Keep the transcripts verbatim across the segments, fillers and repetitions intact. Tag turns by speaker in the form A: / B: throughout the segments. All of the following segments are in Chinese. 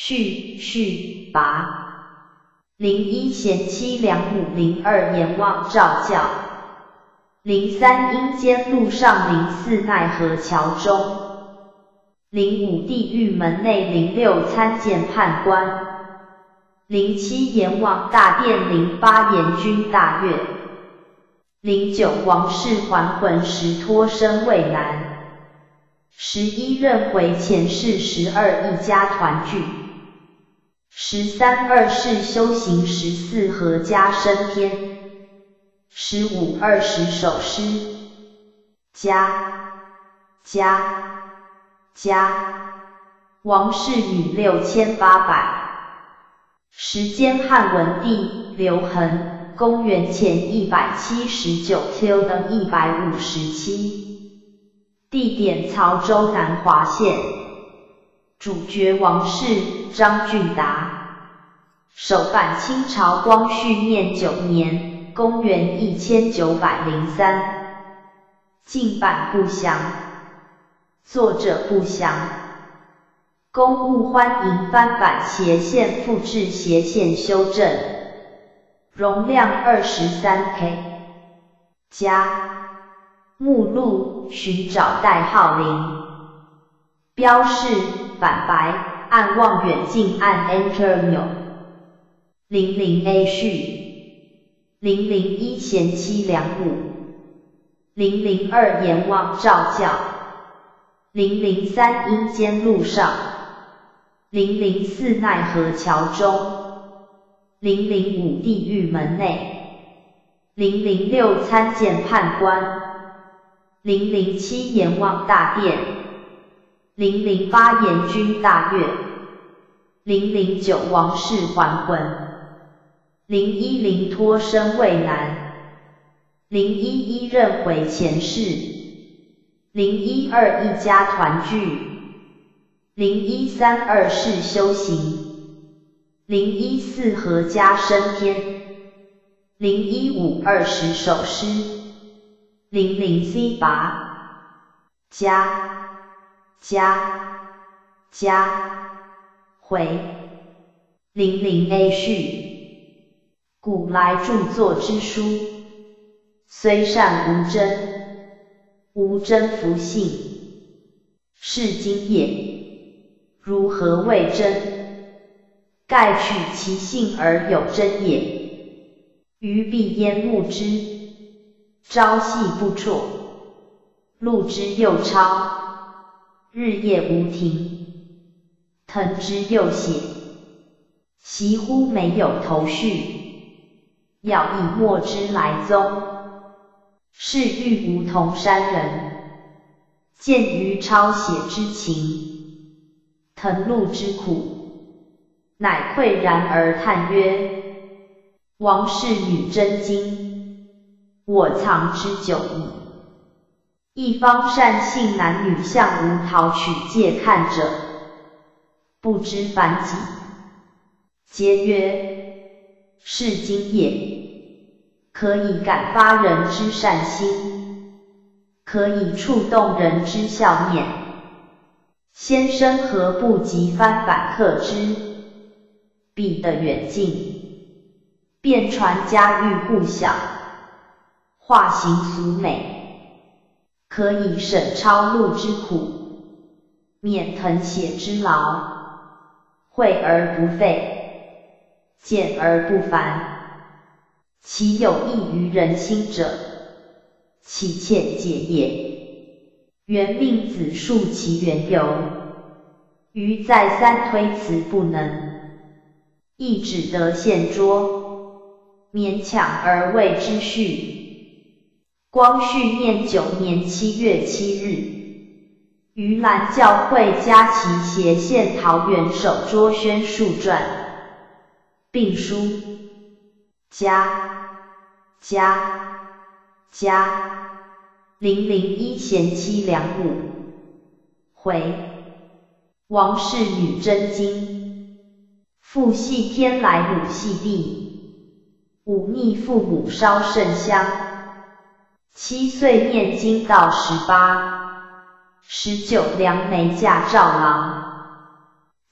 A: 续续拔。零一贤妻良母，零二阎王照教。零三阴间路上，零四奈何桥中。零五地狱门内，零六参见判官。零七阎王大殿，零八阎君大悦。零九王氏还魂时，脱身未难。十一任回前世，十二一家团聚。十三二世修行，十四合家升天。十五二十首诗，家家家，王氏女六千八百。时间汉文帝刘恒，公元前一百七十九 Q 的一百五十七。地点曹州南华县。主角王氏张俊达。首版清朝光绪廿九年，公元一千九百零三。晋版不详。作者不详。公务欢迎翻版斜线复制斜线修正。容量 二十三K。加。目录寻找代号零。标示反白，按望远镜按 Enter 钮。零零 A 序。零零一贤妻良母。零零二阎王照教。零零三阴间路上。零零四奈何桥中。零零五地狱门内。零零六参见判官。零零七阎王大殿。零零八阎君大悦。零零九王氏还魂。零一零脱身未难。零一一任回前世。零一二一家团聚。零一三二世修行。零一四合家升天。零一五二十首诗。零零 C 拔。加加加回。零零 A 序。古来著作之书，虽善无真，无真弗信。是今也，如何谓真？盖取其性而有真也。鱼必焉目之，朝夕不辍，陆之又超，日夜无停，腾之又写，习乎没有头绪，要以墨之来宗。是欲梧桐山人，见于抄写之情，腾录之苦，乃喟然而叹曰：王氏女真经，我藏之久矣。一方善信男女相无讨取借看者，不知凡几。皆曰：是经也，可以感发人之善心，可以触动人之笑面。先生何不及翻版刻之？彼的远近，便传家喻户晓，画形俗美，可以省抄录之苦，免誊写之劳，会而不废，简而不繁。其有益于人心者，岂切解也。原命子述其缘由，余再三推辞不能，亦只得现拙，勉强而为之序。光绪廿九年七月七日，于兰教会嘉旗斜线桃园首桌宣述传，并书加加加零零一贤妻良母回王氏女真经，父系天来母系地，忤逆父母烧圣香。七岁念经到十八，十九梁眉嫁赵郎，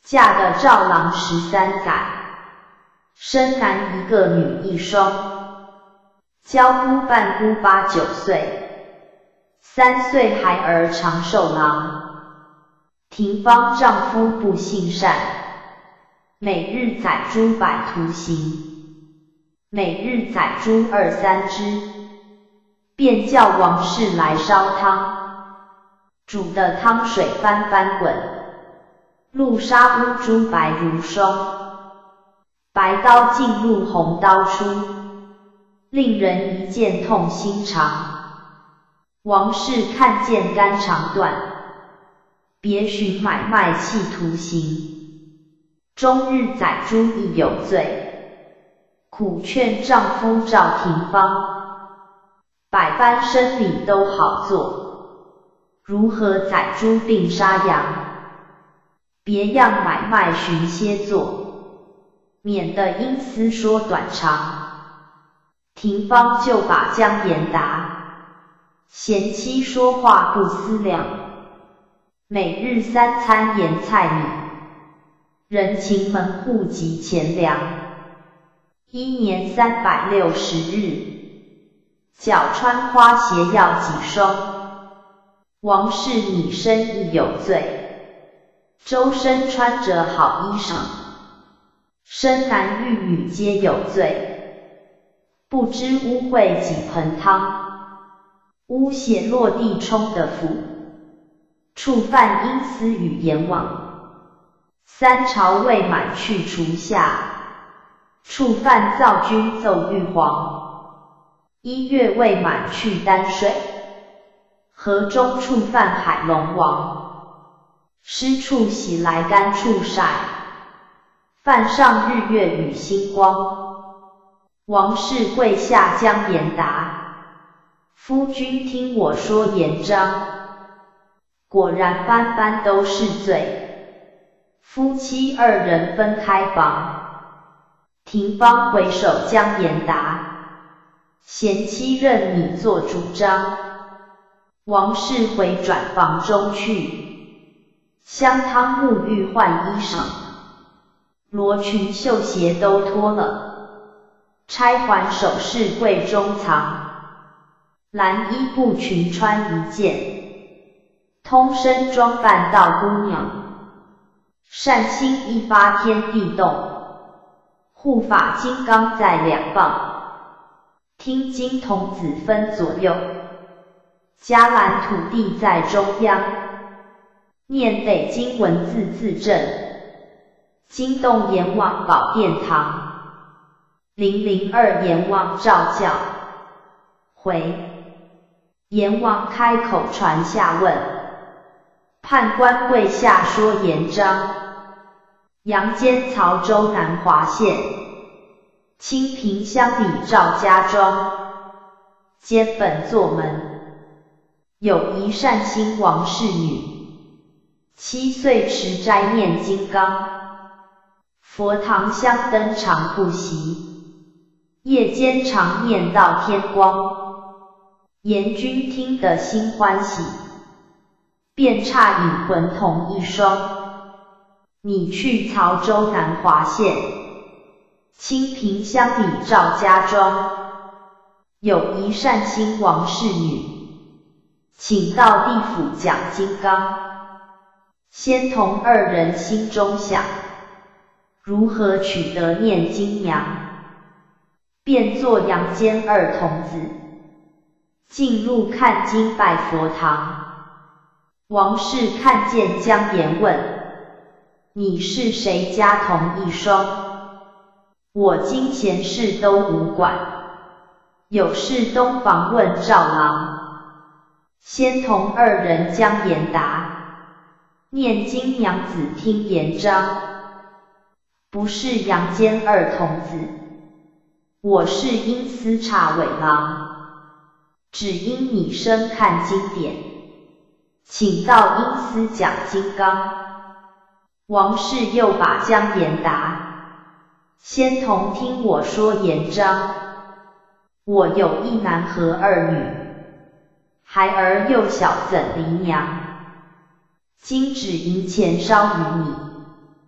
A: 嫁的赵郎十三载，生男一个女一双，娇姑半姑八九岁，三岁孩儿长寿郎。廷芳丈夫不信善，每日宰猪百徒刑，每日宰猪二三只，便叫王氏来烧汤，煮的汤水翻翻滚，露纱乌珠白如霜，白刀进入红刀出，令人一见痛心肠。王氏看见肝肠断，别寻买卖企图行，终日宰猪亦有罪，苦劝丈夫赵廷芳，百般生理都好做，如何宰猪并杀羊？别样买卖寻些做，免得因私说短长。廷芳就把姜言答，贤妻说话不思量，每日三餐盐菜米，人情门户及钱粮，一年三百六十日，脚穿花鞋要几双？王氏你身亦有罪，周身穿着好衣裳，生男育女皆有罪。不知污秽几盆汤，污血落地冲的腐，触犯阴司与阎王。三朝未满去除下，触犯造君奏玉皇。一月未满去丹水，河中触犯海龙王。湿处洗来干处晒，犯上日月与星光。王氏跪下将言答，夫君听我说言章，果然般般都是罪。夫妻二人分开房，廷芳回首将言答，贤妻任你做主张。王氏回转房中去，香汤沐浴换衣裳，罗裙绣鞋都脱了，钗环首饰柜中藏，蓝衣布裙穿一件，通身装扮到姑娘。善心一发天地动，护法金刚在两傍，听经童子分左右，伽蓝土地在中央，念得经文字字正，惊动阎王宝殿堂。零零二阎王召教，回阎王开口传下问，判官跪下说言章。阳间曹州南华县，清平乡里赵家庄，监本座门，有一善心王氏女，七岁持斋念金刚，佛堂香灯常不熄，夜间常念到天光。阎君听得心欢喜，便差引魂童一双，你去曹州南华县，清平乡里赵家庄，有一善心王氏女，请到地府讲金刚。仙童二人心中想，如何取得念经娘？便作阳间二童子，进入看经拜佛堂。王氏看见将言问，你是谁家童一双？我今闲事都无管，有事东房问赵郎。仙童二人将言答，念经娘子听言章，不是阳间二童子，我是阴司察尾郎，只因你生看经典，请到阴司讲金刚。王氏又把将言答，仙童听我说言章，我有一男和二女，孩儿幼小怎离娘？今只银钱烧与你，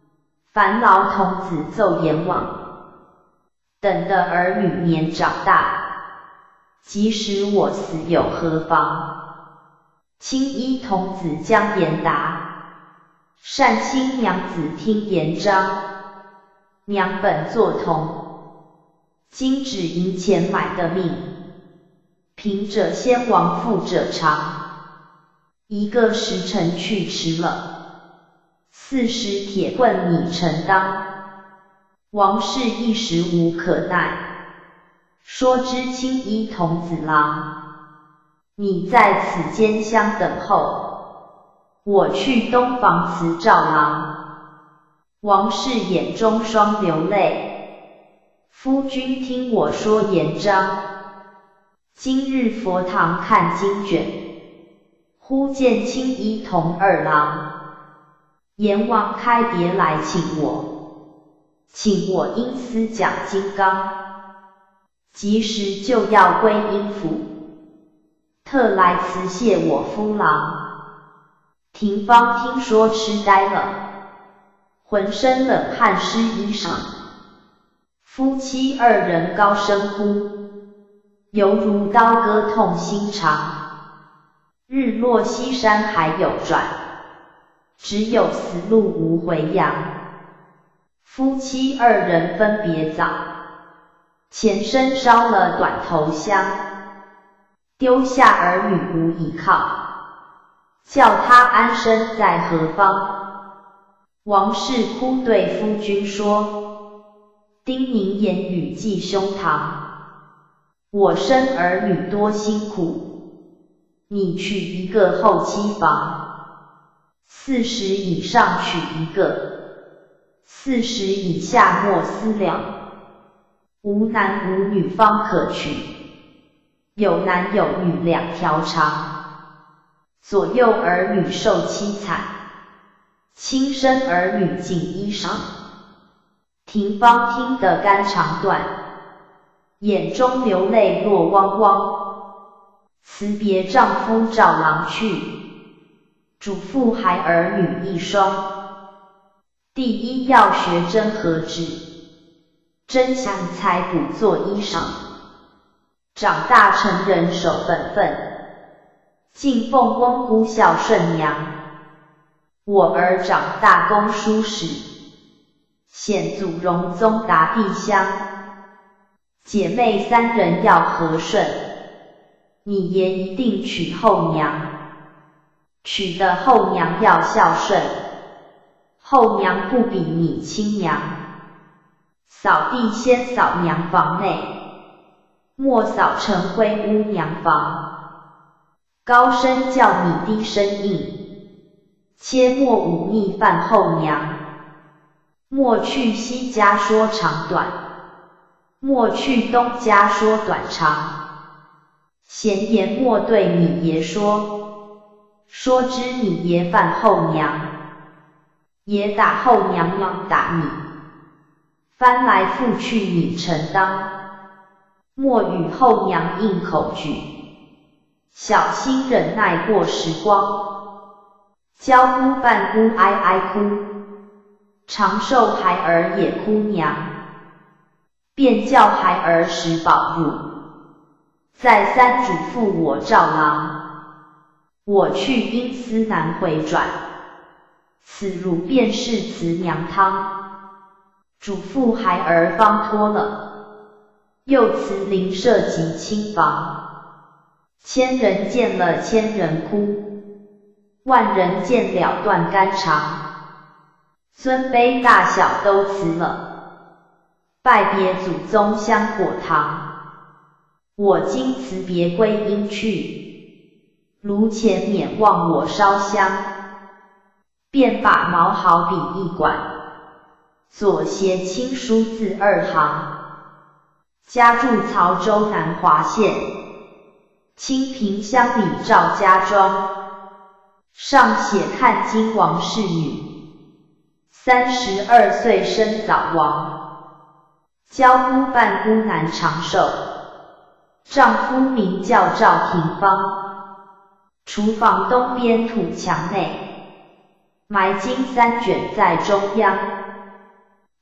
A: 烦劳童子奏阎王，等的儿女年长大，即使我死有何妨？青衣童子将言答，善心娘子听言章。娘本作童，今只银钱买的命，贫者先亡，富者长。一个时辰去迟了，四十铁棍你承当。王氏一时无可奈，说知青衣童子郎，你在此间相等候，我去东房辞赵郎。王氏眼中双流泪，夫君听我说言章。今日佛堂看经卷，忽见青衣童二郎，阎王开别来请我，请我因思讲金刚，即时就要归阴府，特来辞谢我夫郎。廷芳听说痴呆了，浑身冷汗湿衣裳，夫妻二人高声呼，犹如刀割痛心肠。日落西山还有转，只有死路无回阳。夫妻二人分别早，前身烧了短头香，丢下儿女无依靠，叫他安身在何方？王氏哭对夫君说，叮咛言语记胸膛，我生儿女多辛苦，你娶一个后妻房，四十以上娶一个，四十以下莫思量，无男无女方可娶，有男有女两条长，左右儿女受凄惨，亲生儿女尽衣裳。廷芳听得肝肠断，眼中流泪落汪汪，辞别丈夫赵郎去，嘱咐孩儿女一双。第一要学真和纸，真想才补做衣裳，长大成人守本分，敬奉翁姑孝顺娘。我儿长大公书史，显祖荣宗达地乡。姐妹三人要和顺，你也一定娶后娘。娶的后娘要孝顺，后娘不比你亲娘。扫地先扫娘房内，莫扫成灰污娘房。高声叫你低声应，切莫忤逆犯后娘。莫去西家说长短，莫去东家说短长。闲言莫对你爷说，说知你爷犯后娘，爷打后娘娘打你，翻来覆去你承当。莫与后娘应口举，小心忍耐过时光。娇姑伴姑哀哀哭，长寿孩儿也哭娘。便叫孩儿食饱乳，再三嘱咐我赵郎，我去因思难回转，此乳便是慈娘汤。嘱咐孩儿方脱了，又辞邻舍及亲房。千人见了千人哭，万人见了断肝肠。尊卑大小都辞了，拜别祖宗香火堂。我今辞别归阴去，炉前免忘我烧香。便把毛毫笔一管，左斜亲书字二行。家住曹州南华县，清平乡里赵家庄。上写看经王氏女，三十二岁生早亡。娇姑伴姑难长寿，丈夫名叫赵廷芳。厨房东边土墙内，埋金三卷在中央。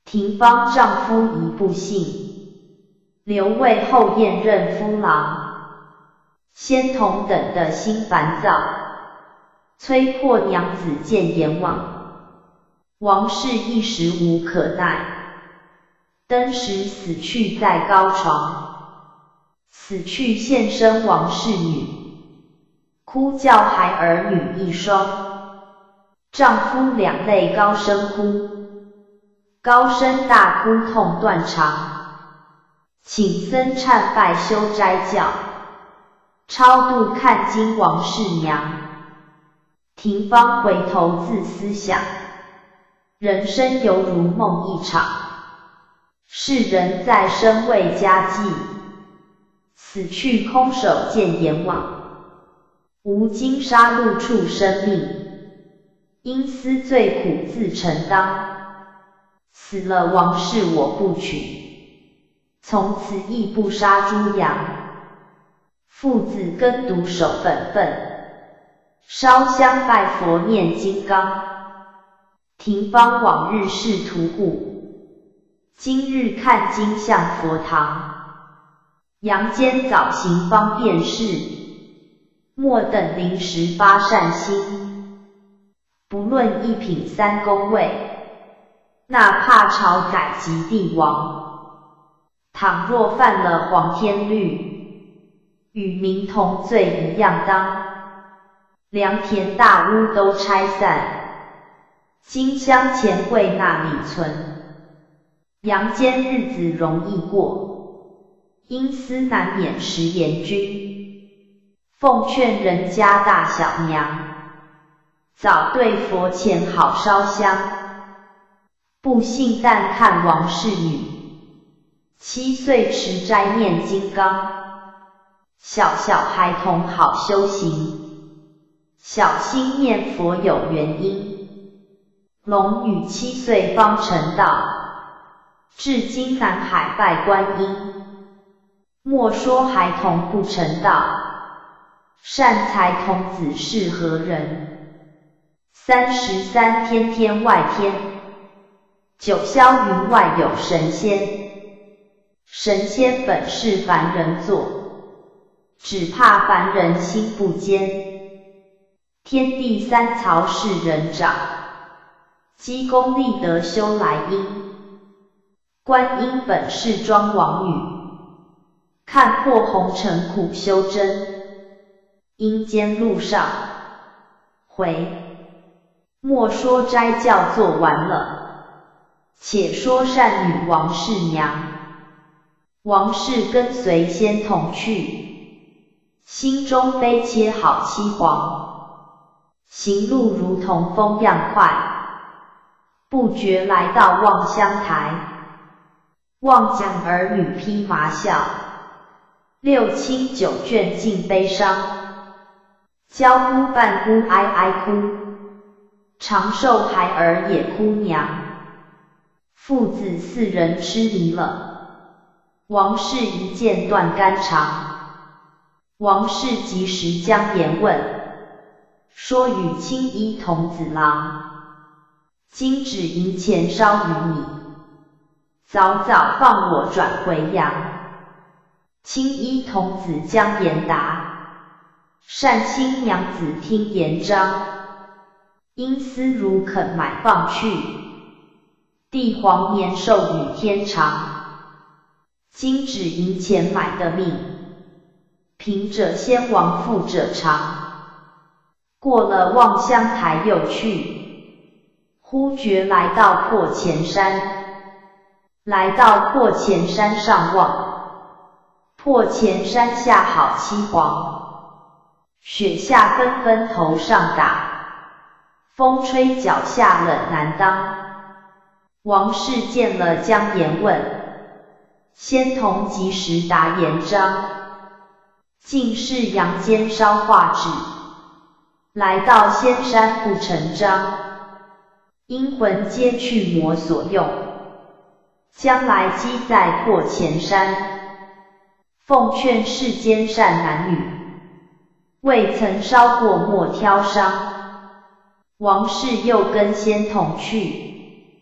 A: 廷芳丈夫宜不幸，留位后燕任夫郎。仙童等的心烦躁，催迫娘子见阎王。王氏一时无可奈，登时死去在高床。死去现身王氏女，哭叫孩儿女一双。丈夫两泪高声哭，高声大哭痛断肠。请僧忏拜修斋教，超度看经王氏娘。廷芳回头自思想，人生犹如梦一场。世人在生未佳绩，死去空手见阎王。无经杀戮处生命，因思罪苦自承当。死了王氏我不娶，从此亦不杀猪羊。父子耕读守本分，烧香拜佛念金刚。廷芳往日是屠户，今日看经向佛堂。阳间早行方便事，莫等临时发善心。不论一品三公位，那怕朝改及帝王。倘若犯了黄天律，与民同罪一样当。良田大屋都拆散，金香钱柜那里存？阳间日子容易过，因思难免食言君。奉劝人家大小娘，早对佛前好烧香。不信但看王氏女，七岁持斋念金刚。小小孩童好修行，小心念佛有原因。龙女七岁方成道，至今南海拜观音。莫说孩童不成道，善财童子是何人？三十三天天外天，九霄云外有神仙。神仙本是凡人作，只怕凡人心不坚。天地三曹是人长，积功立德修来因。观音本是庄王女，看破红尘苦修真。阴间路上回，莫说斋教做完了，且说善女王氏娘。王氏跟随仙童去，心中悲切好凄惶。行路如同风样快，不觉来到望乡台。望将儿女披麻笑，六亲九眷尽悲伤。娇姑半姑哀哀哭，长寿孩儿也哭娘。父子四人吃离了，王氏一剑断肝肠。王氏及时将言问，说与青衣童子郎，今只银钱烧与你，早早放我转回阳。青衣童子将言答，善心娘子听言章。因思如肯买放去，帝皇年寿与天长。今只银钱买的命，贫者先亡富者长。过了望乡台又去，忽觉来到破前山。来到破前山上望，破前山下好凄惶。雪下纷纷头上打，风吹脚下冷难当。王氏见了将言问，仙童及时答言章。尽是阳间烧化纸，来到仙山不成章。阴魂皆去魔所用，将来积在破前山。奉劝世间善男女，未曾烧过莫挑伤。王氏又跟仙童去，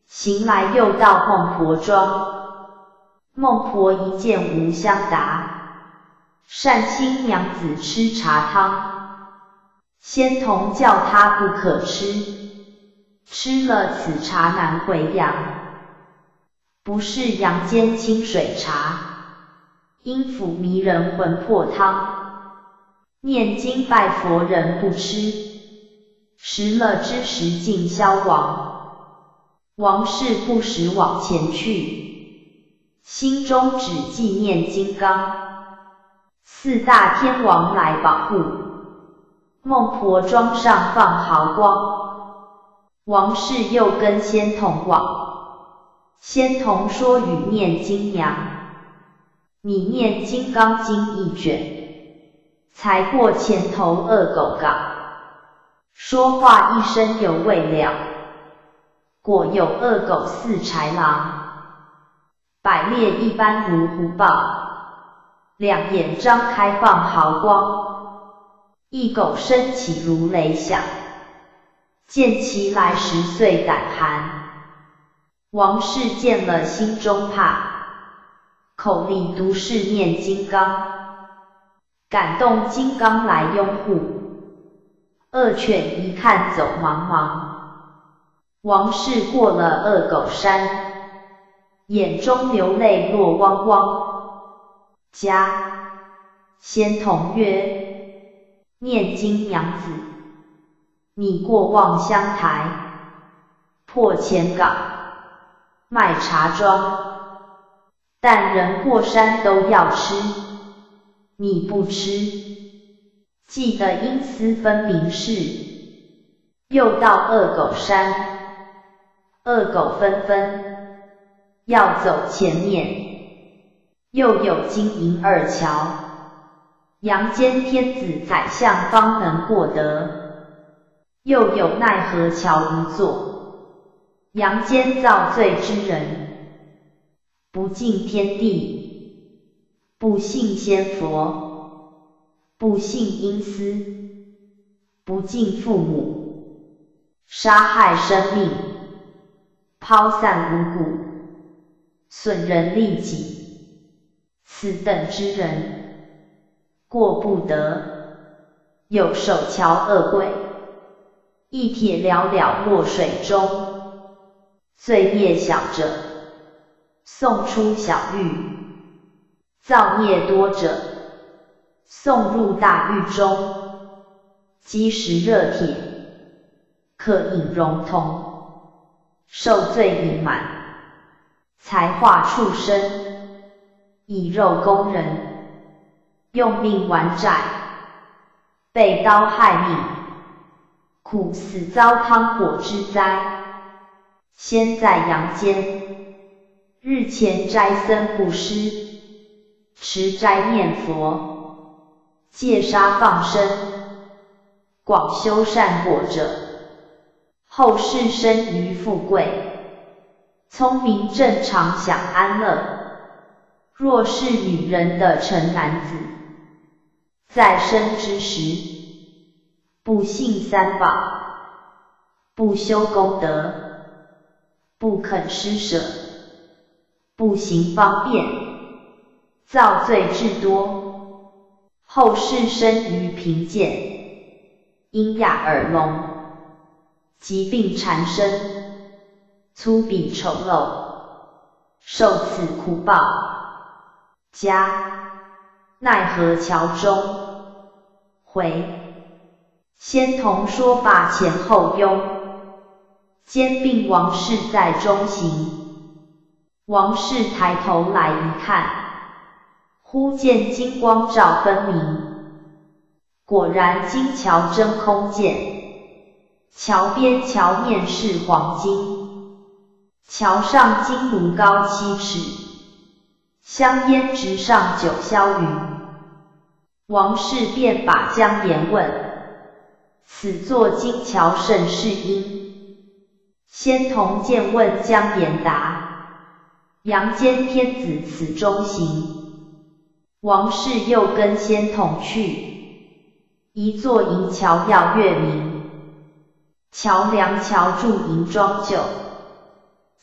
A: 行来又到孟婆庄。孟婆一见无相答，善心娘子吃茶汤。仙童叫她不可吃，吃了此茶难回阳。不是阳间清水茶，阴府迷人魂魄汤。念经拜佛人不吃，食了之时尽消亡。王氏不时往前去，心中只记念金刚。四大天王来保护，孟婆庄上放毫光。王氏又跟仙童往，仙童说与念经娘，你念金刚经一卷，才过前头恶狗岗。说话一声犹未了，果有恶狗似豺狼，百猎一般如虎豹，两眼张开放毫光。一狗身起如雷响，见其来时遂胆寒。王氏见了心中怕，口里独是念金刚，感动金刚来拥护。恶犬一看走茫茫，王氏过了恶狗山，眼中流泪落汪汪。家仙童曰：念经娘子，你过望乡台，破前岗，卖茶庄，但人过山都要吃，你不吃，记得阴私分明是。又到恶狗山，恶狗纷纷要走前面，又有金银二桥，阳间天子宰相方能过得，又有奈何桥一座，阳间造罪之人，不敬天地，不信仙佛，不信阴司，不敬父母，杀害生命，抛散无辜，损人利己，此等之人，过不得。有手桥恶鬼，一铁寥寥落水中，罪孽小者，送出小狱，造孽多者，送入大狱中。积食热铁，可饮熔铜，受罪隐满，才化畜生，以肉供人，用命还债，被刀害命，苦死遭汤火之灾。先在阳间，日前斋僧布施，持斋念佛，戒杀放生，广修善果者，后世生于富贵，聪明正常享安乐。若是女人的成男子，在生之时，不信三宝，不修功德，不肯施舍，不行方便，造罪至多，后世生于贫贱，因哑耳聋，疾病缠身，粗鄙丑陋，受此苦报。家奈何桥中，回仙童说法前后拥，兼并王氏在中行。王氏抬头来一看，忽见金光照分明，果然金桥真空见，桥边桥面是黄金，桥上金炉高七尺，香烟直上九霄云。王氏便把将言问，此座金桥甚是因。仙童见问将言答，阳间天子此中行。王氏又跟仙童去，一座银桥耀月明，桥梁桥柱银装就，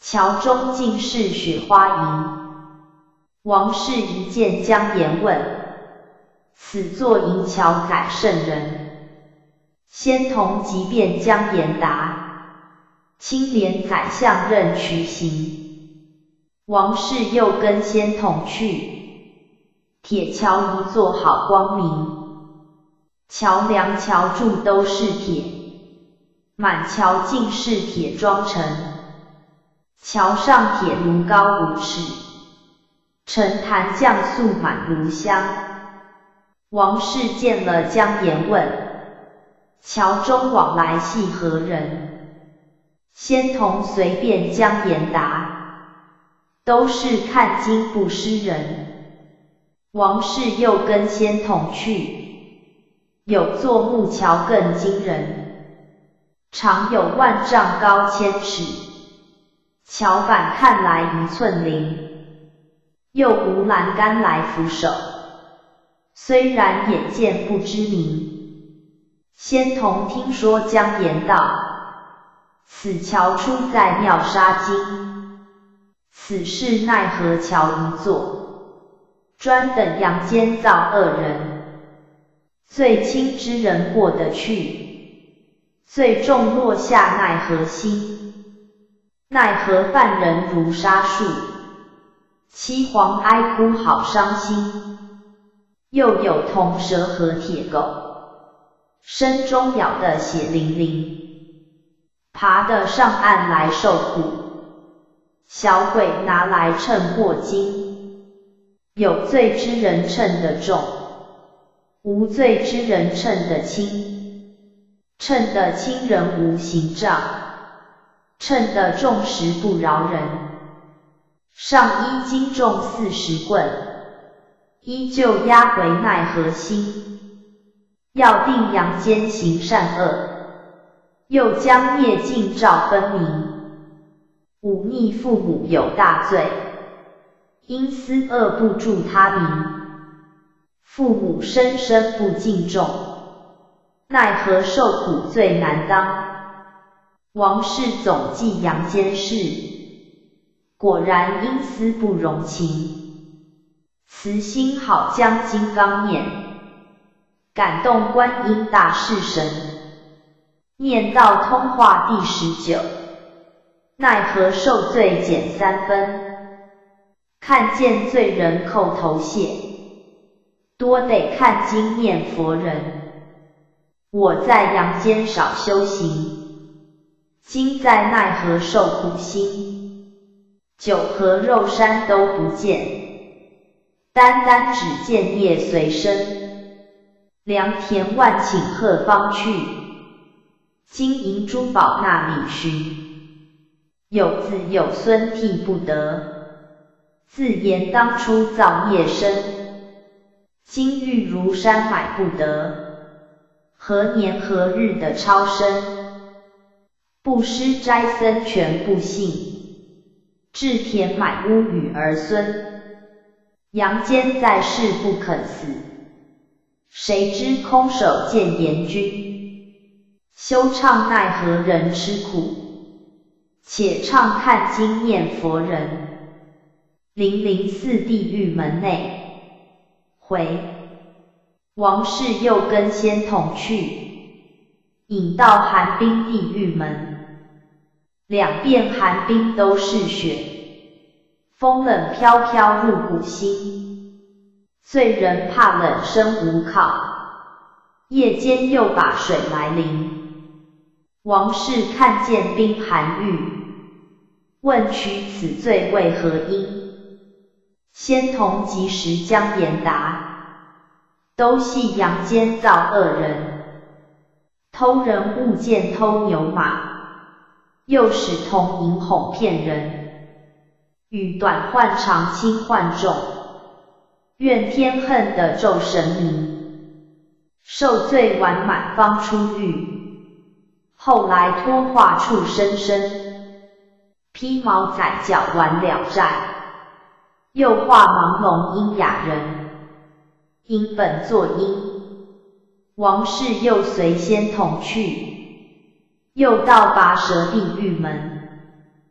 A: 桥中尽是雪花银。王氏一见将言问，此座银桥改圣人。仙童即便将言答，青莲宰相任渠行。王氏又跟仙童去，铁桥一座好光明。桥梁桥柱都是铁，满桥尽是铁装成。桥上铁炉高五尺，沉檀酱素满炉香。王氏见了将言问，桥中往来系何人？仙童随便将言答，都是看经不施人。王氏又跟仙童去，有座木桥更惊人，长有万丈高千尺，桥板看来一寸零，又无栏杆来扶手，虽然眼见不知名。仙童听说将言道，此桥出在妙沙经，此是奈何桥一座，专等阳间造恶人。最轻之人过得去，最重落下奈何心。奈何犯人如沙数，凄惶哀哭好伤心。又有铜蛇和铁狗，身中咬得血淋淋，爬得上岸来受苦。小鬼拿来称过斤，有罪之人称得重，无罪之人称得轻。称得轻人无刑杖，称得重时不饶人。上一斤重四十棍，依旧押回奈何心。要定阳间行善恶，又将孽尽照分明。忤逆父母有大罪，因思恶不助他民。父母生生不敬重，奈何受苦最难当。王氏总记阳间事，果然因思不容情。慈心好将金刚念，感动观音大士神。念到通话第十九，奈何受罪减三分。看见罪人叩头谢，多得看经念佛人。我在阳间少修行，今在奈何受苦心。酒和肉山都不见，单单只见业随身。良田万顷何方去，金银珠宝那里寻。有子有孙替不得，自言当初造业深。金玉如山买不得，何年何日的超生。布施斋僧全不信，置田买屋与儿孙。阳间在世不肯死，谁知空手见阎君。休唱奈何人吃苦，且唱看经念佛人。零零四地狱门内回。王氏又跟仙童去，引到寒冰地狱门。两边寒冰都是雪，风冷飘飘入骨心。罪人怕冷身无靠，夜间又把水来淋。王氏看见冰寒玉，问取此罪为何因。仙童及时将言答，都系阳间造恶人。偷人物件偷牛马，又使铜银哄骗人。语短换长轻换重，怨天恨的咒神明。受罪完满方出狱，后来脱化畜生身。披毛宰脚完了债，又化盲聋阴哑人。因本作因，王氏又随仙童去，又到拔舌地狱门。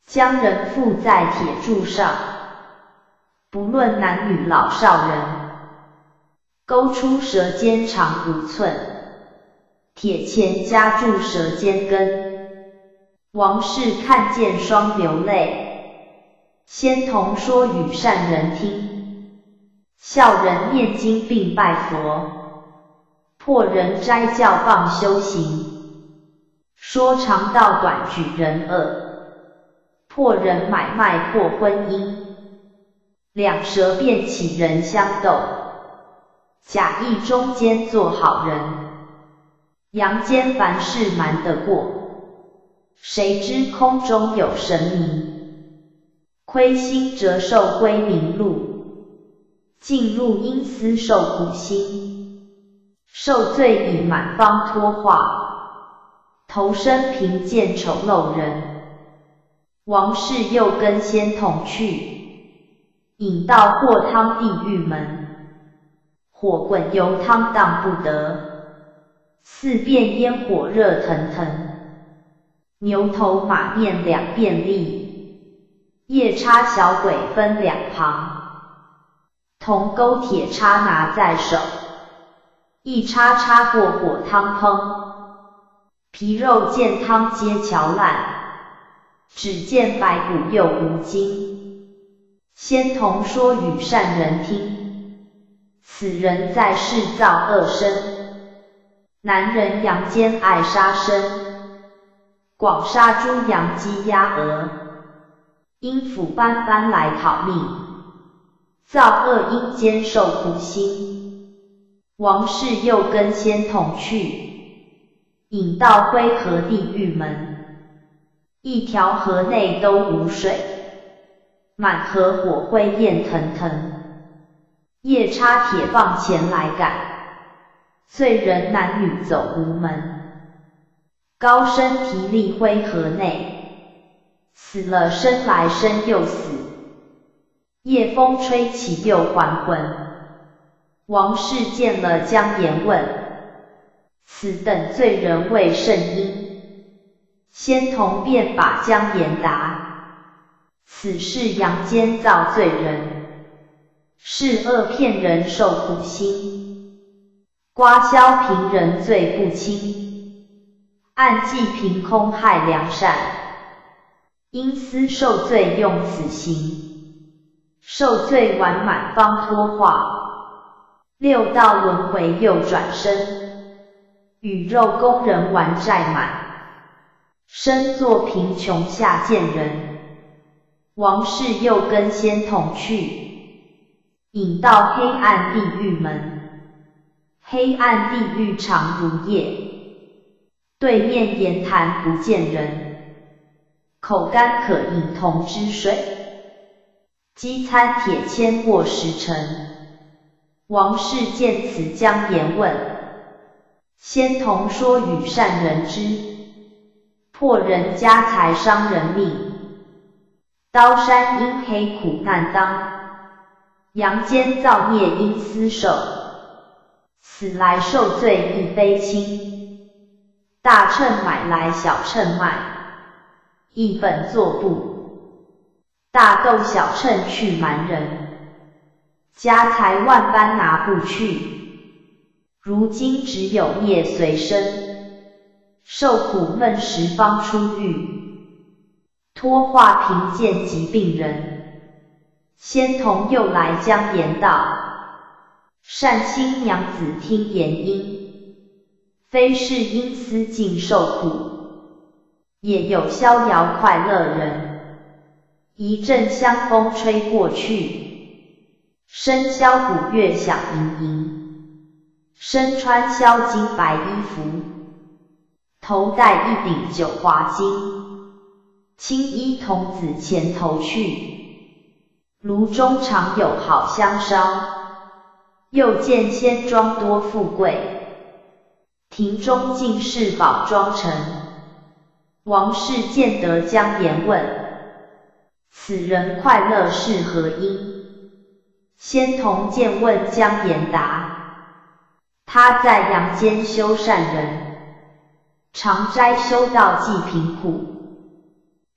A: 将人缚在铁柱上，不论男女老少人，勾出舌尖长五寸，铁钳夹住舌尖根。王氏看见双流泪，仙童说与善人听，笑人念经并拜佛，破人斋教谤修行，说长道短举人恶，破人买卖破婚姻，两舌便起人相斗，假意中间做好人，阳间凡事瞒得过，谁知空中有神明，亏心折寿归明路，进入阴司受苦辛，受罪以满方脱化，投身贫贱丑陋人。王氏又跟仙童去，引到祸汤地狱门，火滚油汤荡不得，四遍烟火热腾腾，牛头马面两遍立，夜叉小鬼分两旁，铜钩铁叉拿在手，一叉叉过火汤烹，皮肉见汤皆嚼烂，只见白骨又无精。仙童说与善人听，此人在世造恶身，男人阳间爱杀生，广杀猪羊鸡鸭鹅，阴府斑斑来讨命，造恶阴间受苦辛。王氏又跟仙童去，引到灰河地狱门，一条河内都无水，满河火灰焰腾腾，夜叉铁棒前来赶，罪人男女走无门，高升提立灰河内，死了生来生又死，夜风吹起又还魂。王氏见了将言问，此等罪人为甚因？仙童便把将言答，此是阳间造罪人，是恶骗人受苦辛，刮销贫人罪不轻，暗计凭空害良善，因私受罪用此刑，受罪完满方脱化，六道轮回又转生，与肉工人玩债满，身作贫穷下贱人。王氏又跟仙童去，引到黑暗地狱门，黑暗地狱长如夜，对面言谈不见人，口干可饮铜汁水，饥餐铁签过时辰。王氏见此将言问，仙童说与善人知，破人家财伤人命，刀山阴黑苦难当，阳间造孽因私受，此来受罪亦非轻，大秤买来小秤卖，一本作布，大斗小秤去瞒人，家财万般拿不去，如今只有孽随身，受苦闷时方出狱，脱化贫贱疾病人。仙童又来将言道，善心娘子听言音，非是因私尽受苦，也有逍遥快乐人，一阵香风吹过去，笙箫鼓乐响盈盈，身穿销金白衣服，头戴一顶九华巾，青衣童子前头去，炉中常有好香烧，又见仙庄多富贵，庭中尽是宝装陈。王氏见得将言问，此人快乐是何因？仙童见问将言答，他在阳间修善人，常斋修道济贫苦，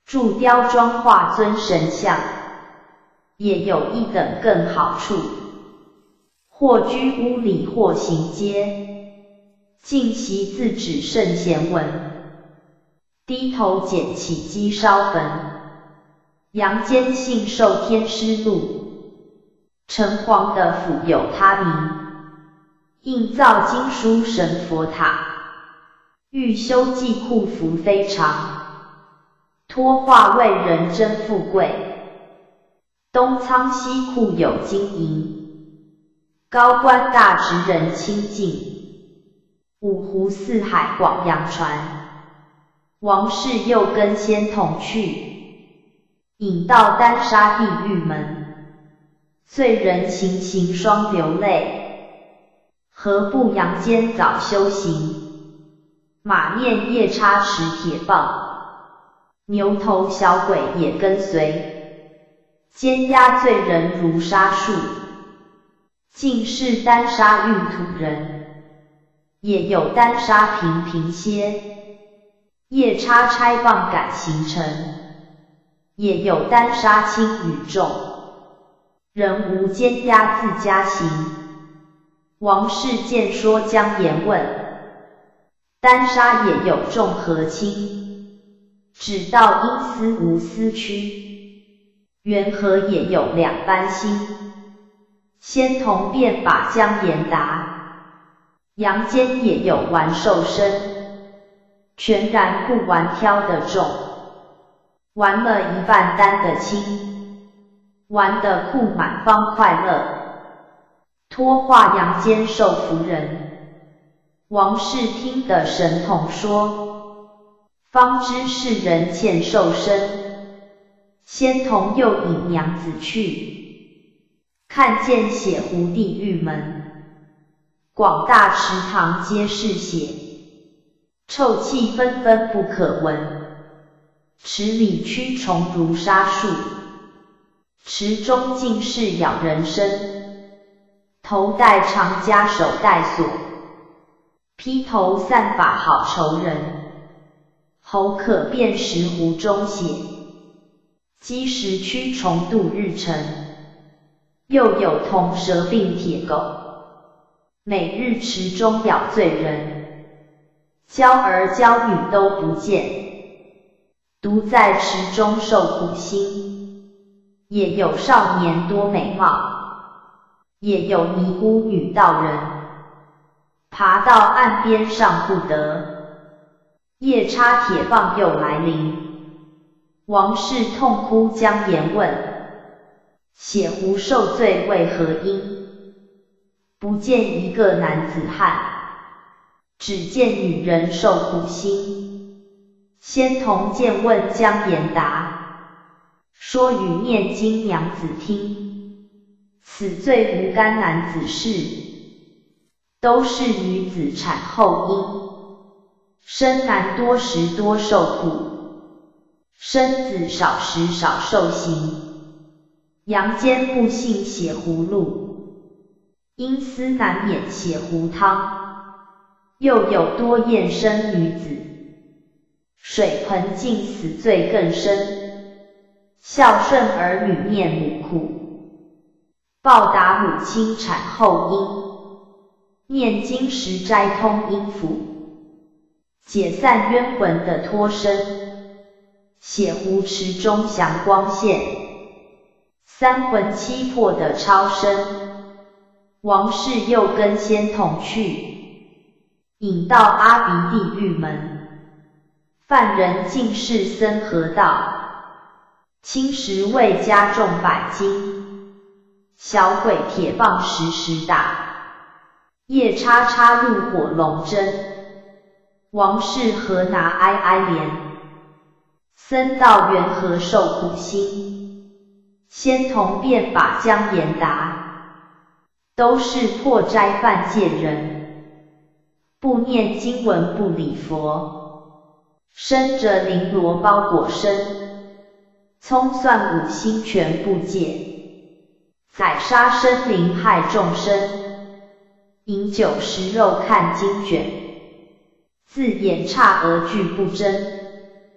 A: 铸雕装画尊神像，也有一等更好处，或居屋里，或行街，尽习自指圣贤文，低头捡起鸡烧焚，阳间信受天师禄，城隍的府有他名，应造经书神佛塔，欲修济库福非常，托化为人真富贵，东仓西库有金银，高官大职人亲近，五湖四海广扬传，王室又跟仙童去，引到丹砂地狱门，罪人行行双流泪，何不阳间早修行，马面夜叉持铁棒，牛头小鬼也跟随，监押罪人如沙数，尽是丹砂运土人，也有丹砂平平歇，夜叉差棒赶行程，也有丹砂轻与重，人无监押自家行，王氏见说将言问，丹砂也有重和轻，只道因思无思区，缘何也有两般心，仙童便把将言答，阳间也有玩兽身，全然不玩挑的重，玩了一半担得轻，玩得库满方快乐，托化阳间受福人。王氏听得神童说，方知是人欠寿身，仙童又引娘子去，看见血湖地狱门，广大池塘皆是血，臭气纷纷不可闻，池里蛆虫如沙数，池中尽是咬人身，头戴长枷手戴锁，披头散发好仇人，喉可辨识湖中血，积食蛆虫度日辰，又有铜蛇并铁狗，每日池中咬罪人，娇儿娇女都不见，独在池中受苦辛，也有少年多美貌，也有尼姑女道人，爬到岸边上不得，夜叉铁棒又来临，王氏痛哭将言问，血湖受罪为何因？不见一个男子汉，只见女人受苦辛。仙童见问将言答，说与念经娘子听，此罪无干男子事，都是女子产后因，生男多时多受苦，生子少时少受刑，阳间不幸血葫芦，因思难免血糊汤，又有多厌生女子，水盆浸死罪更深，孝顺儿女念母苦，报答母亲产后因，念经时斋通阴府，解散冤魂的脱身，血湖池中祥光现，三魂七魄的超生。王氏又跟仙童去，引到阿鼻地狱门，犯人尽是僧和道，轻时为加重百斤，小鬼铁棒时时打，夜叉插入火龙针，王氏何拿哀哀怜，僧道缘何受苦辛，仙童便把将言答，都是破斋犯戒人，不念经文不礼佛，生着绫罗包裹身，葱蒜五辛全不戒，宰杀生灵害众生，饮酒食肉看经卷，自眼差而拒不真，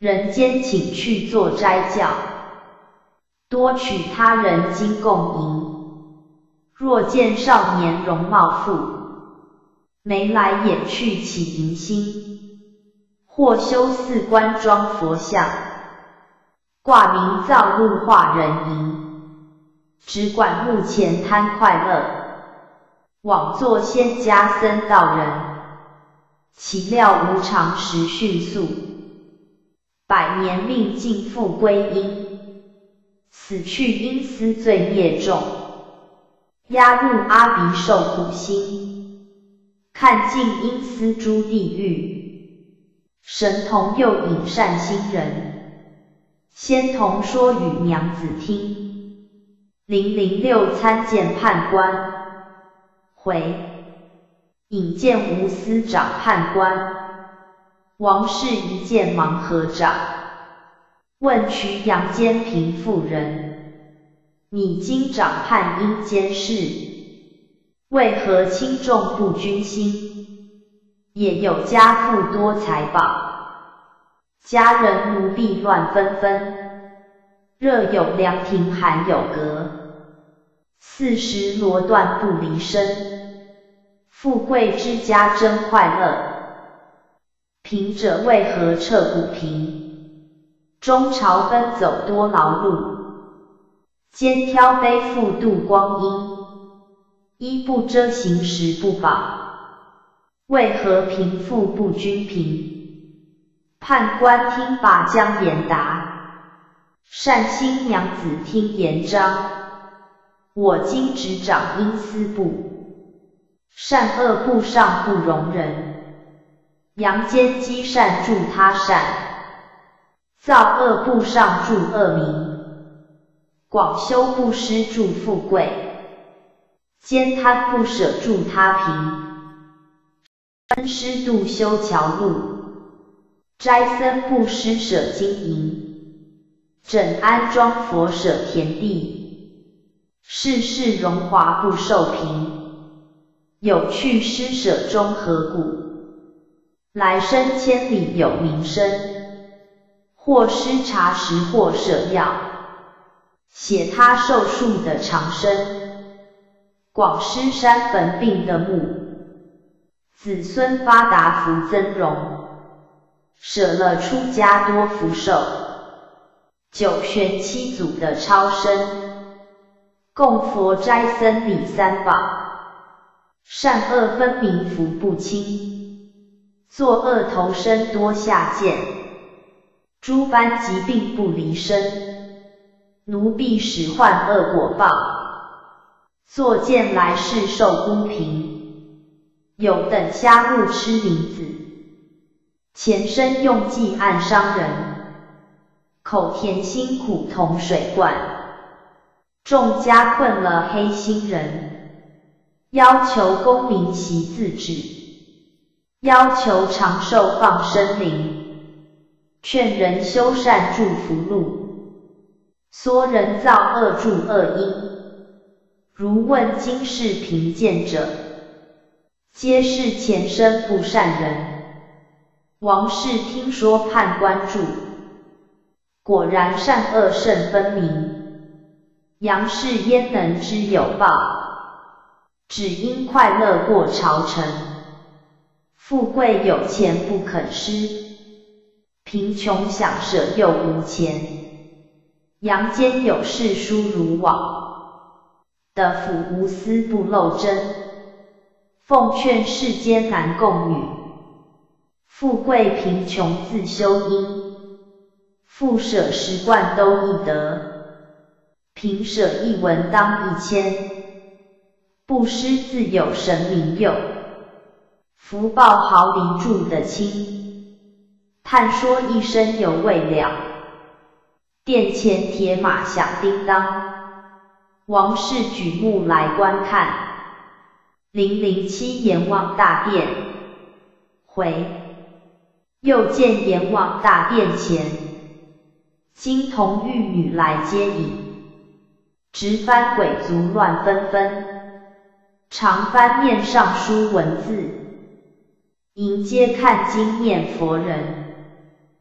A: 人间请去做斋教，多取他人金供迎。若见少年容貌富，眉来眼去起迎心，或修寺观装佛像，挂名造路化人迎，只管目前贪快乐，枉做仙家僧道人，岂料无常时迅速，百年命尽复归阴，死去因思罪孽重，押入阿鼻受苦心，看尽因思诸地狱，神童诱引善心人，仙童说与娘子听，零零六参见判官。回引见无私长判官，王氏一见忙合掌，问渠阳间贫妇人，你今掌判阴间事，为何轻重不均心？也有家父多财宝，家人奴婢乱纷纷，热有凉亭寒有阁，四时罗缎不离身，富贵之家真快乐，贫者为何彻骨贫？中朝奔走多劳碌，肩挑背负度光阴，衣不遮行食不饱，为何贫富不均平？判官听罢将言答，善心娘子听言章，我今执掌阴司部，善恶簿上不容人，阳间积善助他善，造恶簿上助恶民，广修布施助富贵，兼贪不舍助他贫，恩师度修桥路，斋僧布施舍金银，枕安庄佛舍田地，世事荣华不受贫，有去施舍中何故？来生千里有名声，或施茶食或舍药，写他寿数的长生，广施山坟并的墓，子孙发达福增荣，舍了出家多福寿，九玄七祖的超生，供佛斋僧礼三宝，善恶分明福不清，作恶投生多下贱，诸般疾病不离身，奴婢使患恶果报，作见来世受孤贫，有等瞎目痴名子，前生用计暗伤人，口甜辛苦同水灌，众家困了黑心人，要求功名其自治，要求长寿放生灵，劝人修善助福禄，唆人造恶助恶因，如问今世贫贱者，皆是前生不善人。王氏听说判官著，果然善恶甚分明，杨氏焉能知有报？只因快乐过朝臣，富贵有钱不肯施，贫穷想舍又无钱，阳间有事殊如网，的福无私不漏真，奉劝世间男共女，富贵贫穷自修因，富舍十贯都易得，贫舍一文当一千，布施自有神明佑，福报毫厘住得清，叹说一生犹未了，殿前铁马响叮当，王氏举目来观看，零零七阎王大殿，回又见阎王大殿前，金童玉女来接引，直幡鬼卒乱纷纷，长幡面上书文字，迎接看经念佛人，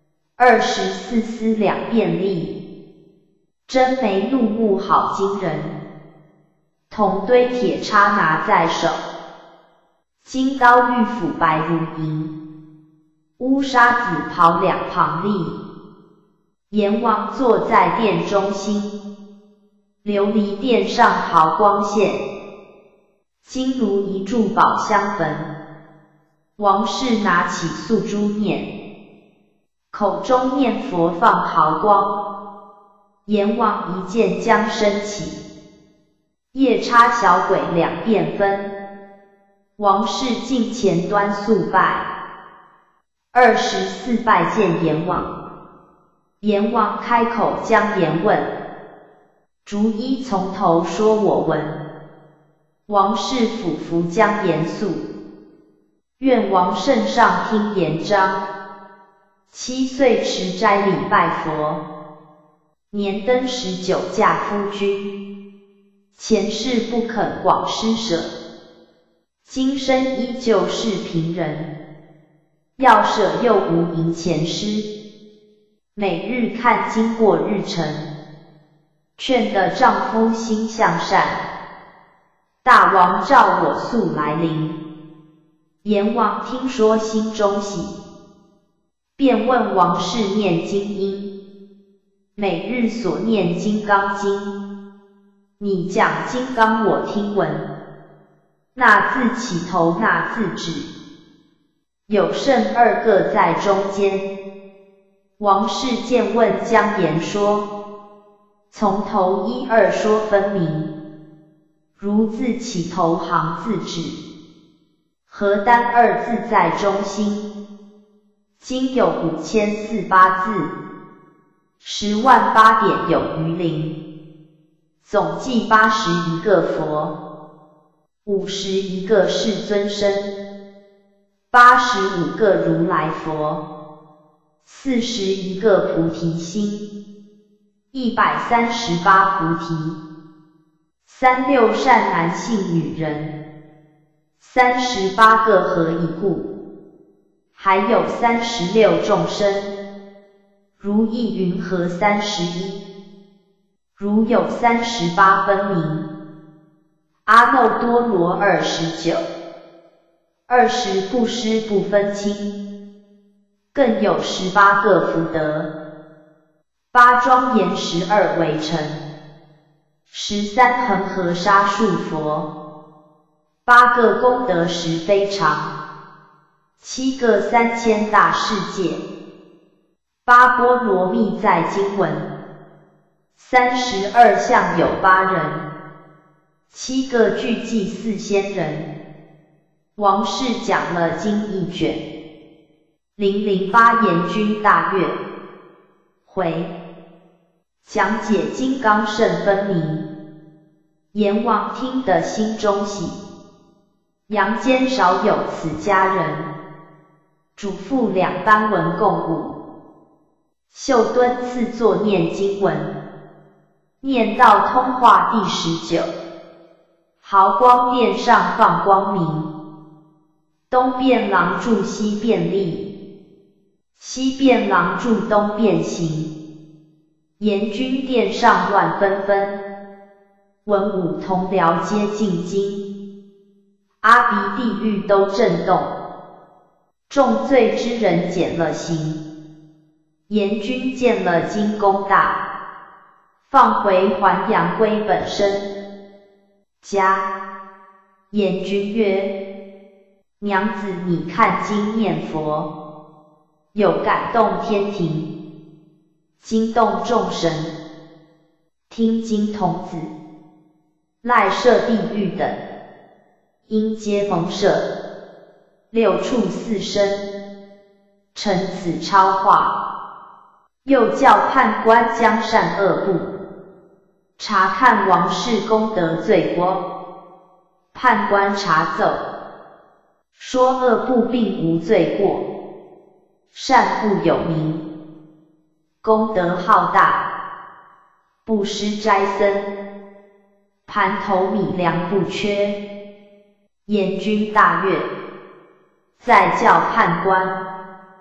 A: 二十四丝两便利，真眉怒目好惊人。铜堆铁叉拿在手，金刀玉斧白如银。乌纱紫袍两旁立，阎王坐在殿中心。琉璃殿上毫光现，金如一柱宝香焚。王氏拿起素珠念，口中念佛放毫光。阎王一剑将升起，夜叉小鬼两便分。王氏近前端肃拜，二十四拜见阎王。阎王开口将言问，逐一从头说我闻。王氏俯伏将严肃，愿王圣上听言章。七岁持斋礼拜佛，年登十九嫁夫君。前世不肯广施舍，今生依旧是贫人。要舍又无银钱施，每日看经过日辰。劝得丈夫心向善，大王召我速来临。阎王听说心中喜，便问王氏念经因。每日所念金刚经，你讲金刚我听闻。那字起头那字止，有圣二个在中间。王氏见问将言说，从头一二说分明。如字起头行字止，何单二字在中心。经有五千四八字，十万八点有余零。总计八十一个佛，五十一个世尊身，八十五个如来佛，四十一个菩提心，一百三十八菩提，三六善男性女人，三十八个何以故？还有三十六众生，如意云何三十一？如有三十八分明，阿耨多罗二十九，二十布施不分清，更有十八个福德，八庄严十二围城，十三恒河沙数佛，八个功德十非常，七个三千大世界，八波罗蜜在经文，三十二相有八人，七个具祭四仙人。王氏讲了经一卷，零零八阎君大悦。回讲解金刚圣分明，阎王听得心中喜，阳间少有此家人，嘱咐两班文共舞，秀敦次作念经文。念到通话第十九，毫光殿上放光明，东变廊柱西变立，西变廊柱东变形，阎君殿上乱纷纷，文武同僚皆进京，阿鼻地狱都震动，重罪之人减了刑，阎君见了金功大，放回还阳归本身家。阎君曰：娘子你看经念佛，有感动天庭，惊动众神，听经童子，赖设地狱等，因皆蒙赦，六处四生，成此超化。又叫判官将善恶簿，查看王氏功德罪过。判官查奏，说恶部并无罪过，善部有名，功德浩大，布施斋僧，盘头米粮不缺。阎君大悦，再叫判官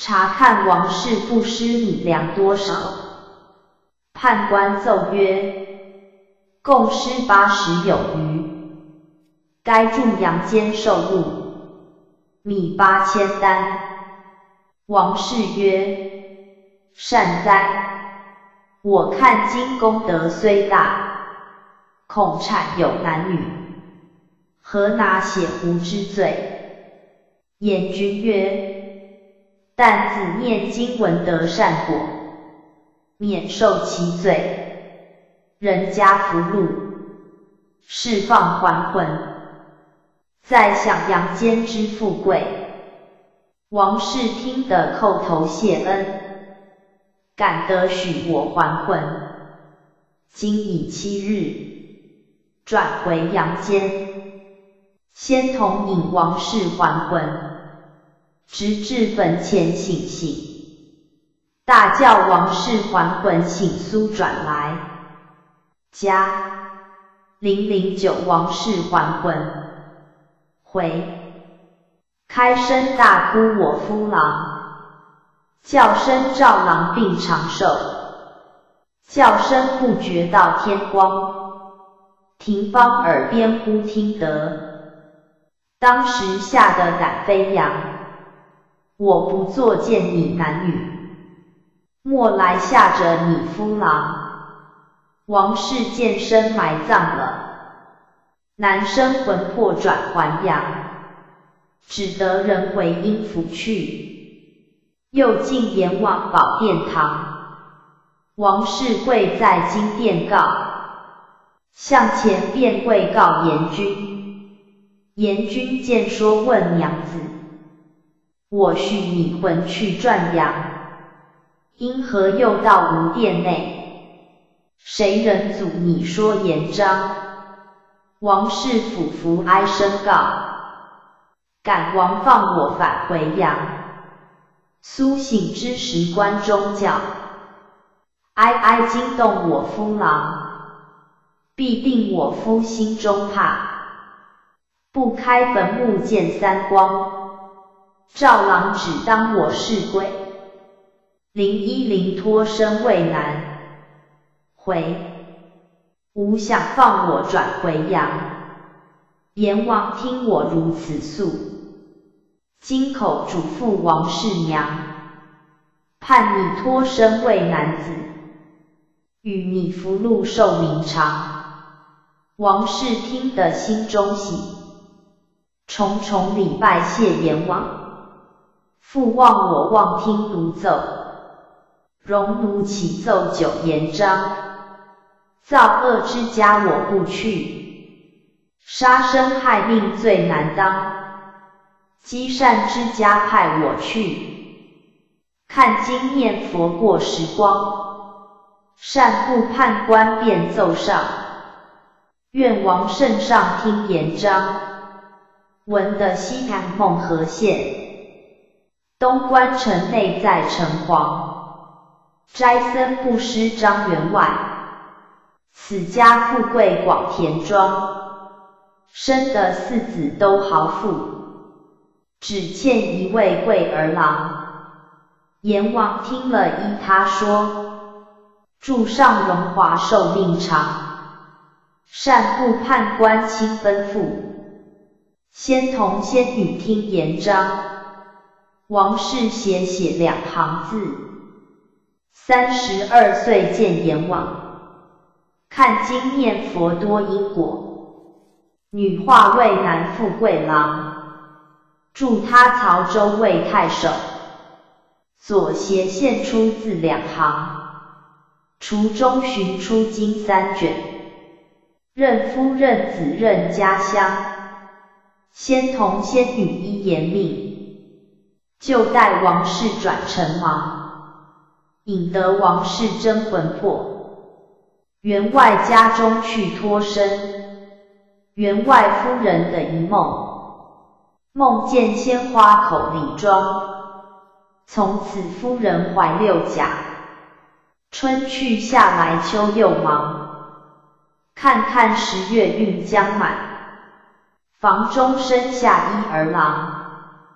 A: 查看王氏布施米粮多少。判官奏曰：共施八十有余。该住阳间受禄米八千担。王氏曰：善哉！我看今功德虽大，恐产有男女，何拿血狐之罪？颜君曰：但子念经闻得善果，免受其罪，人家福禄，释放还魂，再享阳间之富贵。王氏听得叩头谢恩，感得许我还魂。今已七日，转回阳间，先同引王氏还魂，直至坟前醒醒，大叫王氏还魂醒苏转来。加零零九王氏还魂。回开声大哭我夫郎，叫声赵郎病长寿，叫声不觉到天光，廷芳耳边忽听得，当时吓得胆飞扬。我不作见你男女，莫来吓着你夫郎。王氏见身埋葬了，男生魂魄转还阳，只得人回阴府去。又进阎王宝殿堂，王氏跪在金殿告，向前便跪告阎君。阎君见说问娘子：我许你魂去转阳，因何又到吾殿内？谁人阻你说言章？王氏俯伏哀声告：感王放我返回阳。苏醒之时关中叫，哀哀惊动我夫郎，必定我夫心中怕。不开坟墓见三光，赵郎只当我是鬼。零一零脱身未难。回吾想放我转回阳，阎王听我如此诉，今口嘱咐王氏娘，判你脱身为男子，与你福禄寿名长。王氏听得心中喜，重重礼拜谢阎王，复望我望听独奏，容奴启奏九言章。造恶之家我不去，杀生害命最难当。积善之家派我去，看经念佛过时光。善护判官便奏上，愿王圣上听言章。闻得西南孟河县，东关城内在城隍，斋僧布施张员外。此家富贵广田庄，生得四子都豪富，只欠一位贵儿郎。阎王听了依他说，祝上荣华寿命长。善护判官亲吩咐，仙童仙女听言章。王氏写写两行字，三十二岁见阎王。看经念佛多因果，女化为男富贵郎，助他曹州为太守。左斜现出字两行，厨中寻出经三卷，任夫任子任家乡。仙童仙女依言命，就待王氏转成王，引得王氏真魂魄。员外家中去脱身，员外夫人的一梦，梦见鲜花口里装，从此夫人怀六甲，春去夏来秋又忙，看看十月运将满，房中生下一儿郎，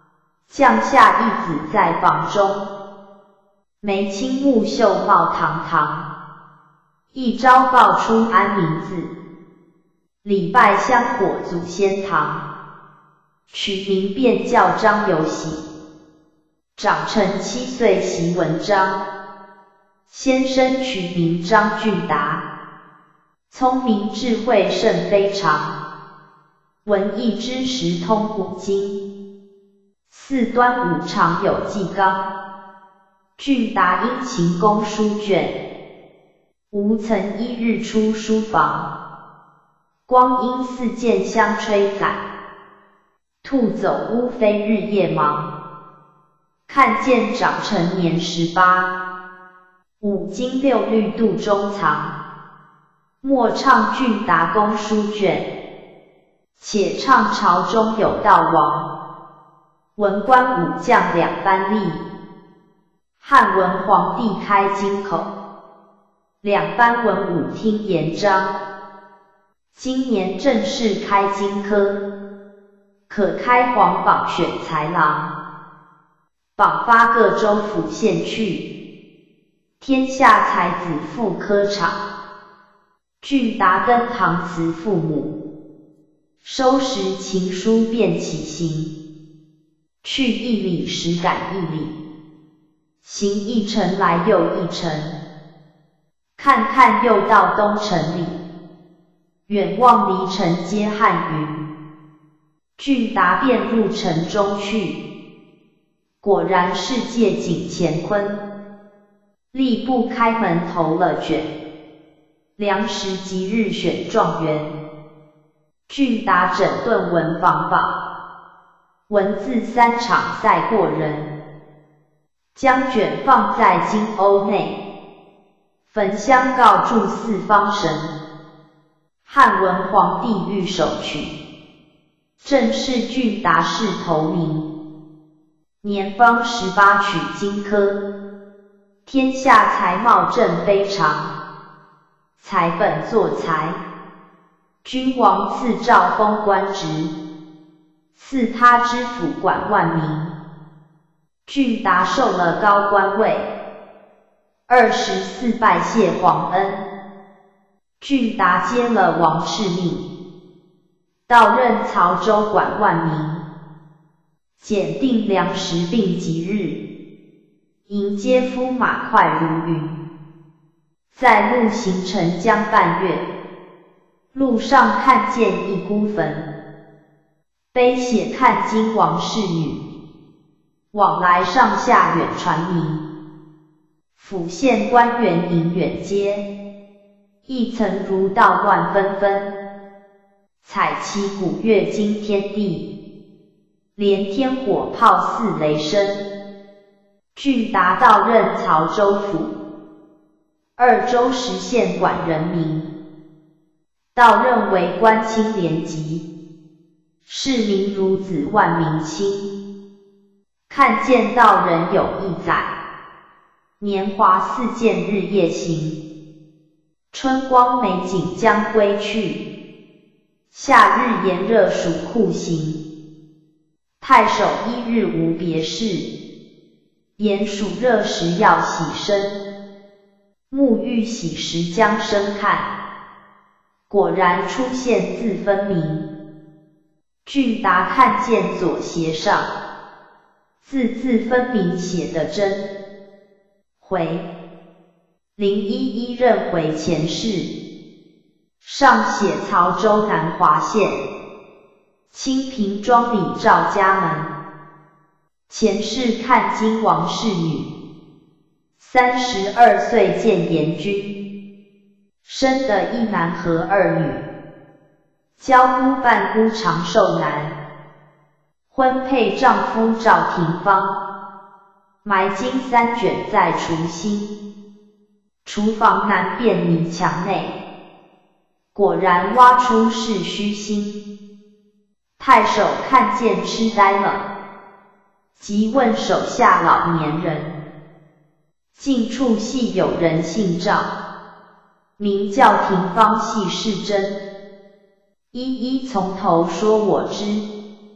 A: 降下一子在榜中，眉清目秀貌堂堂，一朝报出安名字，礼拜香火祖先堂，取名便叫张有喜，长成七岁习文章，先生取名张俊达，聪明智慧甚非常，文艺知识通古今，四端午常有纪纲，俊达殷勤攻书卷，吾曾一日出书房，光阴似箭相吹赶，兔走乌飞日夜忙，看见长成年十八，五经六律肚中藏，莫唱俊达攻书卷，且唱朝中有道王，文官武将两班吏，汉文皇帝开金口，两班文武听言章，今年正式开金科，可开皇榜选才郎，榜发各州府县去，天下才子赴科场，俊达登堂辞父母，收拾情书便起行，去一里时赶一里，行一程来又一程，看看又到东城里，远望离城皆汉云，俊达便入城中去，果然世界景乾坤，吏部开门投了卷，良时吉日选状元，俊达整顿文房榜，文字三场赛过人，将卷放在金瓯内，焚香告祝四方神，汉文皇帝御手取，正是俊达仕头名，年方十八取金科，天下才貌正非常，才本作才，君王赐诏封官职，赐他知府管万民，俊达受了高官位，二十四拜谢皇恩，俊达接了王敕命，到任曹州管万民，检定粮食并吉日，迎接夫马快如云，在路行程将半月，路上看见一孤坟，碑写看金王侍女，往来上下远传名，府县官员迎远接，一层如道乱纷纷，彩旗鼓乐惊天地，连天火炮似雷声，俊达到任曹州府，二州十县管人民，到任为官清廉级，市民孺子万民亲，看见道人有一载，年华似箭日夜行，春光美景将归去，夏日炎热暑酷刑，太守一日无别事，炎暑热时要洗身，沐浴洗时将生看，果然出现自分明，俊达看见左斜上，字字分明写得真，回零一一任回前事，上写曹州南华县清平庄里赵家门，前世看金王侍女，三十二岁见阎君，生得一男和二女，娇姑半姑长寿男，婚配丈夫赵廷芳，埋金三卷在厨心，厨房南便泥墙内，果然挖出是虚心。太守看见痴呆了，即问手下老年人，近处系有人姓赵，名叫廷芳，系是真，一一从头说我知。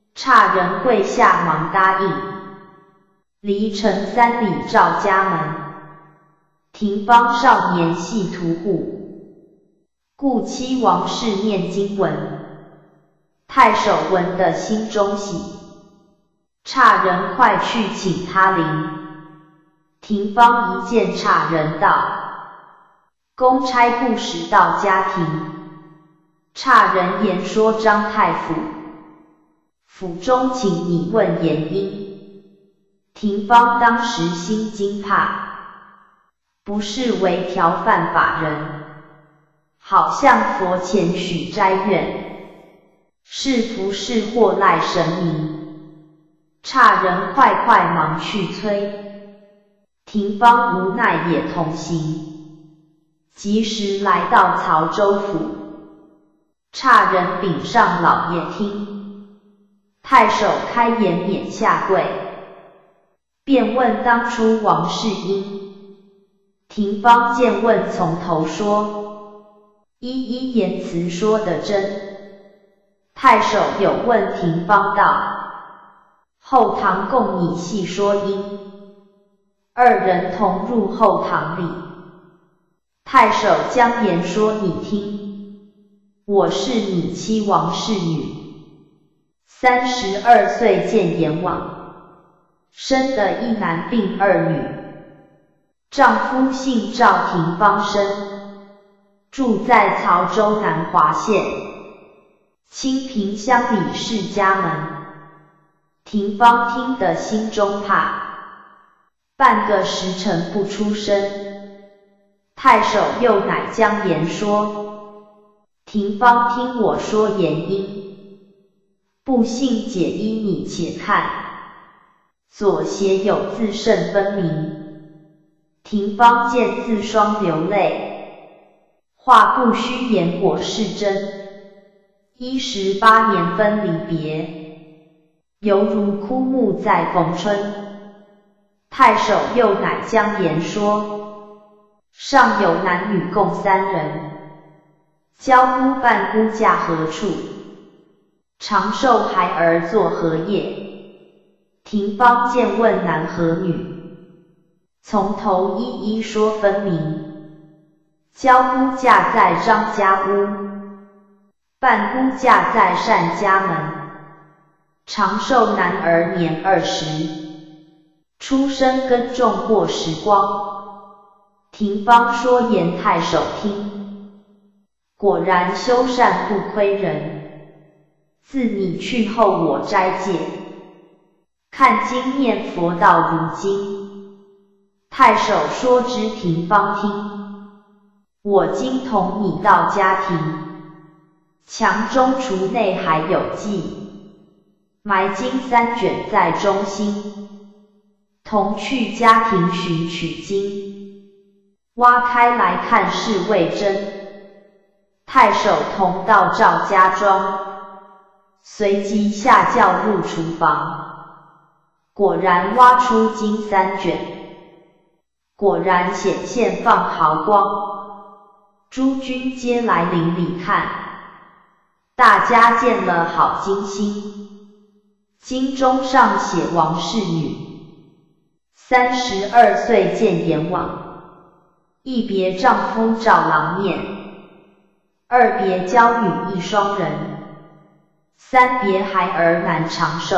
A: 差人跪下忙答应。离城三里赵家门，廷芳少年系屠户，故妻王氏念经文。太守闻得心中喜，差人快去请他临。廷芳一见差人到，公差不使到家庭。差人言说张太傅，府中请你问原因。廷芳当时心惊怕，不是违条犯法人，好向佛前许斋愿，是福是祸赖神明。差人快快忙去催，廷芳无奈也同行，及时来到曹州府。差人禀上老爷听，太守开言免下跪，便问当初王氏因。廷芳见问从头说，一一言辞说得真。太守有问廷芳道，后堂供你细说因。二人同入后堂里，太守将言说你听，我是你妻王氏女，三十二岁见阎王，生得一男并二女，丈夫姓赵，廷芳生，住在曹州南华县清平乡李氏家门。廷芳听得心中怕，半个时辰不出声。太守又乃将言说，廷芳听我说原因，不信解依你且看，左斜有字甚分明。廷芳见字双流泪，话不虚言果是真。一十八年分离别，犹如枯木在逢春。太守又乃将言说，上有男女共三人，娇姑半姑嫁何处？长寿孩儿作何业？廷芳见问男和女，从头一一说分明。娇姑嫁在张家屋，半姑嫁在单家门。长寿男儿年二十，出生耕种过时光。廷芳说言太守听，果然修善不亏人。自你去后我斋戒，看经念佛道如今。太守说知廷芳听，我今同你到家庭，墙中橱内还有记，埋经三卷在中心。同去家庭寻取经，挖开来看是为真。太守同到赵家庄，随即下轿入厨房，果然挖出经三卷，果然显现放毫光。诸军皆来邻里看，大家见了好惊心。经中上写王氏女，三十二岁见阎王，一别丈夫赵郎面，二别娇女一双人，三别孩儿难长寿。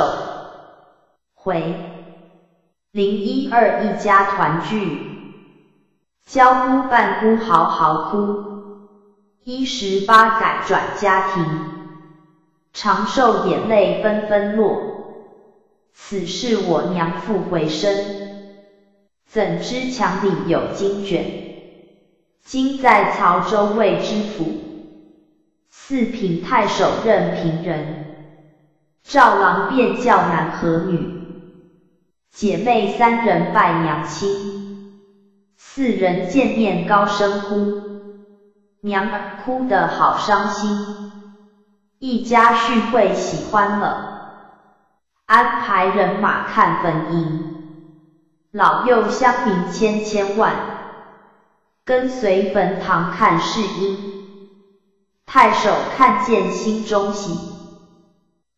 A: 回零一二一家团聚，娇姑半姑嚎嚎哭。一十八改转家庭，长寿眼泪纷纷落。此事我娘复回身，怎知墙里有经卷？今在曹州卫知府，四品太守任平人。赵郎便叫男和女，姐妹三人拜娘亲。四人见面高声哭，娘儿哭得好伤心。一家聚会喜欢了，安排人马看坟茔，老幼乡民千千万，跟随坟堂看世音。太守看见心中喜，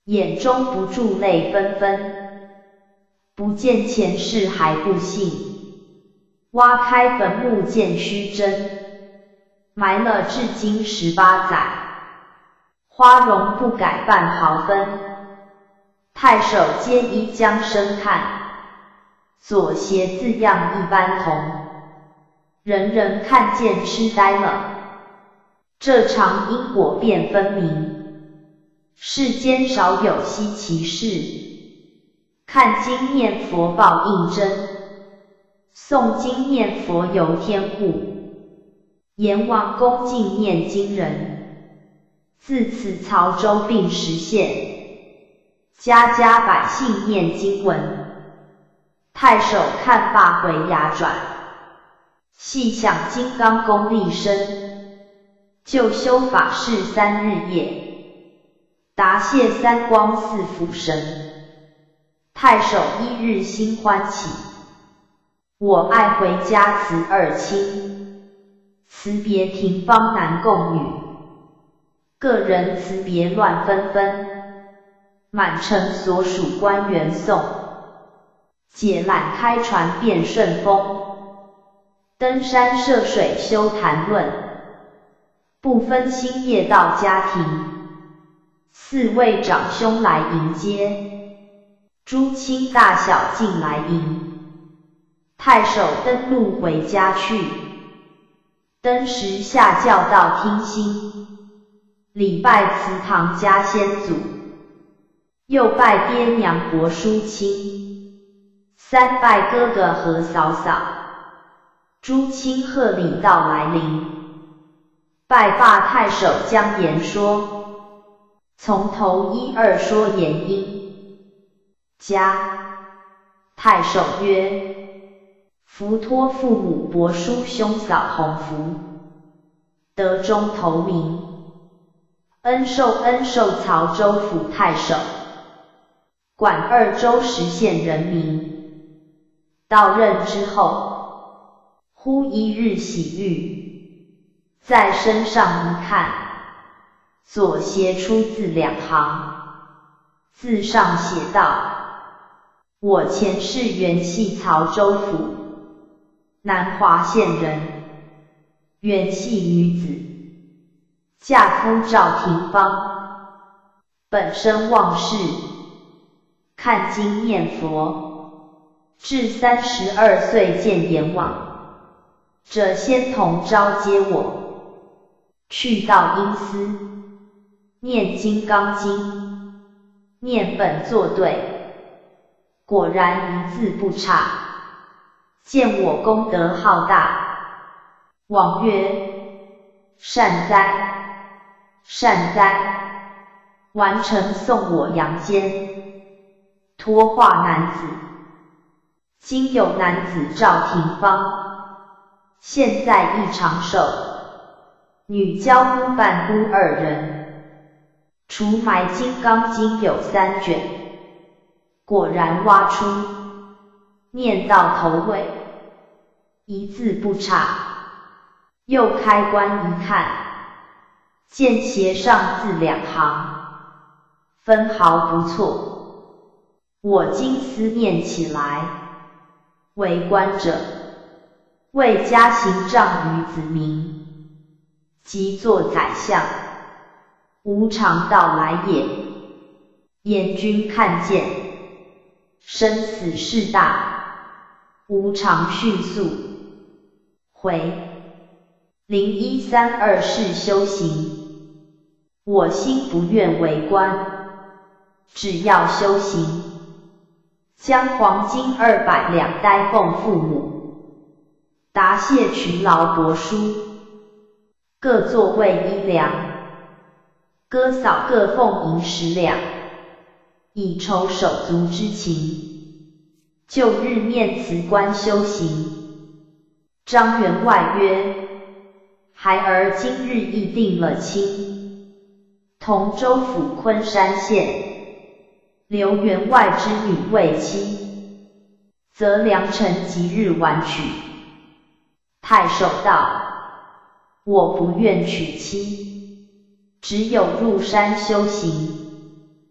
A: 眼中不住泪纷纷，不见前世还不信，挖开坟墓见虚真，埋了至今十八载，花容不改半毫分，太守皆依将生看，左斜字样一般同，人人看见痴呆了，这场因果便分明，世间少有稀奇事，看经念佛报应真，诵经念佛游天护，阎王恭敬念经人，自此曹州并实现，家家百姓念经文，太守看罢回衙转，细想金刚功力深，就修法事三日夜，答谢三光四辅神，太守一日心欢喜，我爱回家辞二亲，辞别庭芳男共女，个人辞别乱纷纷，满城所属官员送，解缆开船变顺风，登山涉水修谈论，不分星夜到家庭，四位长兄来迎接，诸亲大小进来迎，太守登路回家去，登时下轿到厅心，礼拜祠堂家先祖，又拜爹娘伯叔亲，三拜哥哥和嫂嫂，诸亲贺礼到来临，拜罢太守将言说，从头一二说言因。家太守曰：伏托父母伯叔兄嫂洪福，得中头名，恩受恩受曹州府太守，管二州十县人民。到任之后，忽一日喜遇，在身上一看，左斜出字两行，字上写道：我前世原系曹州府南华县人，原系女子，嫁夫赵廷芳，本身忘世，看经念佛，至三十二岁见阎王，这仙童招接我，去到阴司，念金刚经，念本作对，果然一字不差，见我功德浩大，王曰：善哉，善哉，完成送我阳间，托化男子。今有男子赵廷芳，现在亦长寿，女娇姑伴姑二人，除埋金刚经有三卷，果然挖出，念到头尾，一字不差。又开关一看，见斜上字两行，分毫不错。我今思念起来，为官者，为家行丈于子民，即作宰相，无常到来也。燕君看见，生死事大，无常迅速。回零一三二世修行，我心不愿为官，只要修行，将黄金二百两呆奉父母，答谢群劳伯叔，各座位一两，哥嫂各奉银十两，以酬手足之情，就日面辞官修行。张员外曰：孩儿今日亦定了亲，同州府昆山县，留员外之女为妻，则良辰吉日晚娶。太守道：我不愿娶妻，只有入山修行，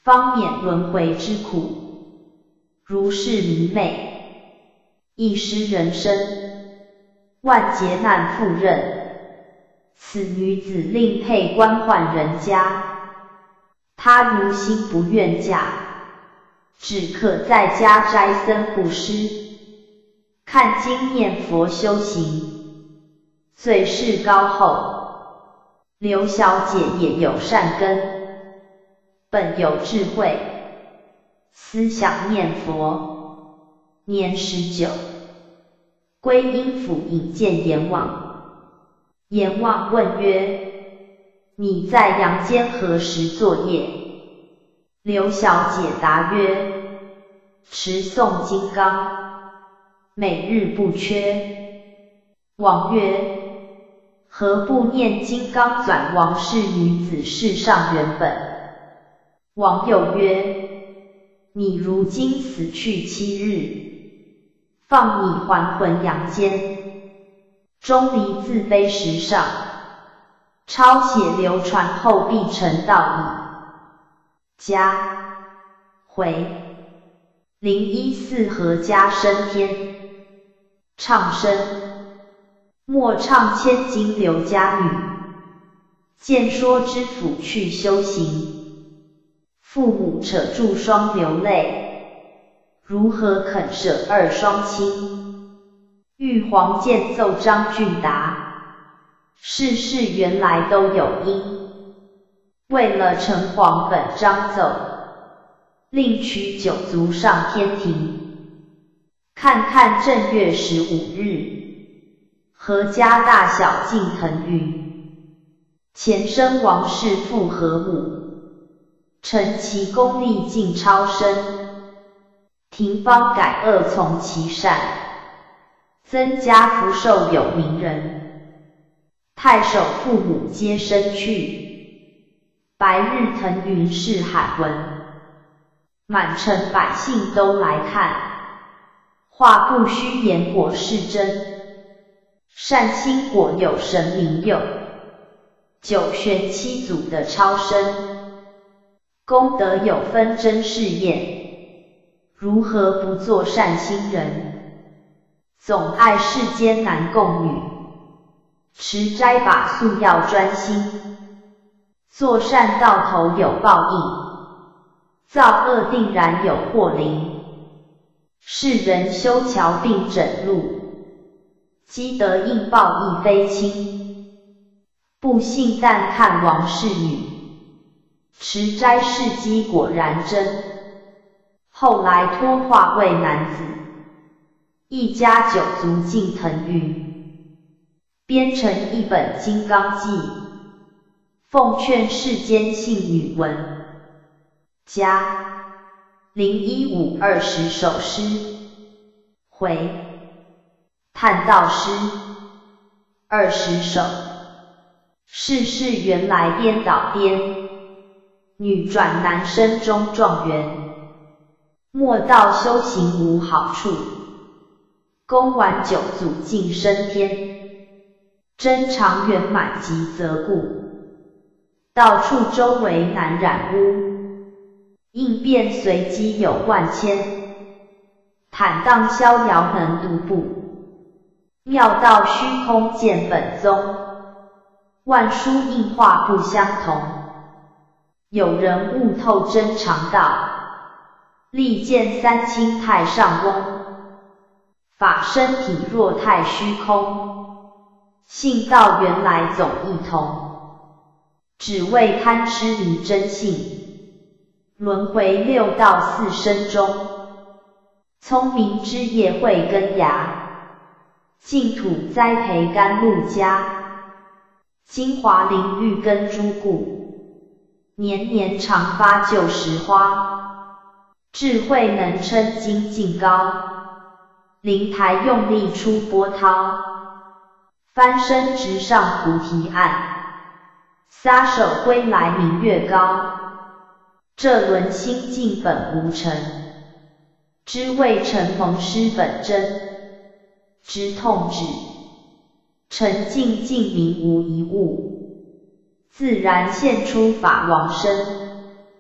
A: 方免轮回之苦。如是迷妹，一失人生，万劫难复任。此女子另配官宦人家，她如心不愿嫁，只可在家斋僧布施，看经念佛修行，最是高厚。刘小姐也有善根，本有智慧，思想念佛。年十九，归阴府引见阎王。阎王问曰：你在阳间何时作业？刘小姐答曰：持诵金刚，每日不缺。王曰：何不念金刚转王氏女子世上原本？王又曰：你如今死去七日，放你还魂阳间，钟离自卑石上，抄写流传后必成道矣。家回零一四合家升天。唱声：莫唱千金刘家女，见说知府去修行。父母扯住双流泪，如何肯舍二双亲？玉皇见奏张俊达，世事原来都有因。为了城隍本章奏，另取九族上天庭。看看正月十五日，阖家大小尽腾云。前生王氏父和母，承其功力尽超生。廷方改恶从其善，增加福寿有名人。太守父母皆生去，白日腾云是罕闻。满城百姓都来看，话不虚言果是真。善心果有神明佑，九玄七祖的超生。功德有分真是验，如何不做善心人？总爱世间男共女，持斋把素要专心。做善到头有报应，造恶定然有祸临。世人修桥并整路，积德应报亦非轻。不信但看王氏女，持斋事迹果然真。后来托化为男子，一家九族尽腾云，编成一本《金刚记》，奉劝世间信女闻。加零一五二十首诗。回叹道诗二十首。世事原来颠倒颠，女转男生中状元。莫道修行无好处，功完九祖尽升天。真常圆满即则故，到处周围难染污。应变随机有万千，坦荡逍遥能独步。妙道虚空见本宗，万殊应化不相同。有人悟透真常道，力见三清太上翁。法身体若太虚空，性道原来总异同。只为贪痴离真性，轮回六道四生中。聪明之业慧根芽，净土栽培甘露家。精华淋浴根珠故，年年常发旧时花。智慧能称精进高，灵台用力出波涛。翻身直上菩提岸，撒手归来明月高。这轮心境本无尘，知未成蒙师本真。知痛止，沉静静明无一物，自然现出法王身。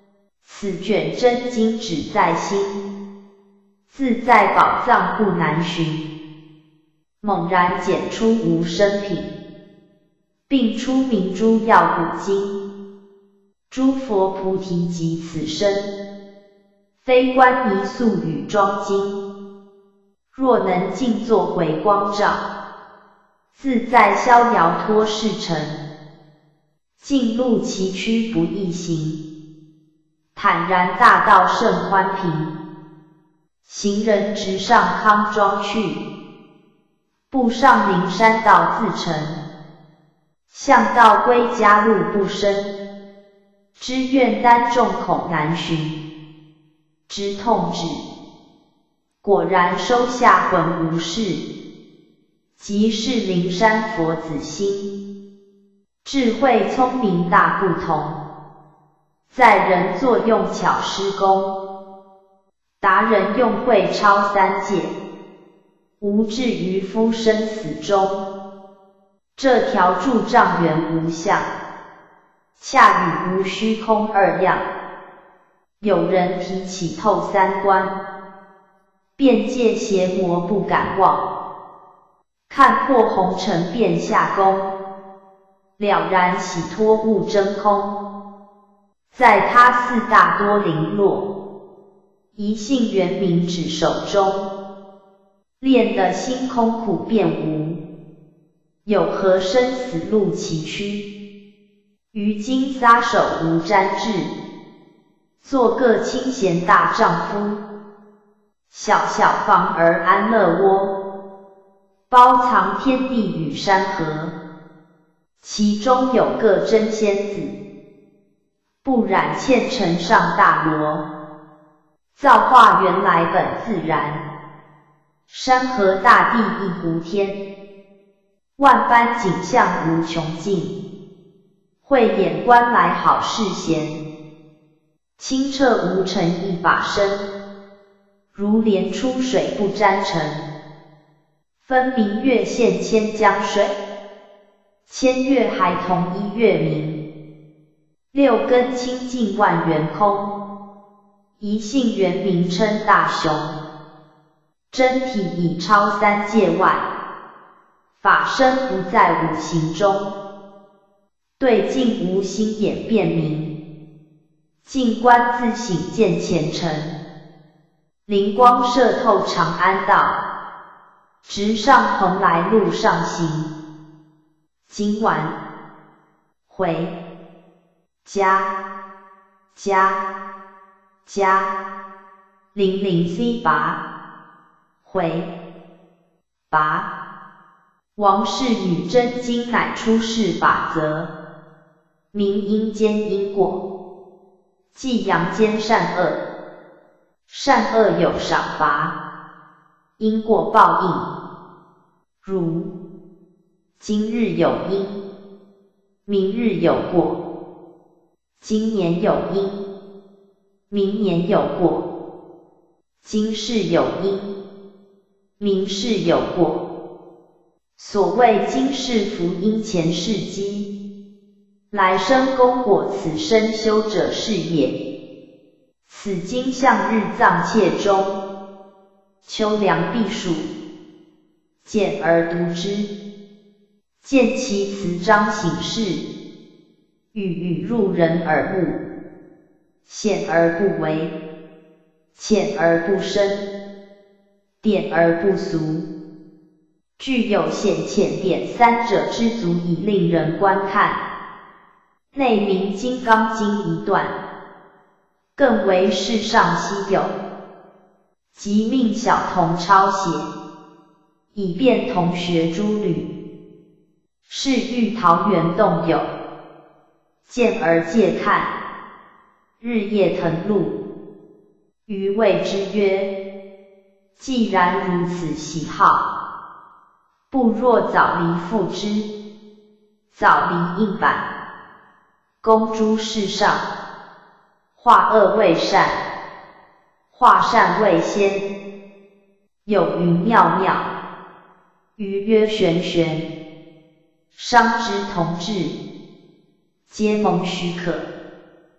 A: 此卷真经只在心，自在宝藏不难寻。猛然检出无生品，并出明诸要古今。诸佛菩提即此身，非观泥塑与庄金。若能静坐回光照，自在逍遥脱世尘。径路崎岖不易行，坦然大道甚欢平。行人直上康庄去，步上灵山道自成。向道归家路不深，知愿单众恐难寻。知痛止，果然收下魂无事，即是灵山佛子心。智慧聪明大不同，在人作用巧施工。达人用慧超三界，无至于夫生死中。这条柱障缘无相，恰与无虚空二样。有人提起透三观，遍界邪魔不敢望。看破红尘便下功，了然洗脱悟真空。在他四大多零落，一性圆明指手中。练得心空苦便无，有何生死路崎岖。于今撒手无沾滞，做个清闲大丈夫。小小房儿安乐窝，包藏天地与山河。其中有个真仙子，不染纤尘上大罗。造化原来本自然，山河大地一湖天。万般景象无穷尽，慧眼观来好世闲。清澈无尘一法身，如莲出水不沾尘。分明月现千江水，千月还同一月明。六根清净万缘空，一性圆明称大雄。真体已超三界外，法身不在五行中。对境无心眼辨明，静观自省见前程。灵光射透长安道，直上蓬莱路上行。今晚回家家家零零 C 拔回拔。王氏女真经乃出世法则，明因兼因果，即阳间善恶，善恶有赏罚，因果报应。如今日有因，明日有果；今年有因，明年有果；今世有因，明世有果。所谓今世福因前世积，来生功果此生修者是也。此经向日藏切中，秋凉避暑，见而读之，见其词章形式，语语入人耳目，显而不为，浅而不深，点而不俗。具有显浅点三者之足以令人观看。内明金刚经一段，更为世上稀有，即命小童抄写，以便同学诸吕。是欲桃源洞有，见而戒看，日夜腾录。余谓之曰：既然如此喜好，不若早离复之，早离应版，公诸世上，化恶为善，化善为先。有云妙妙，余曰玄玄，商之同志，皆蒙许可。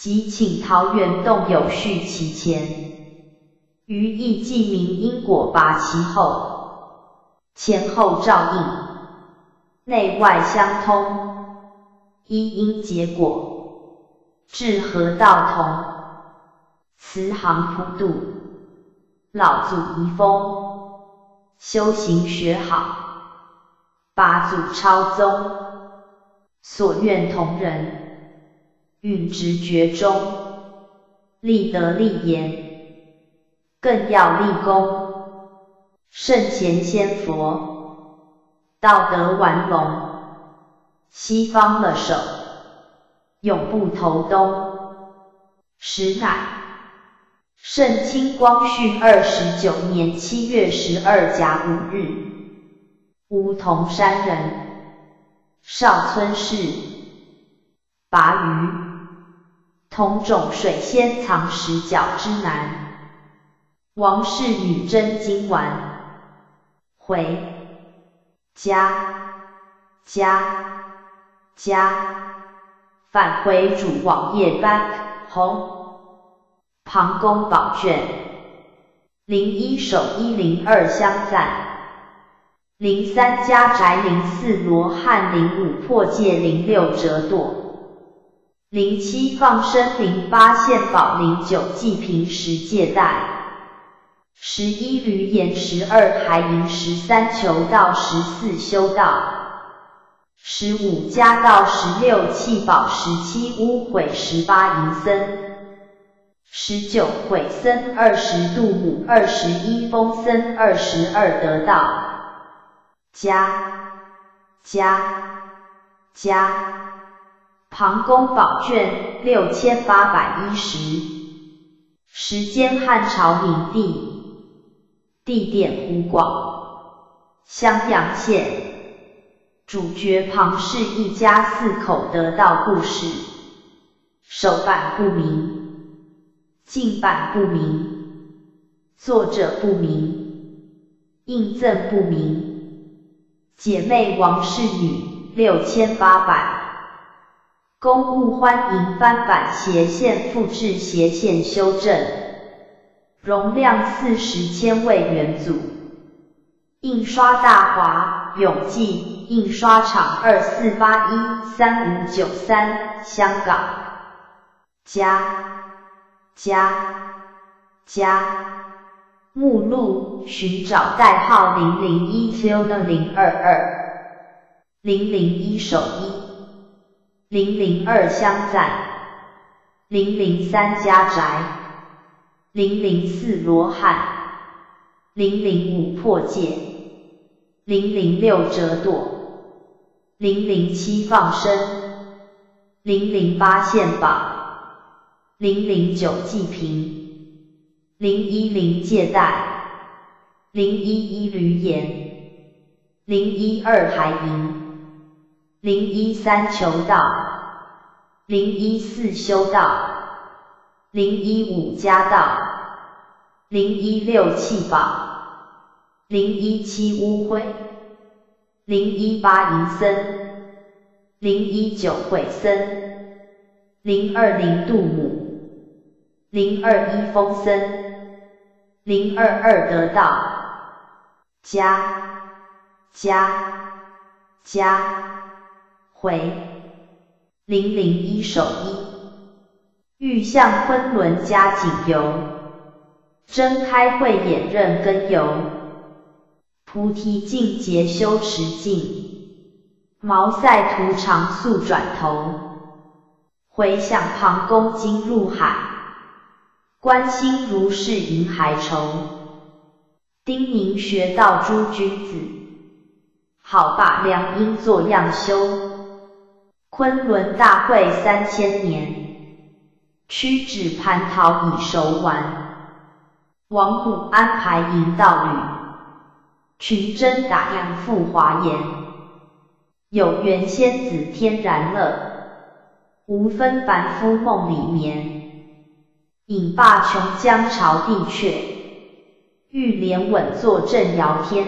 A: 即请桃园洞有序其前，于意记明因果拔其后，前后照应，内外相通，一因结果，至合道同。慈航普渡，老祖遗风，修行学好，八祖超宗，所愿同仁，运直觉中，立德立言，更要立功，圣贤仙佛，道德完隆，西方了手，永不投东。实乃圣清光绪二十九年七月十二甲午日，乌桐山人，邵村氏，拔鱼，同种水仙藏石角之南，王氏女真经丸，回家家家返回主网页 back home。庞公宝卷零一首一零二相赞，零三家宅零四罗汉零五破戒零六折堕，零七放生零八献宝零九济贫十戒带，十一驴言十二还营十三求道十四修道，十五家道十六弃宝十七污毁十八淫僧，十九毁僧二十度母二十一风僧二十二得道，家家家庞公宝卷六千八百一十，时间汉朝明帝，地点湖广襄阳县，主角庞氏一家四口得道故事，首版不明，进版不明，作者不明，印赠不明，姐妹王氏女六千八百，公务欢迎翻版斜线复制斜线修正，容量四十千位元组，印刷大华永记印刷厂二四八一三五九三香港，加加加目录寻找代号零零一 零二二零零一手一零零二相赞零零三家宅零零四罗汉零零五破戒零零六折堕零零七放生零零八献宝零零九济贫，零一零戒带，零一一驴言，零一二还营，零一三求道，零一四修道，零一五家道，零一六弃宝，零一七污秽，零一八淫僧，零一九毁僧，零二零度母。零二一风僧，零二二得道，加加加回零零一手一，欲向昆仑加紧游，睁开慧眼认根由，菩提境结修持境，毛塞图长速转头，回想庞公经入海。观心如是银海愁，叮咛学道诸君子，好把良因作样修。昆仑大会三千年，屈指蟠桃已熟完。王母安排引导旅，群真打样复华严。有缘仙子天然乐，无分凡夫梦里眠。引罢琼江朝地阙，欲连稳坐正遥天。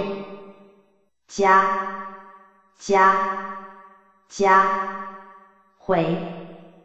A: 加加加回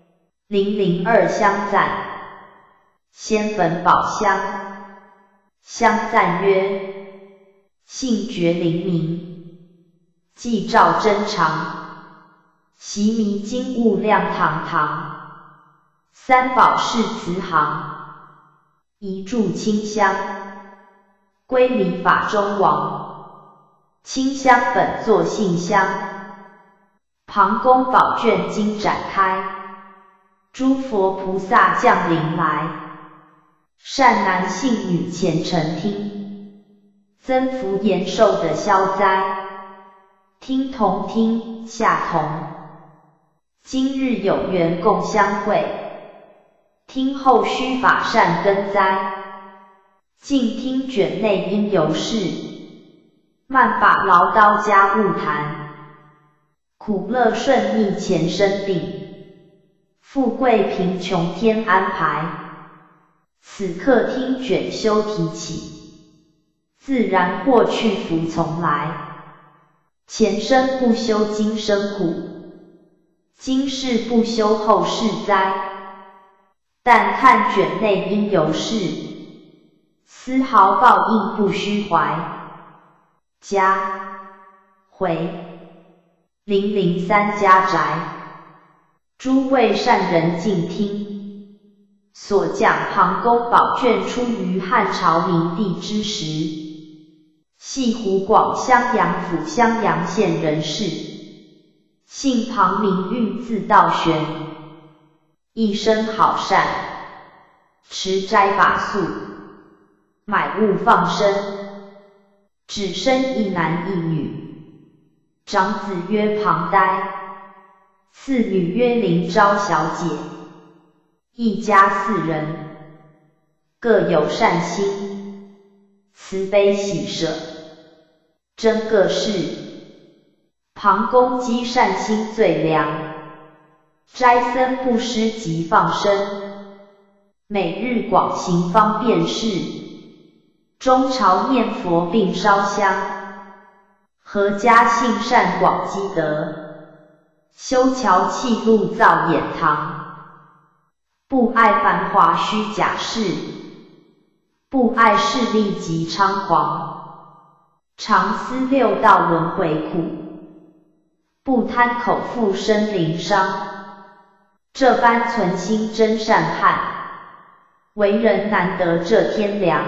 A: 零零二相赞。先焚宝香，香赞曰：性觉灵明，寂照真常，习迷经物亮堂堂。三宝是慈航，一炷清香，归离法中王。清香本作性香，旁宫宝卷经展开，诸佛菩萨降临来。善男信女虔诚听，增福延寿的消灾。听同听，下同，今日有缘共相会，听后须法善根栽。静听卷内因由事，慢把唠叨家务谈。苦乐顺逆前生定，富贵贫穷天安排。此刻听卷修提起，自然获去福从来。前生不修今生苦，今世不修后世灾。但看卷内因由事，丝毫报应不虚怀。家回零零三家宅，诸位善人静听。所讲旁宫宝卷出于汉朝明帝之时，系湖广襄阳府襄阳县人士，姓庞名玉字道玄，一生好善，持斋把素，买物放生，只生一男一女，长子曰庞呆，次女曰林昭小姐。一家四人，各有善心，慈悲喜舍，真个是庞公积善心最良，斋僧布施及放生，每日广行方便事，中朝念佛并烧香，阖家信善广积德，修桥砌路造眼堂。不爱繁华虚假事，不爱势利及猖狂，常思六道轮回苦，不贪口腹生灵伤。这般存心真善汉，为人难得这天良。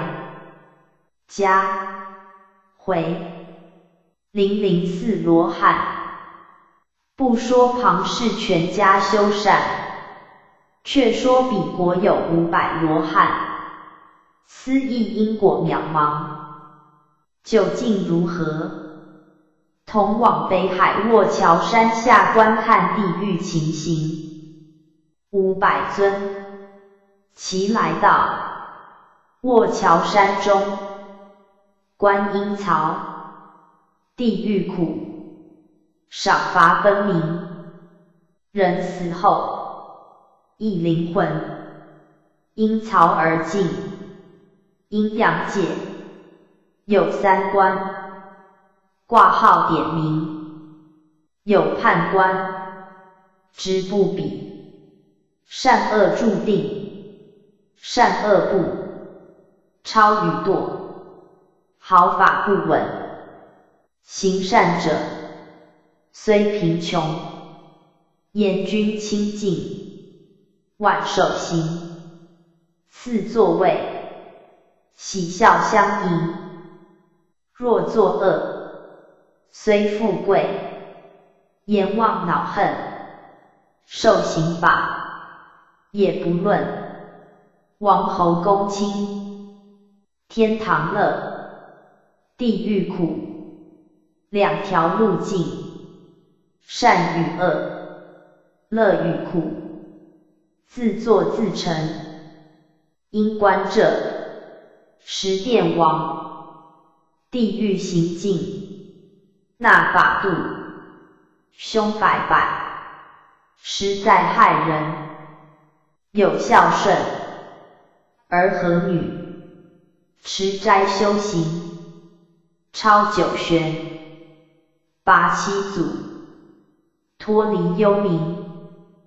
A: 家回零零四罗汉，不说庞氏全家修善，却说彼国有五百罗汉，斯亦因果渺茫，究竟如何？同往北海卧桥山下观看地狱情形。五百尊齐来到卧桥山中，观阴曹，地狱苦，赏罚分明。人死后，一灵魂因曹而进阴阳界，有三官，挂号点名，有判官，知不比，善恶注定，善恶不超与堕，毫发不稳。行善者虽贫穷，焉君清净，万寿行，赐座位，喜笑相迎。若作恶，虽富贵，阎王恼恨，受刑罚，也不论。王侯公卿，天堂乐，地狱苦，两条路径，善与恶，乐与苦，自作自成。因观这十殿王，地狱行径，那法度，凶百百，实在害人。有孝顺儿和女，持斋修行，超九玄，拔七祖，脱离幽冥，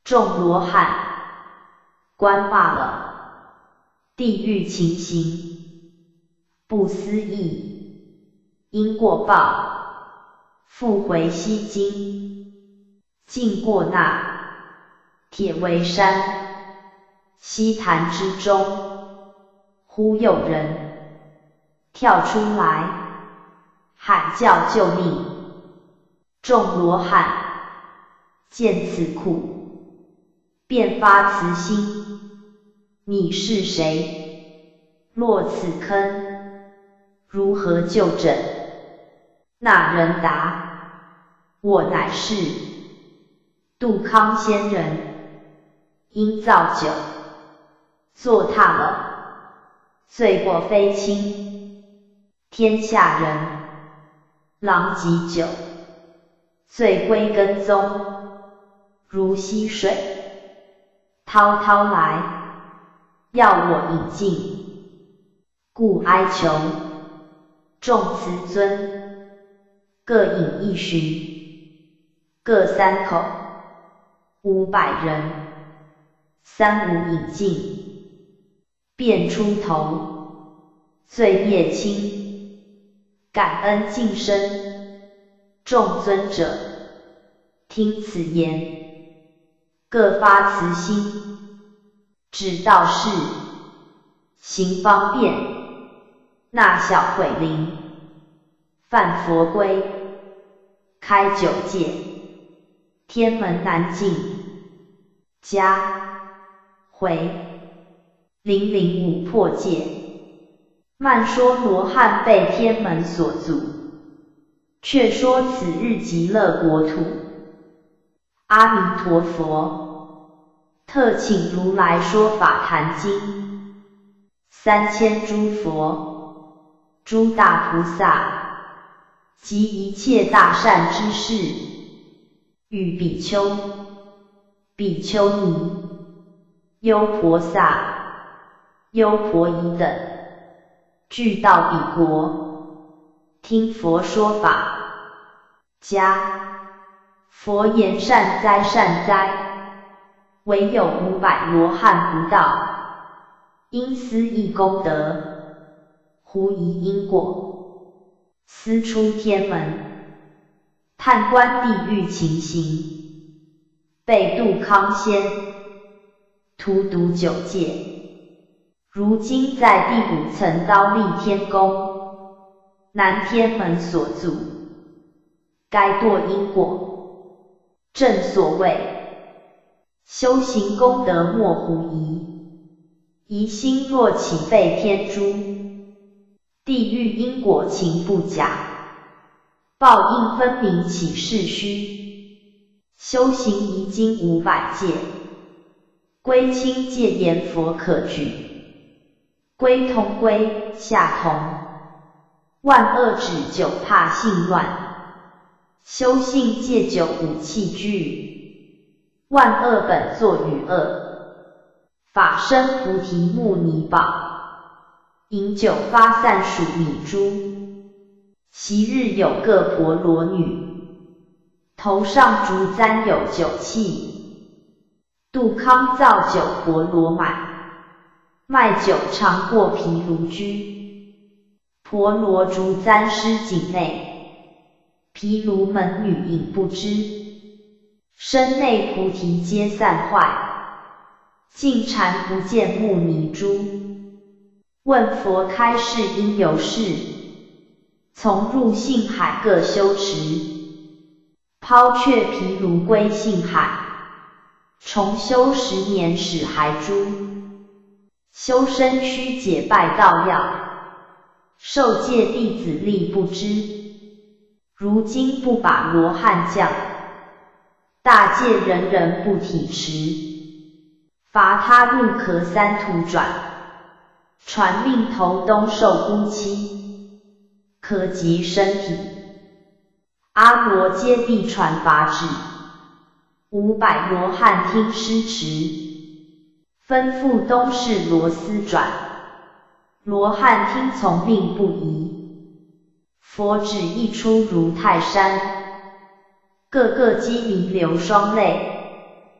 A: 众罗汉，观罢了，地狱情形，不思议，因果报，复回西经，经过那铁围山，溪潭之中，忽有人跳出来，喊叫救命。众罗汉见此苦，便发慈心，你是谁？落此坑，如何救诊？那人答：我乃是杜康仙人，因造酒，坐踏了，罪过非轻。天下人狼藉酒，罪归根宗，如溪水滔滔来，要我饮尽，故哀求众慈尊，各饮一巡，各三口，五百人，三无饮尽，便出头，罪业轻，感恩净身。众尊者听此言，各发慈心，指道是行方便，纳小毁灵，犯佛规，开九戒，天门难进，加回零零五破戒。慢说罗汉被天门所阻，却说此日极乐国土。阿弥陀佛，特请如来说法坛经。三千诸佛，诸大菩萨，及一切大善之事，与比丘、比丘尼、优婆萨、优婆夷等，俱到彼国，听佛说法。加佛言：善哉善哉，唯有五百罗汉不到，因思义功德，狐疑因果，思出天门，探观地狱情形，被杜康仙，荼毒九戒，如今在第五层刀立天宫，南天门所阻，该堕因果。正所谓修行功德莫狐疑，疑心若起被天诛。地狱因果情不假，报应分明岂是虚。修行已经五百戒，归清戒严佛可举。归同归，下同，万恶止酒怕性乱。修性戒酒五器具，万恶本作与恶，法身菩提目尼宝，饮酒发散属米珠。昔日有个婆罗女，头上竹簪有酒器，杜康造酒婆罗买，卖酒常过毗卢居。婆罗竹簪施颈内，毗卢门女饮不知，身内菩提皆散坏，尽禅不见目尼珠。问佛开示因由是，从入性海各修持，抛却毗卢归性海，重修十年始还珠。修身须解拜道要，受戒弟子力不知。如今不把罗汉降，大戒人人不体持，罚他入壳三途转，传命投东受孤妻，可及身体。阿罗揭谛传法旨，五百罗汉听施持，吩咐东市罗斯转，罗汉听从命不疑。佛旨一出如泰山，个个机灵流双泪，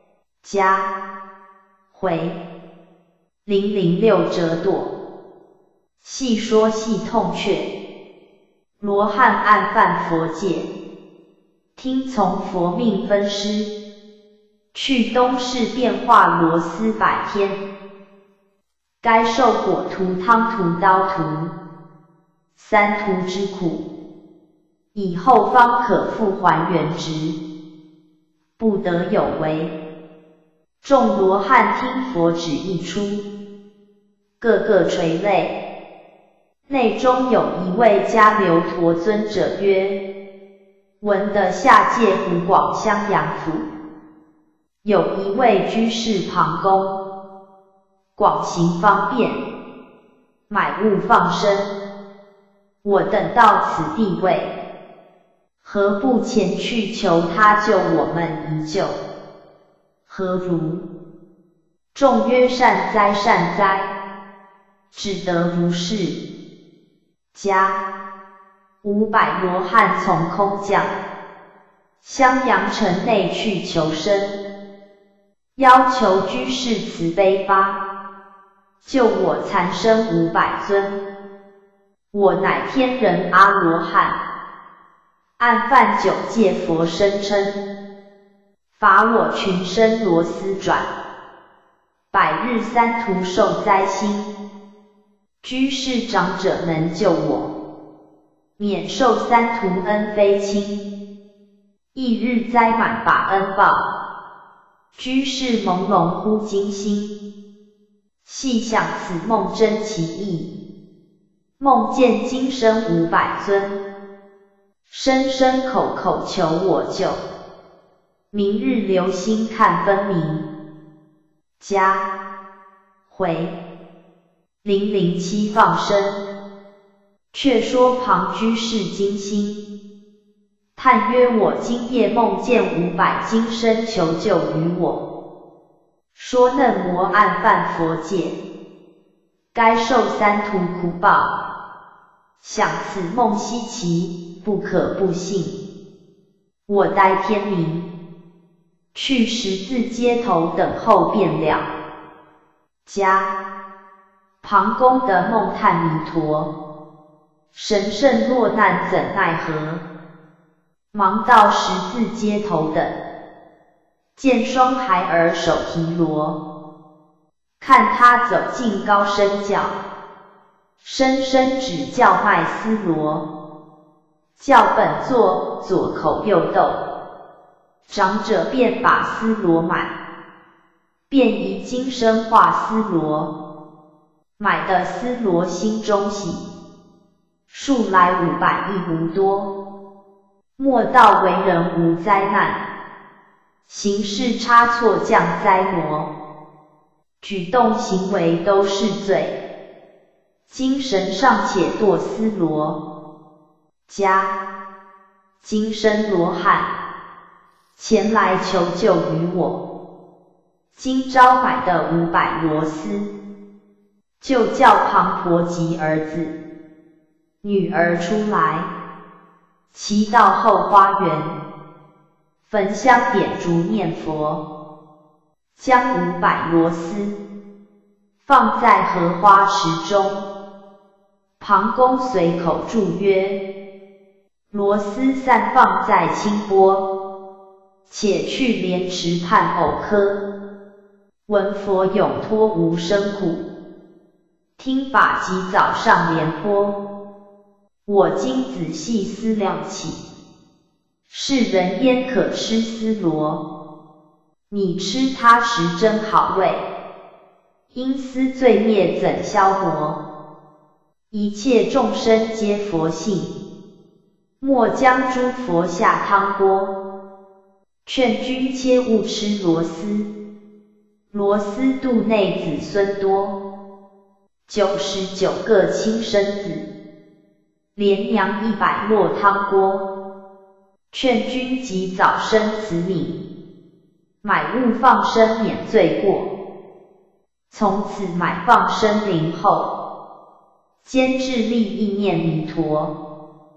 A: 加回零零六折堕。细说细痛却，罗汉暗犯佛戒，听从佛命分施，去东市变化螺丝百天。该受果图汤图刀图，三途之苦，以后方可复还原之，不得有为。众罗汉听佛旨一出，个个垂泪。内中有一位迦留陀尊者曰：闻得下界湖广襄阳府，有一位居士庞公，广行方便，买物放生。我等到此地位，何不前去求他救我们一救？何如？众曰：善哉善哉，只得如是。加五百罗汉从空降，襄阳城内去求生，要求居士慈悲发，救我残生五百尊。我乃天人阿罗汉，暗犯九界佛声称，罚我群生螺丝转，百日三途受灾星。居士长者能救我，免受三途恩非轻。一日灾满把恩报，居士朦胧忽惊心。细想此梦真奇异，梦见今生五百尊，声声口口求我救。明日留心看分明。加回零零七放生。却说庞居士惊心，叹曰：我今夜梦见五百今生求救于我，说嫩魔暗犯佛戒，该受三途苦报。想此梦稀奇，不可不信。我待天明，去十字街头等候便了。加庞公得梦探弥陀，神圣落难怎奈何？忙到十字街头等，见双孩儿手提锣，看他走近高声叫，声声只叫麦斯罗，叫本座左口右斗。长者便把丝罗买，便以金身化丝罗。买的丝罗心中喜，数来五百亦无多。莫道为人无灾难，行事差错降灾魔，举动行为都是罪。精神尚且堕丝罗。加金身罗汉前来求救于我，今朝买的五百螺丝，就叫庞婆及儿子、女儿出来，齐到后花园，焚香点烛念佛，将五百螺丝放在荷花池中。庞公随口祝曰：螺丝散放在清波，且去莲池畔藕柯，闻佛永脱无生苦，听法及早上莲坡。我今仔细思量起，世人焉可吃丝罗？你吃它时真好味，因思罪孽怎消磨？一切众生皆佛性，莫将诸佛下汤锅。劝君切勿吃螺丝，螺丝肚内子孙多，九十九个亲生子，连娘一百落汤锅。劝君及早生此悯，买物放生免罪过。从此买放生灵后，坚志力意念弥陀。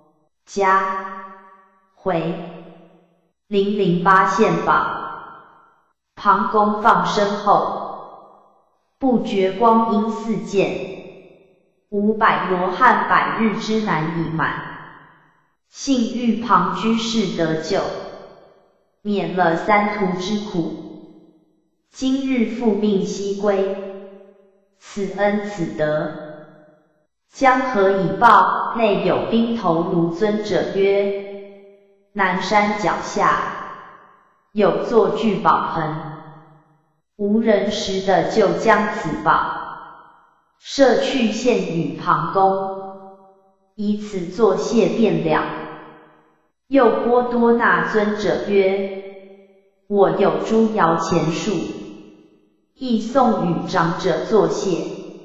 A: 加回零零八献宝。 庞公放生后，不觉光阴似箭，五百罗汉百日之难已满。幸遇庞居士得救，免了三途之苦。今日复命西归，此恩此德，将何以报？内有宾头卢尊者曰：南山脚下有座聚宝盆，无人识得，就将此宝摄去献与庞公，以此作谢便了。又波多那尊者曰：我有诸摇钱树，亦送与长者作谢。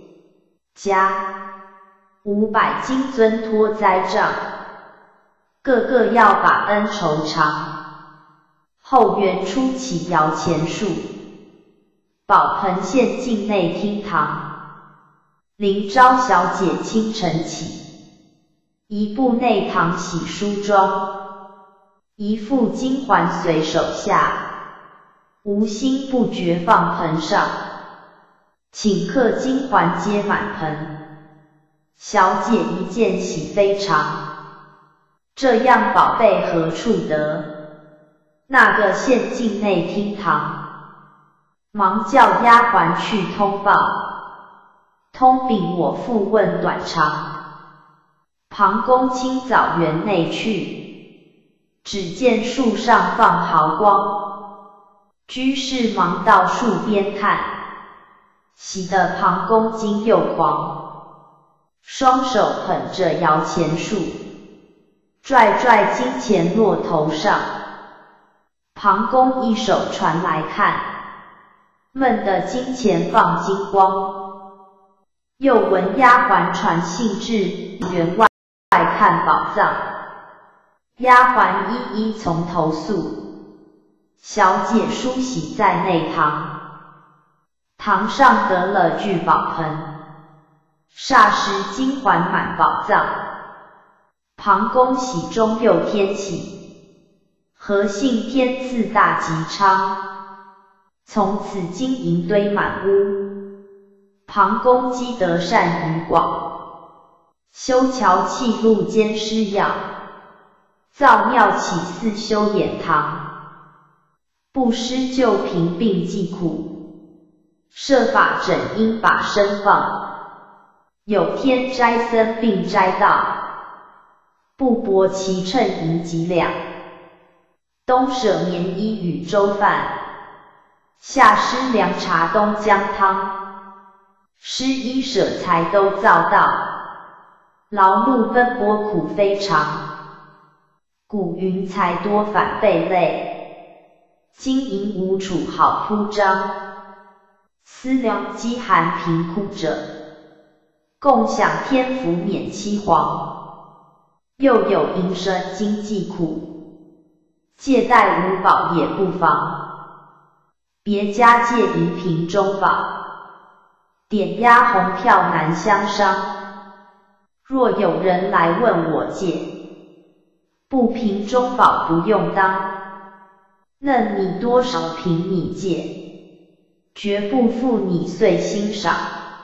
A: 加五百金尊托栽杖，个个要把恩酬偿。后原初起摇钱树，宝盆献进内厅堂。临朝小姐清晨起，一步内堂洗梳妆，一副金环随手下，无心不觉放盆上，顷刻金环皆满盆。小姐一见喜非常，这样宝贝何处得？那个献进内厅堂，忙叫丫鬟去通报，通禀我复问短长。庞公清早园内去，只见树上放毫光，居士忙到树边看，喜得庞公惊又狂，双手捧着摇钱树，拽拽金钱落头上。庞公一手传来看，闷得金钱放金光。又闻丫鬟传信至园外看宝藏，丫鬟一一从投诉，小姐梳洗在内堂，堂上得了聚宝盆，霎时金环满宝藏。庞公喜中又天喜，何幸天赐大吉昌，从此金银堆满屋。庞公积德善于广，修桥砌路兼施药，造庙起寺修演堂，布施救贫并济苦，设法整因把身放，有天斋僧并斋道，不薄其称银几两。冬舍棉衣与粥饭，夏施凉茶冬姜汤，施衣舍财都造到，劳碌奔波苦非常。古云财多反被累，金银无储好铺张。思量饥寒贫苦者，共享天福免凄惶。又有营生经济苦，借贷无保也不妨。别家借银瓶中宝，点押红票难相商。若有人来问我借，不凭中宝不用当。嫩你多少凭你借，绝不负你遂欣赏。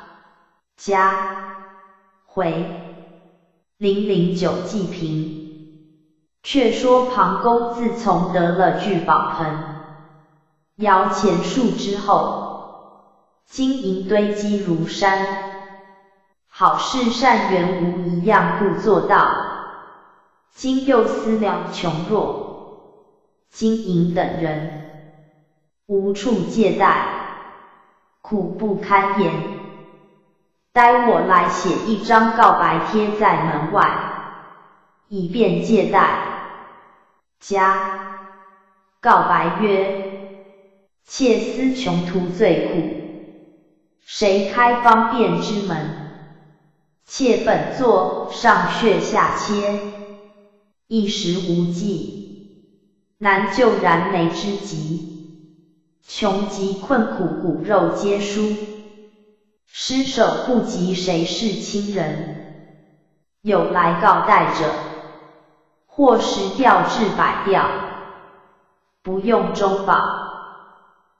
A: 加回零零九济贫。却说庞公自从得了聚宝盆、摇钱树之后，金银堆积如山，好事善缘无一样不做到。今又思量穷弱、金银等人，无处借贷，苦不堪言。待我来写一张告白贴在门外，以便借贷。加告白曰：妾思穷途最苦，谁开方便之门？妾本作上血下切，一时无计，难救燃眉之急。穷极困苦，骨肉皆疏，失手不及谁是亲人？有来告贷者，或十吊至百吊，不用中宝，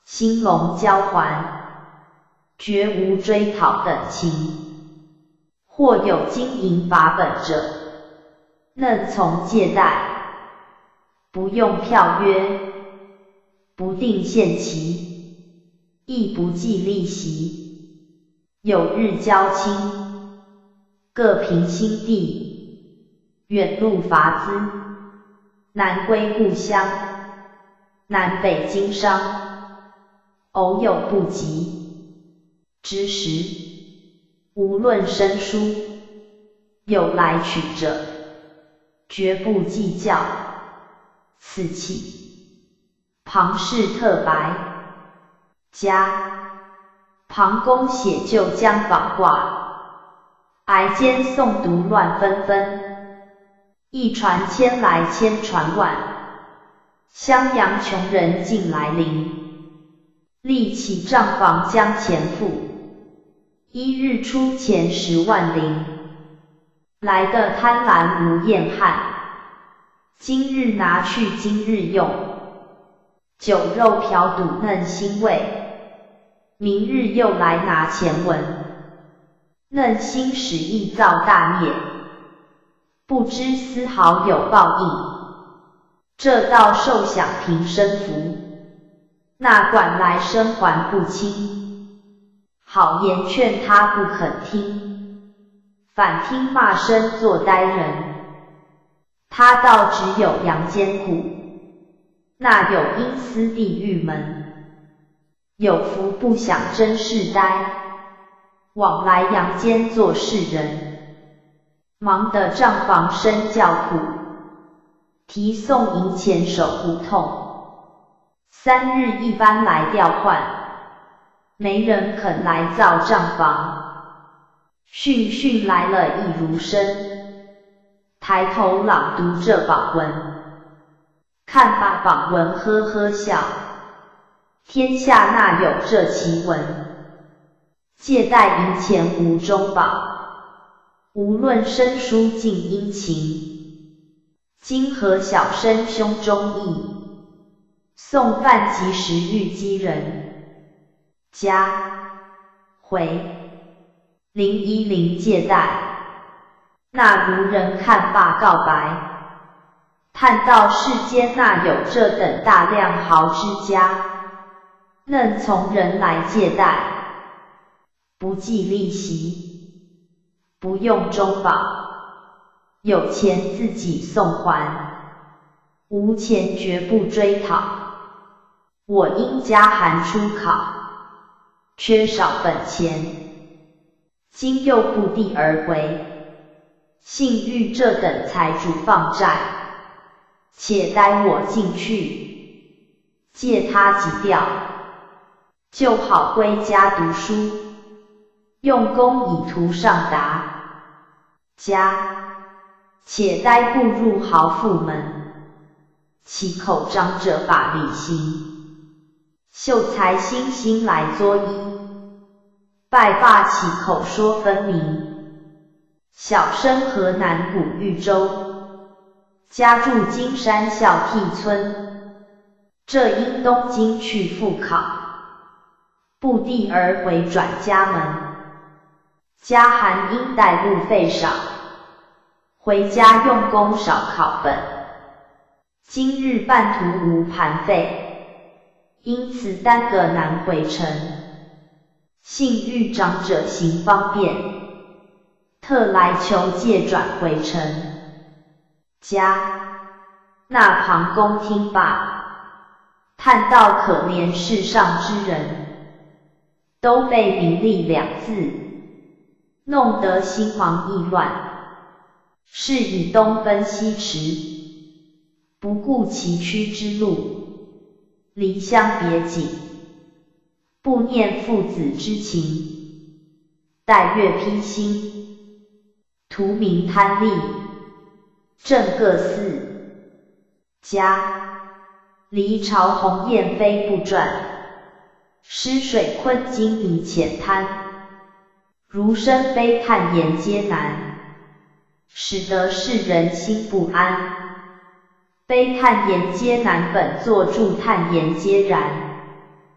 A: 兴隆交还，绝无追讨等情。或有经营法本者，嫩从借贷，不用票约，不定限期，亦不计利息。有日交清，各凭心地，远路伐资，南归故乡，南北经商，偶有不及之时，无论生疏，有来取者，绝不计较。此气，庞氏特白。加庞公写就将访卦，挨间诵读乱纷纷，一传千来千传万，襄阳穷人尽来临，立起账房将钱付，一日出钱十万零，来的贪婪无厌汉，今日拿去今日用，酒肉嫖赌嫩腥味，明日又来拿钱文，嫩腥使意造大孽，不知丝毫有报应，这道受享平生福，那管来生还不清，好言劝他不肯听，反听骂声作呆人，他道只有阳间苦，那有阴司地狱门，有福不享真世呆，往来阳间做世人，忙得账房身叫苦，提送银钱手胡痛，三日一般来调换，没人肯来造账房，训训来了亦如生，抬头朗读这榜文，看罢榜文呵呵笑，天下哪有这奇闻，借贷银钱无中宝，无论生疏尽殷勤，今何小生胸中意，送饭及时遇击人，加回零一零借贷，那如人看罢告白，叹道世间哪有这等大量豪之家，嫩从人来借贷，不计利息，不用中保，有钱自己送还，无钱绝不追讨。我因家寒初考，缺少本钱，今又不地而回，幸遇这等财主放债，且待我进去，借他几吊，就好归家读书，用功以图上达。家且待步入豪富门，其口张着法理行，秀才欣欣来作揖，拜罢其口说分明。小生河南古豫州，家住金山孝悌村，这因东京去复考，不地而回转家门。家寒因带路费少，回家用功少考本，今日半途无盘费，因此耽搁难回程。幸遇长者行方便，特来求借转回程。家那庞公听罢，叹道可怜世上之人，都被名利两字弄得心忙意乱，是以东奔西驰，不顾崎岖之路，离乡别井，不念父子之情，待月披星，图名贪利，正各司。家离巢鸿雁飞不转，湿水困金迷浅滩，如生悲叹言皆难，使得世人心不安。悲叹言皆难本作助叹言皆然，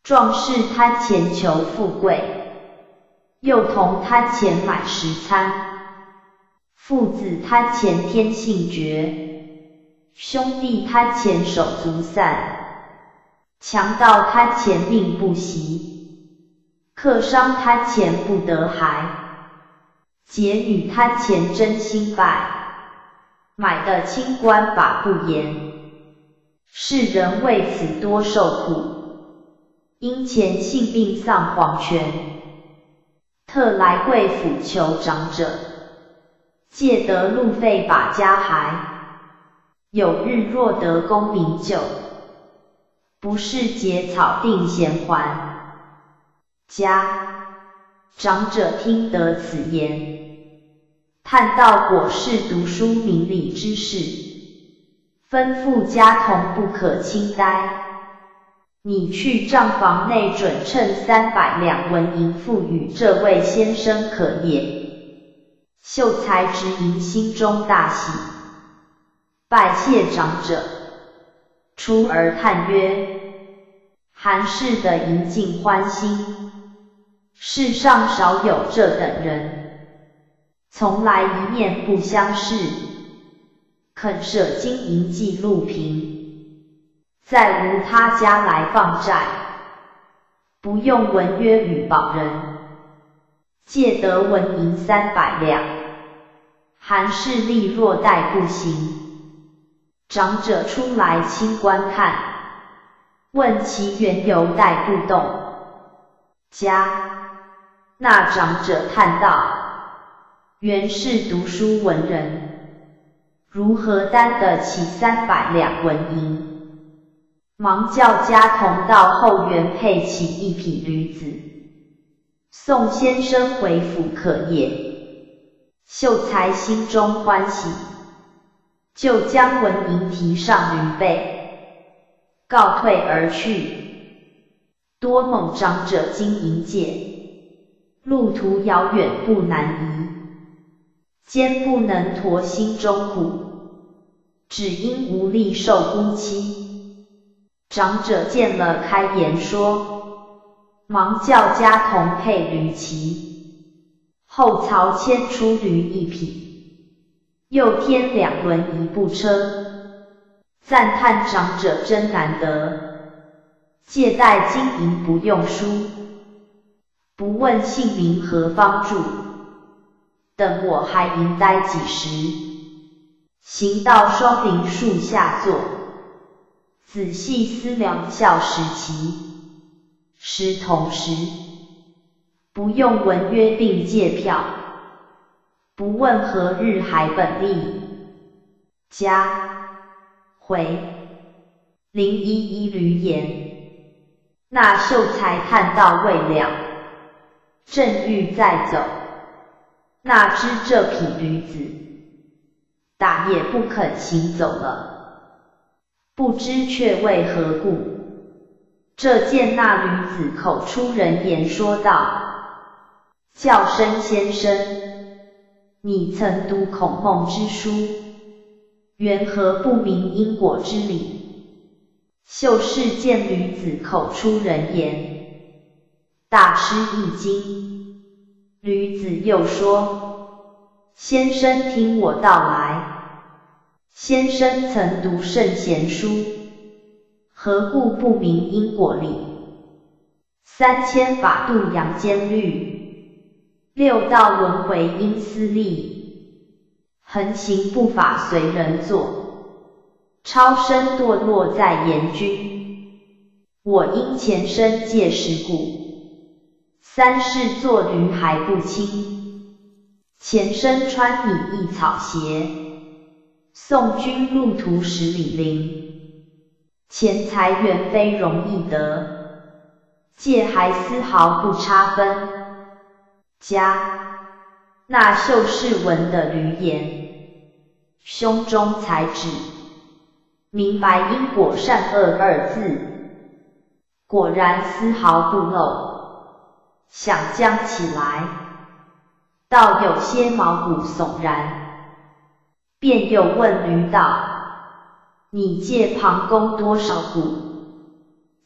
A: 壮士贪钱求富贵，幼童贪钱买食餐，父子贪钱天性绝，兄弟贪钱手足散，强盗贪钱命不息，客商贪钱不得孩，劫女贪钱真心败，买得清官把不严，世人为此多受苦，因钱性命丧黄泉，特来贵府求长者，借得路费把家孩，有日若得功名就，不是结草定闲还。家长者听得此言，叹道果是读书明理之士，吩咐家童不可轻呆。你去账房内准称三百两纹银付与这位先生可也。秀才执银心中大喜，拜谢长者，出而叹曰：韩氏的银尽欢心，世上少有这等人，从来一面不相视，肯舍金银寄路平。再无他家来放债，不用文约与保人，借得纹银三百两，韩氏力若待不行。长者出来亲观看，问其缘由，待不动。家那长者叹道：原是读书文人，如何担得起三百两纹银？忙叫家童到后园配起一匹驴子，送先生回府可也。秀才心中欢喜，就将纹银提上驴背，告退而去。多蒙长者经营界，路途遥远不难移，兼不能驮心中苦，只因无力受孤妻。长者见了，开言说，忙叫家童配驴骑，后槽牵出驴一匹，又添两轮一部车，赞叹长者真难得，借贷金银不用书，不问姓名何方住，等我还银待几时，行到双林树下坐，仔细思量笑时期，时同时，不用文约并借票，不问何日还本利。家回零一一驴言，那秀才叹道未了，正欲再走，哪知这匹驴子打也不肯行走了。不知却为何故，这见那驴子口出人言，说道：叫声先生，你曾读孔孟之书，缘何不明因果之理？秀士见驴子口出人言，大吃一惊。驴子又说：先生听我道来，先生曾读圣贤书，何故不明因果理？三千法度阳间律，六道轮回因私利，横行不法随人作，超生堕落在阎君。我因前生借食故，三世做驴还不轻，前生穿你一草鞋，送君路途十里林。钱财原非容易得，借还丝毫不差分。家那秀士闻的驴言，胸中才止，明白因果善恶二字，果然丝毫不漏，想将起来，倒有些毛骨悚然，便又问驴道：你借庞公多少股？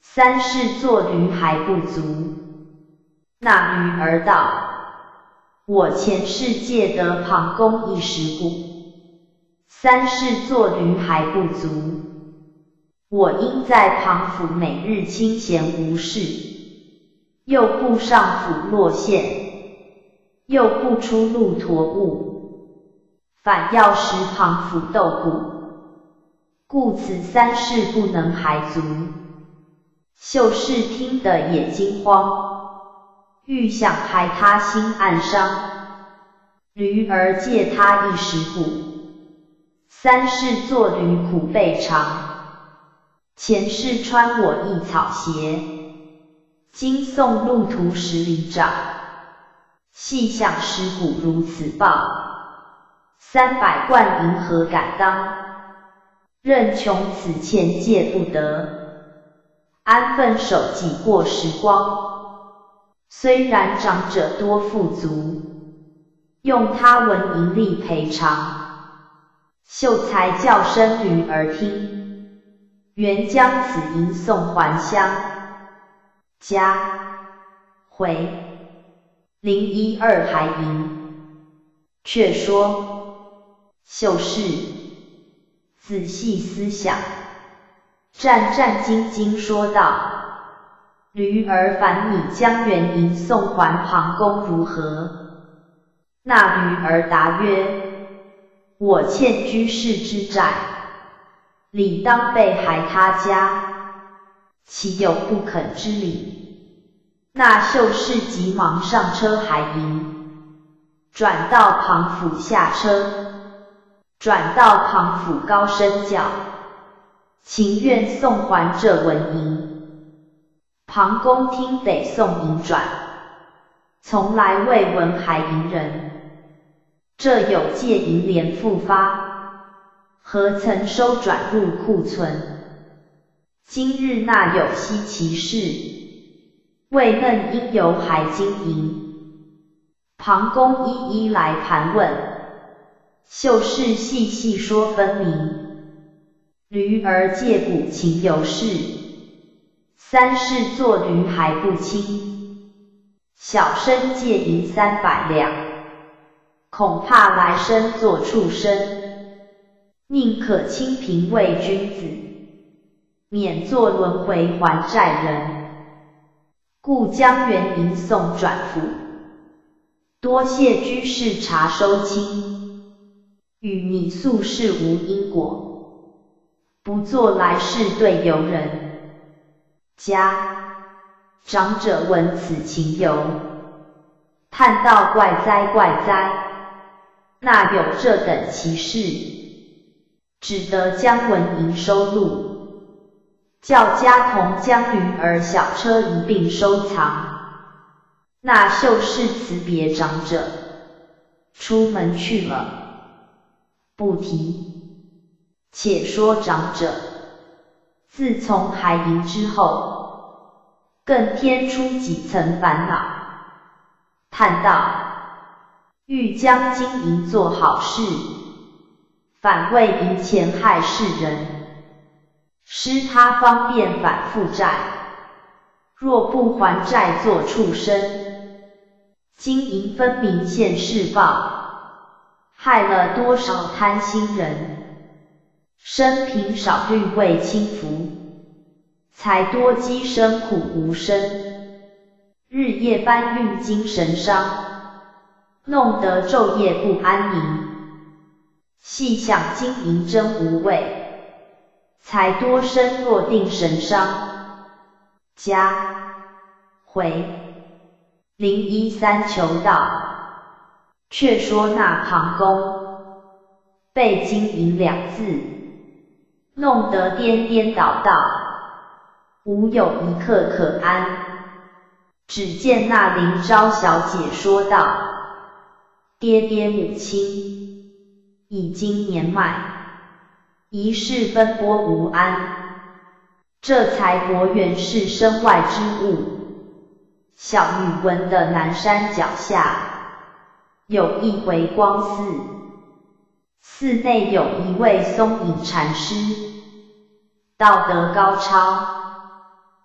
A: 三世作驴还不足。那驴儿道：我前世借得庞公一石骨，三世作驴还不足。我因在庞府每日清闲无事，又不上府落县，又不出路驮物，反要食庞府豆骨，故此三世不能还足。秀士听得也惊慌，欲想害他心暗伤，驴儿借他一石骨，三世作驴苦备尝。前世穿我一草鞋，今送路途十里长。细想石骨如此报，三百贯银何敢当？任穷此钱借不得，安分守己过时光。虽然长者多富足，用他文银力赔偿。秀才叫声驴儿听，原将此银送还乡。家回零一二还银。却说秀士仔细思想，战战兢兢说道：驴儿烦你将原银送还庞公如何？那驴儿答曰：我欠居士之债，理当备还他家，岂有不肯之理？那秀士急忙上车还银，转到庞府下车，转到庞府高声叫：情愿送还这文银。庞公听得送银转，从来未闻还银人，这有借银连复发，何曾收转入库存？今日那有稀奇事，未嫩应由还金银。庞公一一来盘问，秀士细细说分明。驴儿借骨情由是，三世作驴还不清。小生借银三百两，恐怕来生做畜生，宁可清贫为君子，免作轮回还债人。故将原银送转府，多谢居士查收清。与你宿世无因果，不做来世对由人。家长者闻此情由，叹道怪哉怪哉，那有这等奇事？只得将文银收录，叫家童将驴儿小车一并收藏。那秀士辞别长者，出门去了。不提。且说长者，自从还银之后，更添出几层烦恼，叹道：欲将金银做好事，反为银钱害世人，施他方便反负债。若不还债做畜生，金银分明现世报，害了多少贪心人。生平少虑为轻浮，才多积生苦无声。日夜搬运精神伤，弄得昼夜不安宁。细想金银真无味，才多生若定神伤。家回零一三求道。却说那庞公被金银两字弄得颠颠倒倒，无有一刻可安。只见那林昭小姐说道：爹爹母亲已经年迈，一世奔波无安，这才博原是身外之物。小女闻得南山脚下有一回光寺，寺内有一位松隐禅师，道德高超，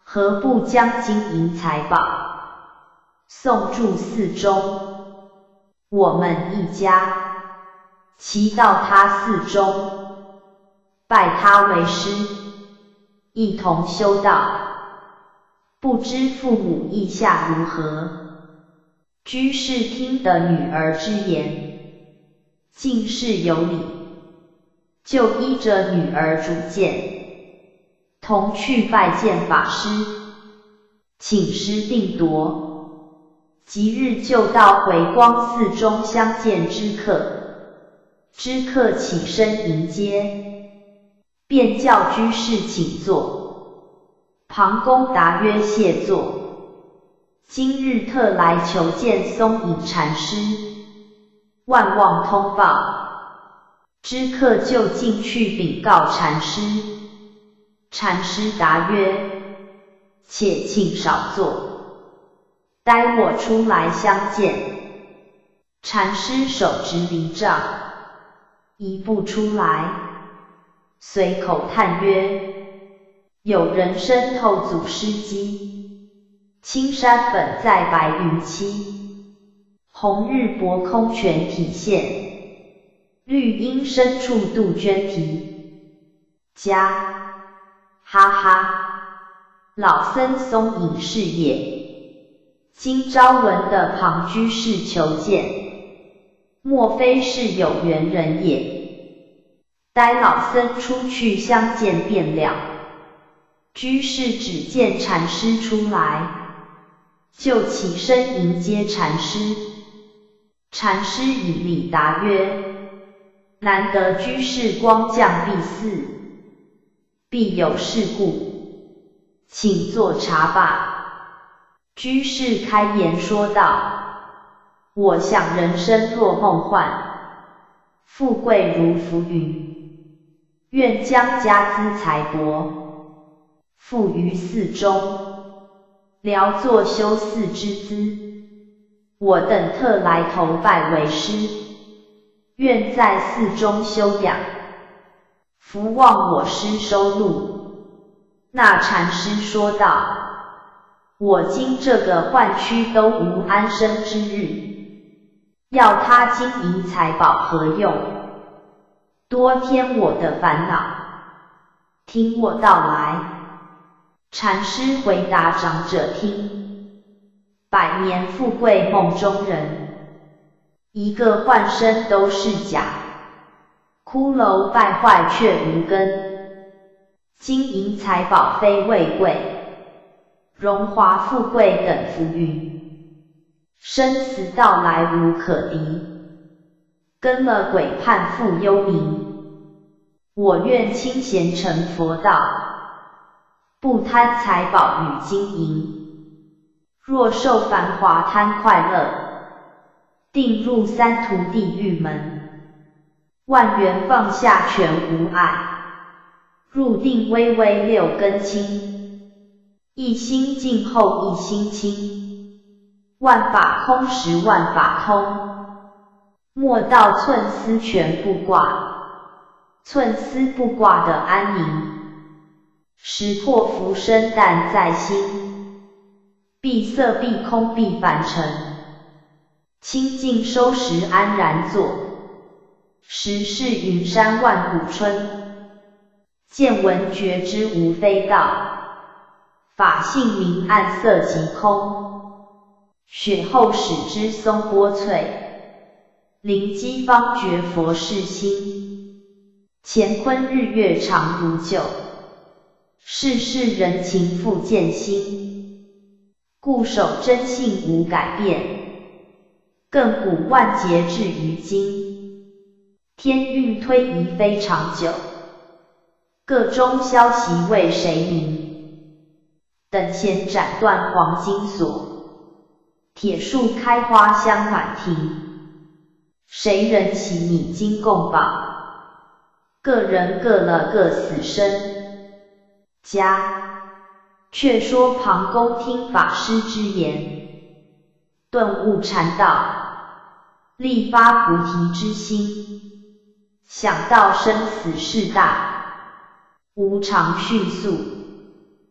A: 何不将金银财宝送驻寺中？我们一家齐到他寺中，拜他为师，一同修道。不知父母意下如何？居士听得女儿之言，尽是有理，就依着女儿主见，同去拜见法师，请师定夺。即日就到回光寺中相见知客，知客起身迎接，便叫居士请坐。庞公答曰：谢坐。今日特来求见松隐禅师，万望通报。知客就进去禀告禅师，禅师答曰：且请少坐，待我出来相见。禅师手执离杖，一步出来，随口叹曰：有人参透祖师机，青山本在白云栖。红日薄空全体现，绿荫深处杜鹃啼。家，哈哈，老僧松隐是也。今朝闻得庞居士求见，莫非是有缘人也？待老僧出去相见便了。居士只见禅师出来，就起身迎接禅师。禅师以礼答曰：难得居士光降敝寺，必有事故，请坐茶罢。居士开言说道：我想人生若梦幻，富贵如浮云，愿将家资财帛付于寺中，聊作修寺之资。我等特来投拜为师，愿在寺中修养，福望我师收录。那禅师说道：我今这个幻躯都无安生之日，要他金银财宝何用？多添我的烦恼。听我道来。禅师回答长者听：百年富贵梦中人，一个幻身都是假。骷髅败坏却无根，金银财宝非为贵，荣华富贵等浮云，生死到来无可敌。跟了鬼判复幽冥，我愿清闲成佛道，不贪财宝与金银。若受繁华贪快乐，定入三途地狱门。万缘放下全无碍，入定微微六根清。一心静后一心清，万法空时万法通。莫道寸丝全不挂，寸丝不挂的安宁。识破浮生但在心，闭塞闭空闭凡尘。清净收拾安然坐，实是云山万古春。见闻觉知无非道，法性明暗色即空。雪后始知松波翠，灵机方觉佛世心。乾坤日月常如旧，世事人情复见新。固守真性无改变，亘古万劫至于今。天运推移非长久，个中消息为谁明？等闲斩断黄金锁，铁树开花香暖庭。谁人起你金供宝？个人各了各死生。家，却说庞公听法师之言，顿悟禅道，立发菩提之心。想到生死事大，无常迅速，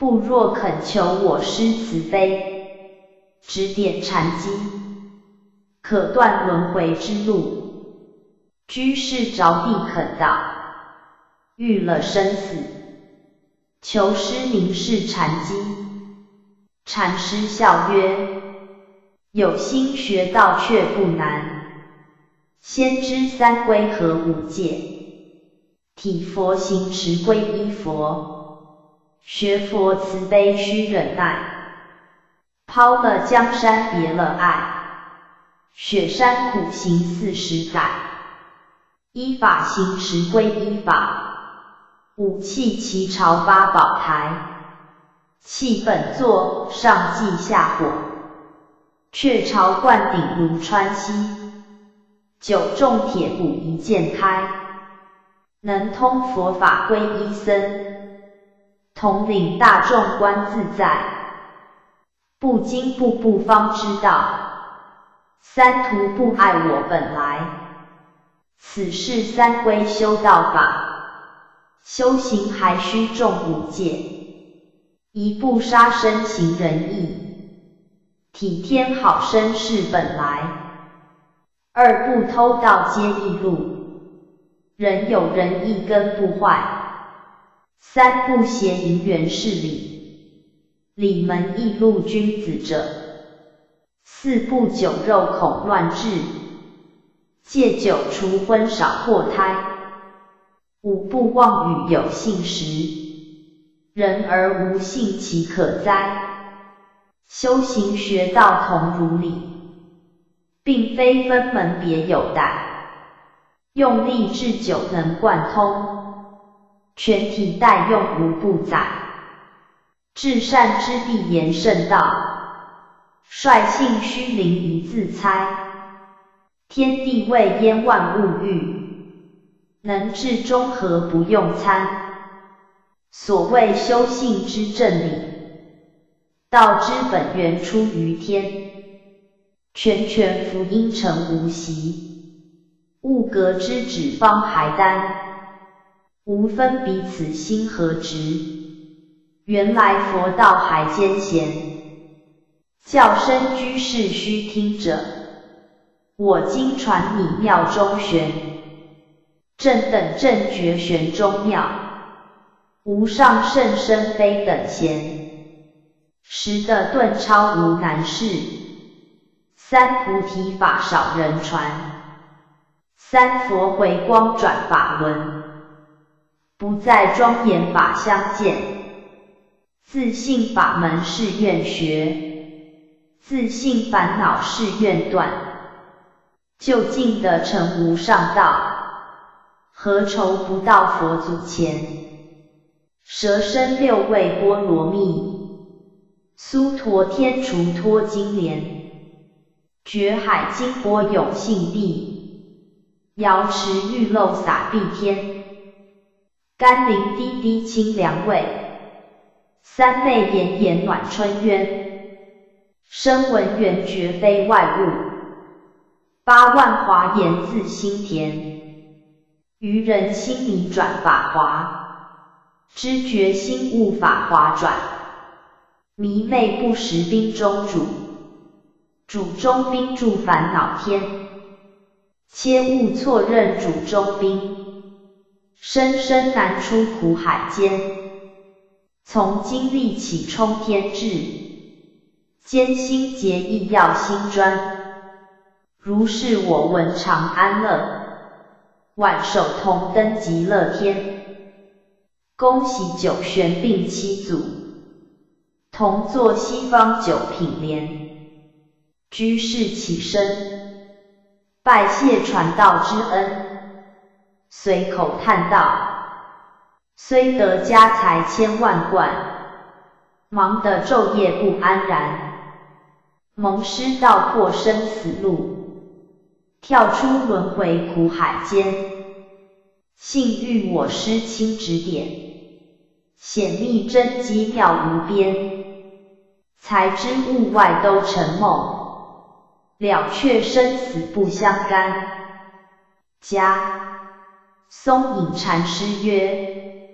A: 不若恳求我师慈悲，指点禅机，可断轮回之路。居士着地恳祷，遇了生死，求师明示禅机。禅师笑曰：有心学道却不难，先知三归和五戒，体佛行持皈依佛，学佛慈悲须忍耐，抛了江山别了爱，雪山苦行四十载，依法行持皈依法，五气齐朝八宝台，弃本座上稷下火，却朝灌顶如川溪，九重铁骨一剑开，能通佛法皈依僧，统领大众观自在，不经步步方知道，三途不爱我本来，此是三归修道法，修行还须重五戒，一不杀生行仁义，体天好生是本来，二不偷盗皆易路，人有仁义根不坏，三不邪淫原是理，理门易路君子者，四不酒肉恐乱治，戒酒除荤少祸胎，五不妄语有信实，人而无信其可哉？修行学道同如理，并非分门别有待，用力制酒能贯通，全体待用无不载，至善之必言圣道，率性虚灵一自猜，天地未焉万物欲，能治中和不用参。所谓修性之正理，道之本源出于天，全权福音成无习，物格之止方还丹，无分彼此心何直，原来佛道还艰险，教生居士须听者，我今传你妙中玄，正等正觉玄中妙，无上甚深非等闲，十的顿超无难事，三菩提法少人传，三佛回光转法轮，不再庄严法相见，自信法门是愿学，自信烦恼是愿断，就近的成无上道，何愁不到佛祖前？蛇身六位波罗蜜，苏陀天竺脱金莲，觉海金波涌性地，瑶池玉漏洒碧天，甘霖滴滴清凉味，三昧炎炎暖春渊，声闻缘觉非外物，八万华严自心田，愚人心迷转法华，知觉心悟法华转，迷昧不识冰中主，主中冰住烦恼天，切勿错认主中冰，生生难出苦海间，从今立起冲天志，艰辛结义要心专，如是我闻常安乐，挽手同登极乐天，恭喜九玄并七祖，同坐西方九品莲。居士起身，拜谢传道之恩，随口叹道：虽得家财千万贯，忙得昼夜不安然，蒙师道破生死路，跳出轮回苦海间，幸遇我师亲指点，显密真机妙无边，才知物外都成梦，了却生死不相干。家松隐禅师曰：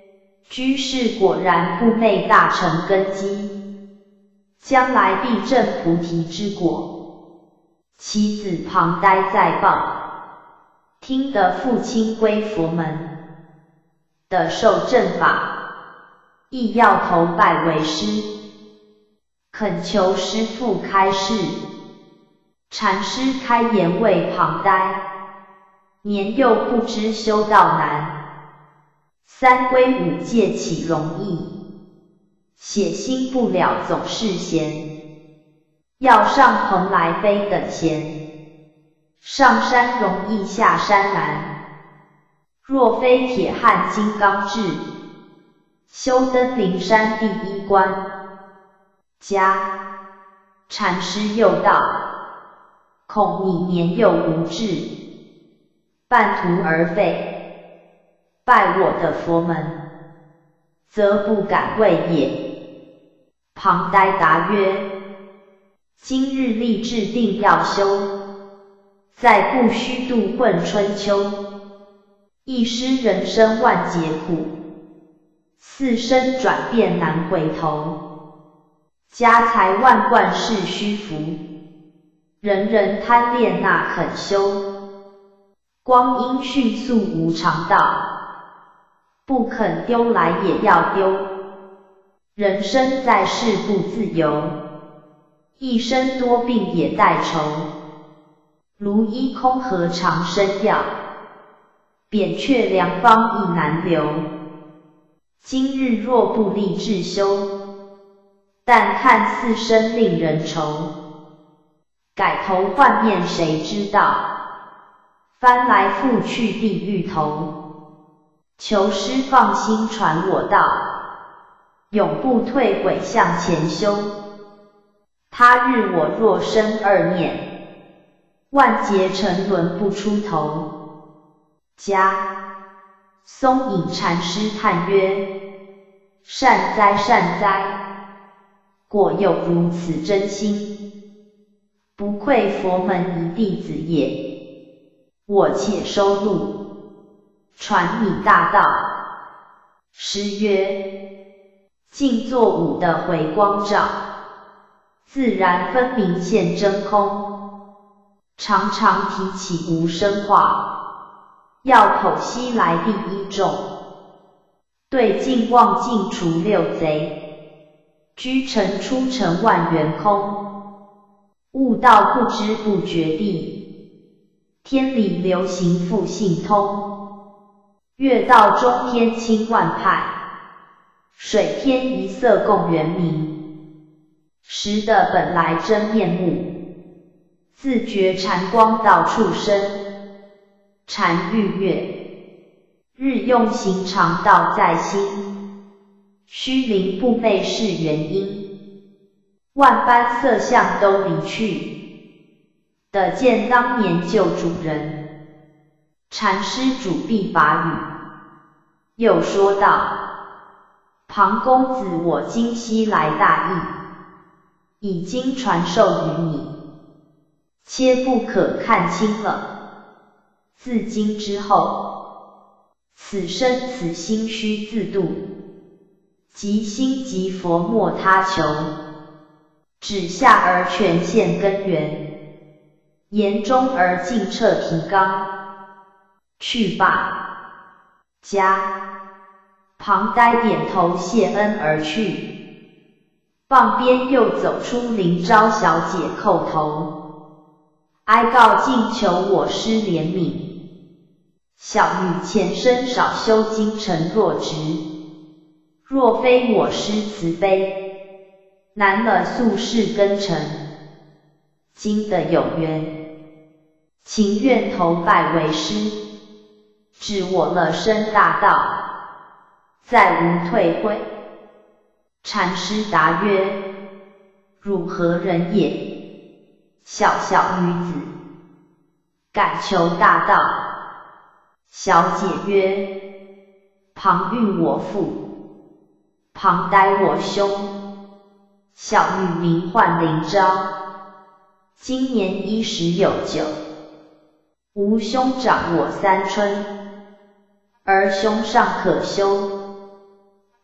A: 居士果然不昧大成根基，将来必证菩提之果。其子庞呆在报，听得父亲归佛门，得受正法，亦要投拜为师，恳求师父开示。禅师开言为庞呆，年幼不知修道难，三归五戒岂容易？写心不了总是闲，要上蓬莱非等闲。上山容易下山难，若非铁汉金刚智，修登灵山第一关。家禅师又道，恐你年幼无智，半途而废，拜我的佛门，则不敢为也。庞呆答曰，今日立志定要修，再不须度混春秋。一失人生万劫苦，四生转变难回头。家财万贯是虚浮，人人贪恋那肯修。光阴迅速无常道，不肯丢来也要丢。人生在世不自由，一生多病也带愁。如衣空何尝生药，扁鹊良方亦难留。今日若不立志修，但看四生令人愁。改头换面谁知道，翻来覆去地狱头。求师放心传我道，永不退悔向前修。他日我若生二念，万劫沉沦不出头。家松隐禅师叹曰，善哉善哉，果有如此真心，不愧佛门一弟子也。我且收录，传你大道。诗曰，静坐午的回光照，自然分明现真空。常常提起无生话，要口西来第一众。对镜望镜除六贼，居尘出尘万元空。悟道不知不觉地，天理流行复性通。月道中天清万派，水天一色共圆明。识得本来真面目，自觉禅光到处生。禅欲悦，日用行常道在心。虚灵不昧是原因，万般色相都离去，得见当年旧主人。禅师主必法语，又说道，庞公子我今夕来大义，已经传授于你，切不可看轻了。自今之后，此生此心须自度，即心即佛莫他求。指下而全现根源，言中而尽彻提纲。去罢。家庞呆点头谢恩而去，傍边又走出林昭小姐叩头，哀告敬求我师怜悯。小女前生少修精诚若直，若非我师慈悲，难了宿世根尘。今得有缘，情愿投拜为师，指我了生大道，再无退悔。禅师答曰，汝何人也？小小女子，敢求大道。小姐曰，庞玉我父，庞呆我兄。小女名唤灵昭，今年一十有九。吾兄长我三春，而兄尚可修，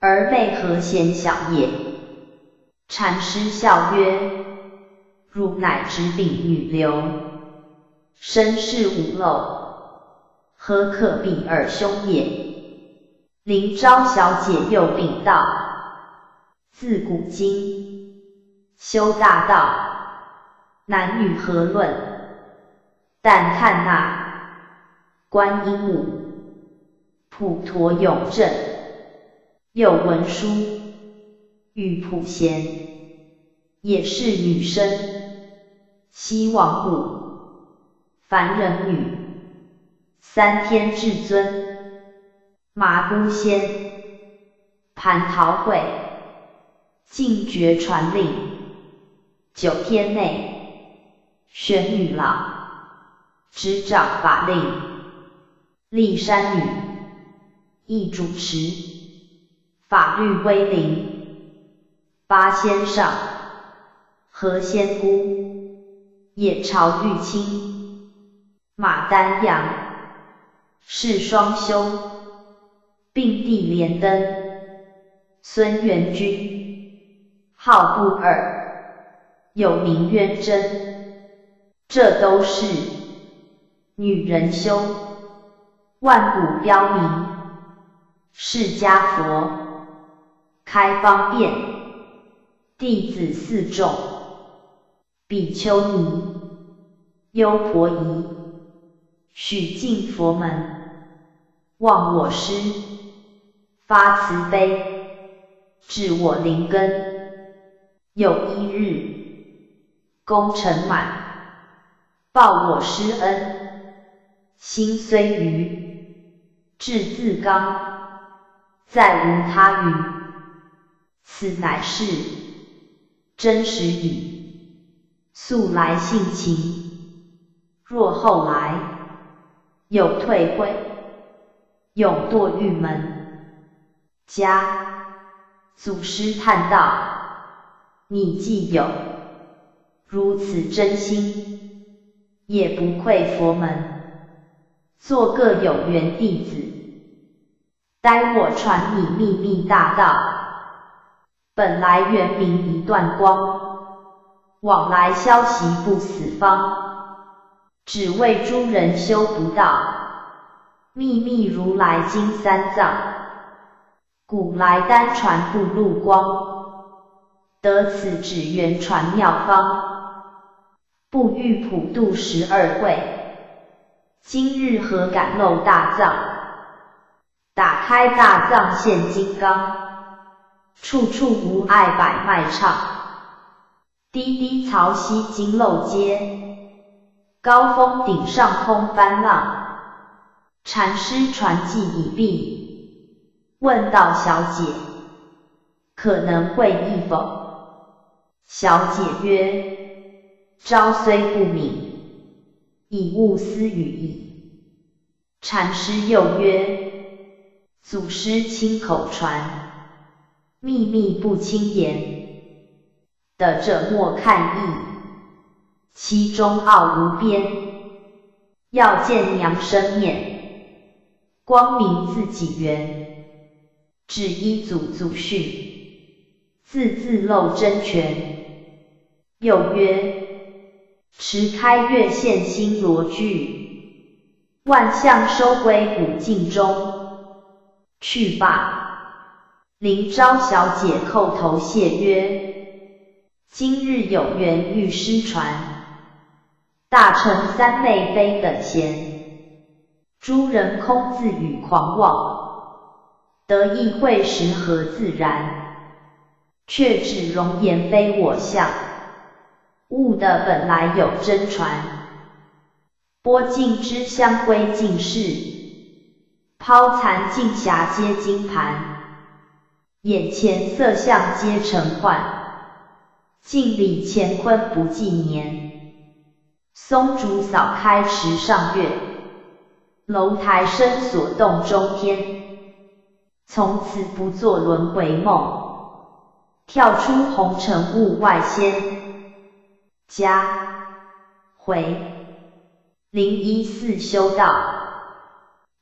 A: 而妹何贤小也？禅师笑曰：汝乃直秉女流，身世无漏，何可比尔兄也？灵昭小姐又禀道：自古今修大道，男女何论？但看那观音母，普陀永正，又文殊、玉普贤，也是女生。西王母，凡人女，三天至尊，麻姑仙，蟠桃会，净觉传令，九天内，玄女老，执掌法令，骊山女，亦主持，法律威灵，八仙上，何仙姑，也朝玉清，马丹阳，世双修，并蒂莲灯，孙元君，号不二，有名渊真，这都是女人修，万古标明，释迦佛，开方便，弟子四众，比丘尼，优婆夷，许净佛门，望我师，发慈悲，治我灵根，有一日，功成满，报我师恩，心虽愚，志自刚，再无他语，此乃是真实语，素来性情，若后来有退会，永堕狱门。家祖师叹道：你既有如此真心，也不愧佛门，做个有缘弟子，待我传你秘密大道。本来原名一段光，往来消息不死方，只为诸人修不到，秘密如来经三藏，古来单传不露光，得此只缘传妙方，不欲普度十二会，今日何敢漏大藏？打开大藏现金刚，处处无碍百脉畅，滴滴曹溪经漏接，高峰顶上空翻浪。禅师传记已毕，问道小姐，可能会意否？小姐曰：朝虽不敏，已勿私语矣。禅师又曰：祖师亲口传，秘密不轻言，得者莫看意，其中奥无边。要见娘生面，光明自己圆，只依祖祖训，字字漏真诠。又曰：持开月现新罗具，万象收归古镜中。去罢。灵昭小姐叩头谢曰：今日有缘遇师传，大乘三昧非等闲，诸人空自语狂妄，得意会时何自然？却指容颜非我相，悟的本来有真传。拨尽之香归净室，抛残净匣皆金盘，眼前色相皆成幻，镜里乾坤不计年。松竹扫开池上月，楼台深锁洞中天。从此不做轮回梦，跳出红尘物外仙。家回灵一寺修道，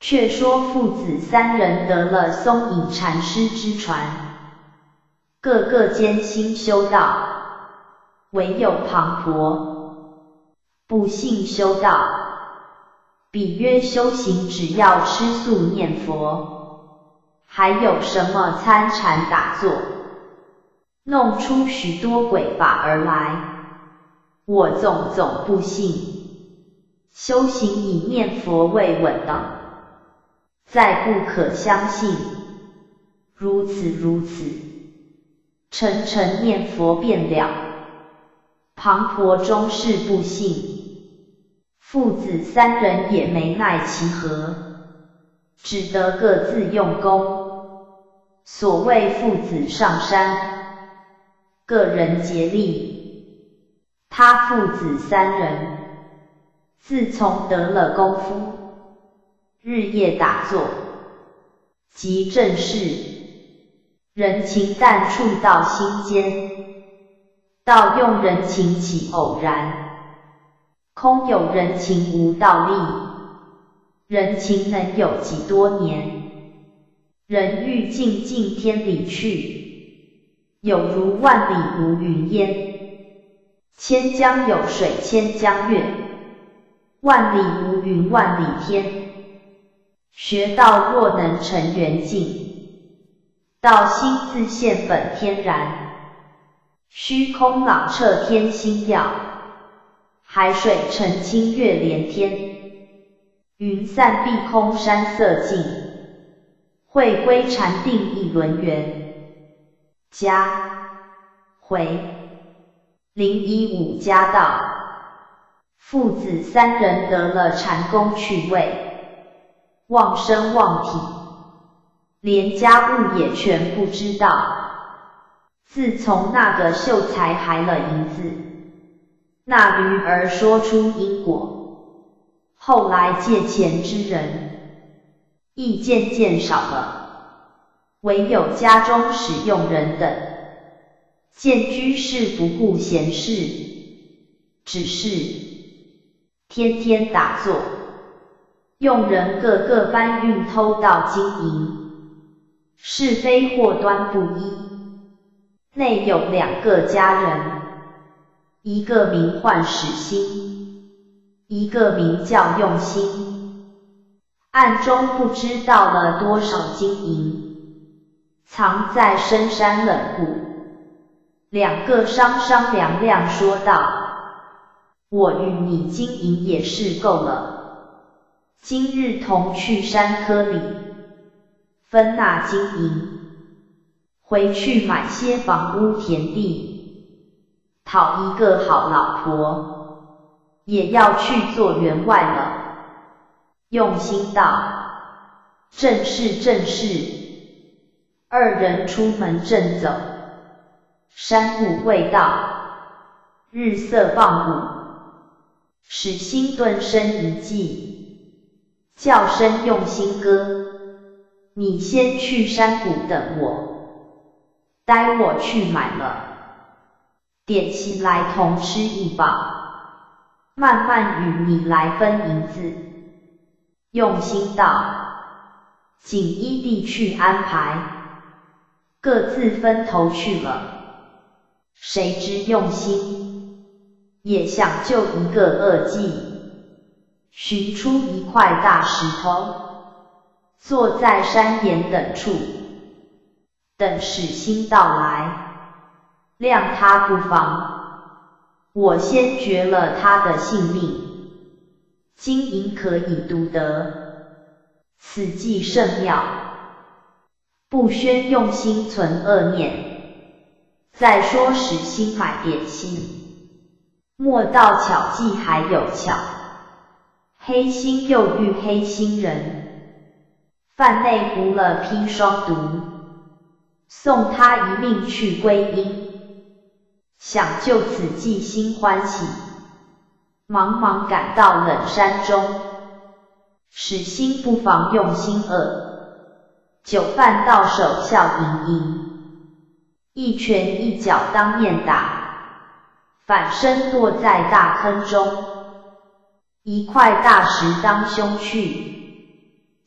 A: 却说父子三人得了松隐禅师之传，个个艰辛修道，唯有庞婆不信修道。比曰修行只要吃素念佛，还有什么参禅打坐，弄出许多鬼法而来，我总总不信。修行以念佛为稳当，再不可相信。如此如此，沉沉念佛便了。庞婆终是不信，父子三人也没奈其何，只得各自用功。所谓父子上山，个人竭力。他父子三人自从得了功夫，日夜打坐，即正是人情淡触到心间，道用人情起偶然，空有人情无道力。人情能有几多年？人欲尽尽天理去，有如万里无云烟。千江有水千江月，万里无云万里天。学道若能成圆净，道心自现本天然。虚空朗彻天心耀，海水澄清月连天。云散碧空山色净，会归禅定一轮圆。家回零一五家道，父子三人得了禅功趣味，忘身忘体，连家务也全不知道。自从那个秀才还了银子，那驴儿说出因果，后来借钱之人亦渐渐少了，唯有家中使用人等，见居士不顾闲事，只是天天打坐，用人个个搬运偷盗金银，是非祸端不一。内有两个家人，一个名唤始心，一个名叫用心。暗中不知道了多少金银，藏在深山冷谷。两个商商量量说道：我与你金银也是够了，今日同去山科里分那金银，回去买些房屋田地，讨一个好老婆，也要去做员外了。用心道：正是正是。二人出门正走，山雾未到，日色傍午，始心顿生一计，叫声用心哥，你先去山谷等我，待我去买了点心来同吃一饱，慢慢与你来分银子。用心道：仅依地去安排，各自分头去了。谁知用心也想救一个恶计，寻出一块大石头，坐在山岩等处，等始心到来，谅他不妨，我先绝了他的性命。金银可以独得，此计甚妙，不宣用心存恶念。再说始心买点心，莫道巧计还有巧，黑心又遇黑心人，饭内糊了砒霜毒，送他一命去归阴。想就此计心欢喜，茫茫赶到冷山中，始心不妨用心恶，酒饭到手笑盈盈，一拳一脚当面打，反身堕在大坑中，一块大石当胸去，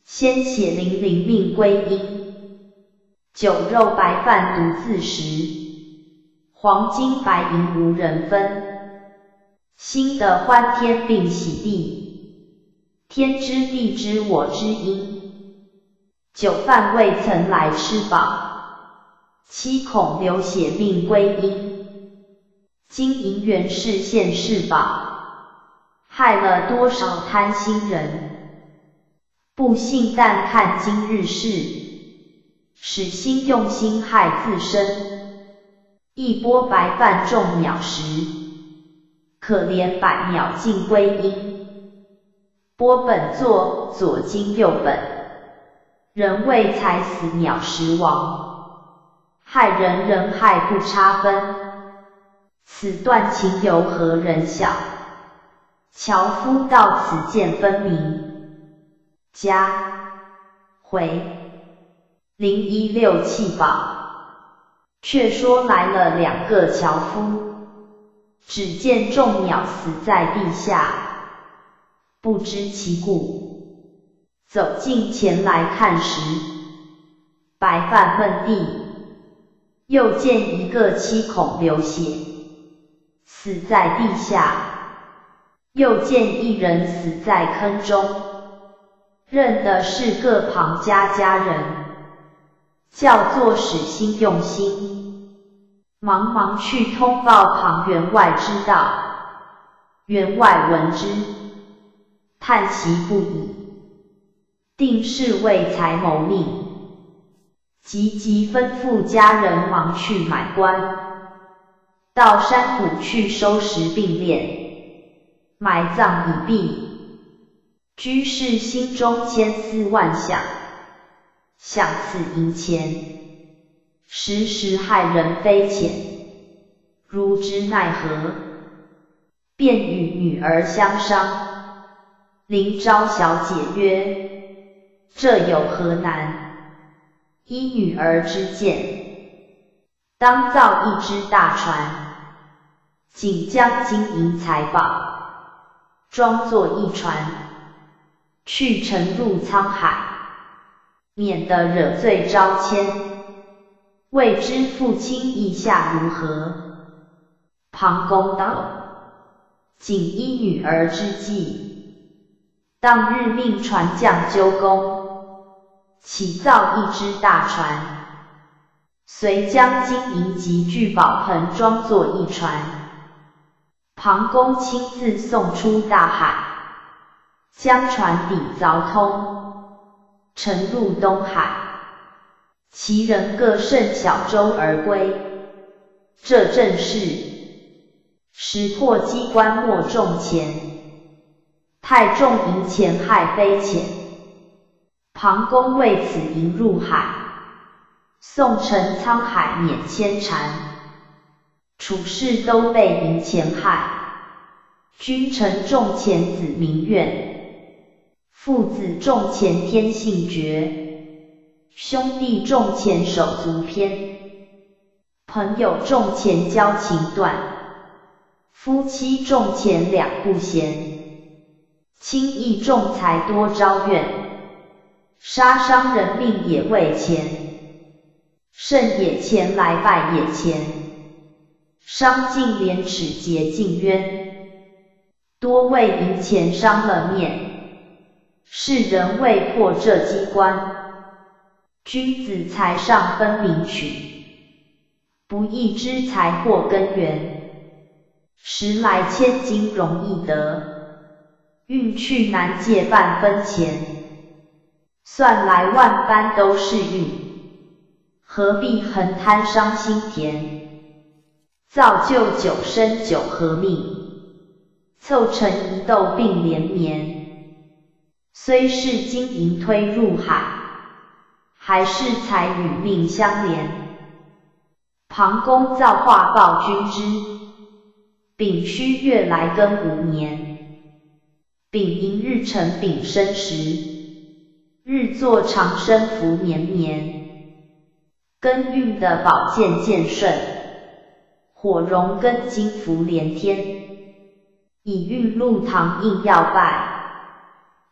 A: 鲜血淋淋命归阴，酒肉白饭独自食，黄金白银无人分，兴得欢天并喜地，天知地知我知音，酒饭未曾来吃饱，七孔流血命归阴，金银元是现世宝，害了多少贪心人，不信但看今日事，使心用心害自身，一钵白饭种鸟食，可怜百鸟尽归阴，钵本作左经右本，人为财死鸟食亡，害人人害不差分，此段情由何人晓，樵夫到此见分明。加回零一六气宝，却说来了两个樵夫，只见众鸟死在地下，不知其故，走近前来看时，白饭闷地，又见一个七孔流血，死在地下，又见一人死在坑中，认的是个庞家家人，叫做使心用心，忙忙去通报庞员外知道，员外闻之，叹息不已，定是为财谋命，急急吩咐家人忙去买棺，到山谷去收拾并殓，埋葬已毕。居士心中千思万想，想此银钱，时时害人非浅，如之奈何？便与女儿相商，临昭小姐曰：这有何难？依女儿之见，当造一只大船，仅将金银财宝装作一船，去沉入沧海，免得惹罪招迁。未知父亲意下如何？庞公道：谨依女儿之计，当日命船匠纠工，起造一只大船，遂将金银及聚宝盆装作一船，庞公亲自送出大海，将船底凿通，沉入东海，其人各乘小舟而归。这正是识破机关莫重钱，太重银钱害非浅。庞公为此迎入海，送沉沧海免牵缠，处事都被银钱害。君臣重钱子民怨，父子重钱天性绝，兄弟重钱手足偏，朋友重钱交情断，夫妻重钱两不嫌，轻易重财多招怨，杀伤人命也为钱，甚也钱来败也钱，伤尽廉耻结尽冤，多为银钱伤了面。世人为破这机关，君子财上分明取，不义之财祸根源，时来千金容易得，运去难借半分钱，算来万般都是运，何必横贪伤心田，造就九生九合命，凑成一斗并连绵。虽是金银推入海，还是财与命相连。庞公造化报君知，丙戌月来庚午年，丙寅日辰丙申时，日作长生福绵绵。庚运的宝剑渐顺，火荣庚金福连天，乙运禄堂应要拜，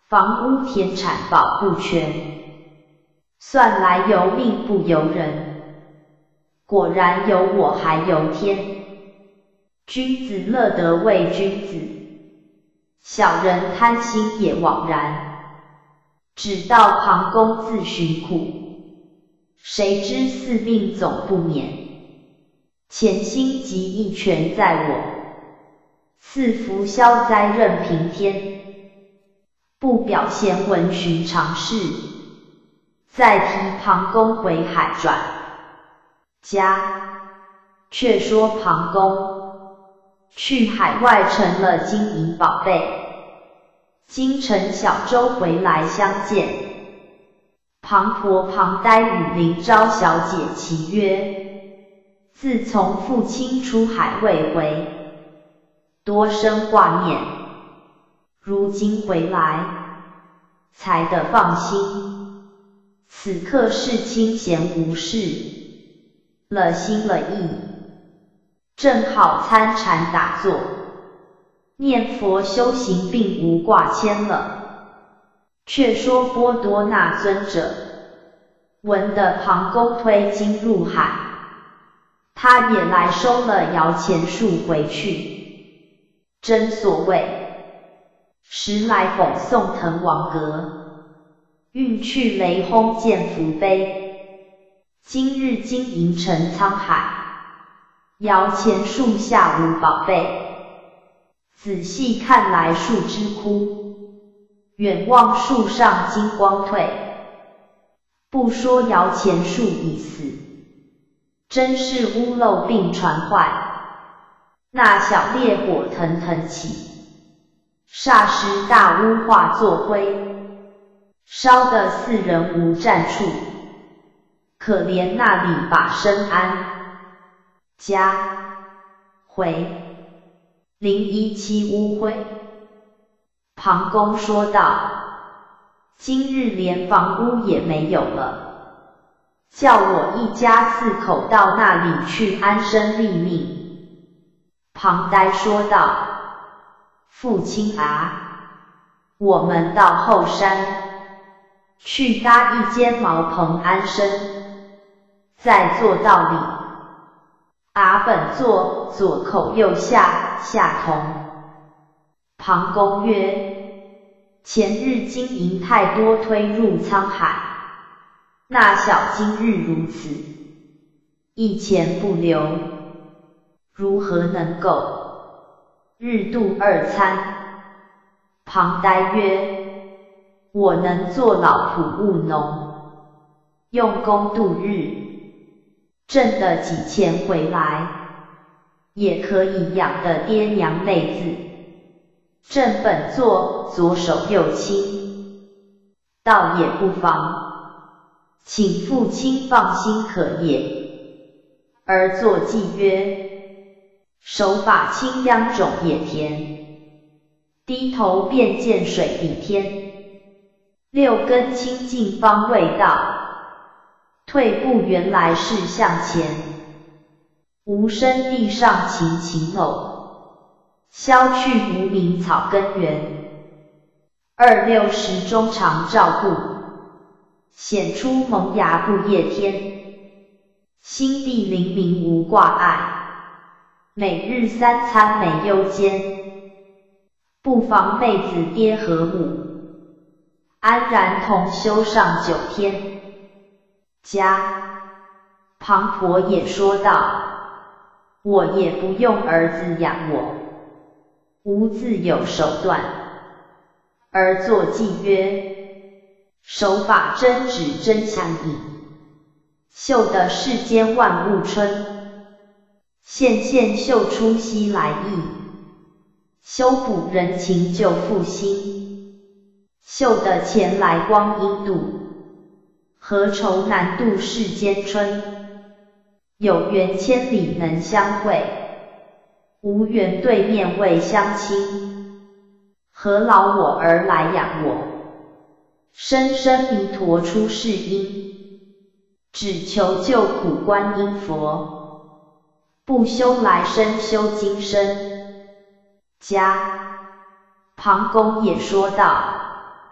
A: 房屋田产保不全，算来由命不由人，果然由我还由天。君子乐得为君子，小人贪心也枉然。只道庞公自寻苦，谁知四命总不免。潜心极意全在我，赐福消灾任凭天。不表贤闻寻常事，再提庞公回海转。家却说庞公去海外成了金银宝贝，京城小舟回来相见。庞婆庞呆与林昭小姐齐曰：自从父亲出海未回，多生挂念，如今回来，才得放心。此刻是清闲无事，了心了意，正好参禅打坐，念佛修行并无挂牵了。却说波多那尊者闻得庞公推金入海，他也来收了摇钱树回去。真所谓时来讽宋滕王阁，运去雷轰见福碑。今日金银沉沧海，摇钱树下无宝贝。仔细看来树枝枯，远望树上金光退。不说摇钱树已死，真是屋漏并传坏。那小烈火腾腾起，霎时大屋化作灰，烧得四人无站处。可怜那里把身安家回，零一七污秽。庞公说道：今日连房屋也没有了，叫我一家四口到那里去安身立命。庞呆说道：父亲啊，我们到后山去搭一间茅棚安身，再做道理。啊本座左口右下，下同。庞公曰：前日金银太多推入沧海，那小今日如此，一钱不留，如何能够日度二餐？庞呆曰：我能做老仆务农，用功度日，挣得几钱回来，也可以养得爹娘妹子。正本座左手右亲，倒也不妨，请父亲放心可也。而作记曰：手把清央种也甜，低头便见水比天。六根清净方未到，退步原来是向前。无声地上勤勤漏，消去无名草根源。二六时中常照顾，显出萌芽不夜天。心地灵明无挂碍，每日三餐没忧煎。不妨妹子爹和母，安然同修上九天。家庞婆也说道：我也不用儿子养我，无自有手段。而作记曰：手把针指针相引，绣得世间万物春。现现绣出西来意，修补人情旧复兴。绣得前来光阴度，何愁难渡世间春。有缘千里能相会，无缘对面未相亲。何劳我儿来养我，生生弥陀出世因。只求救苦观音佛，不修来生修今生。家庞公也说道：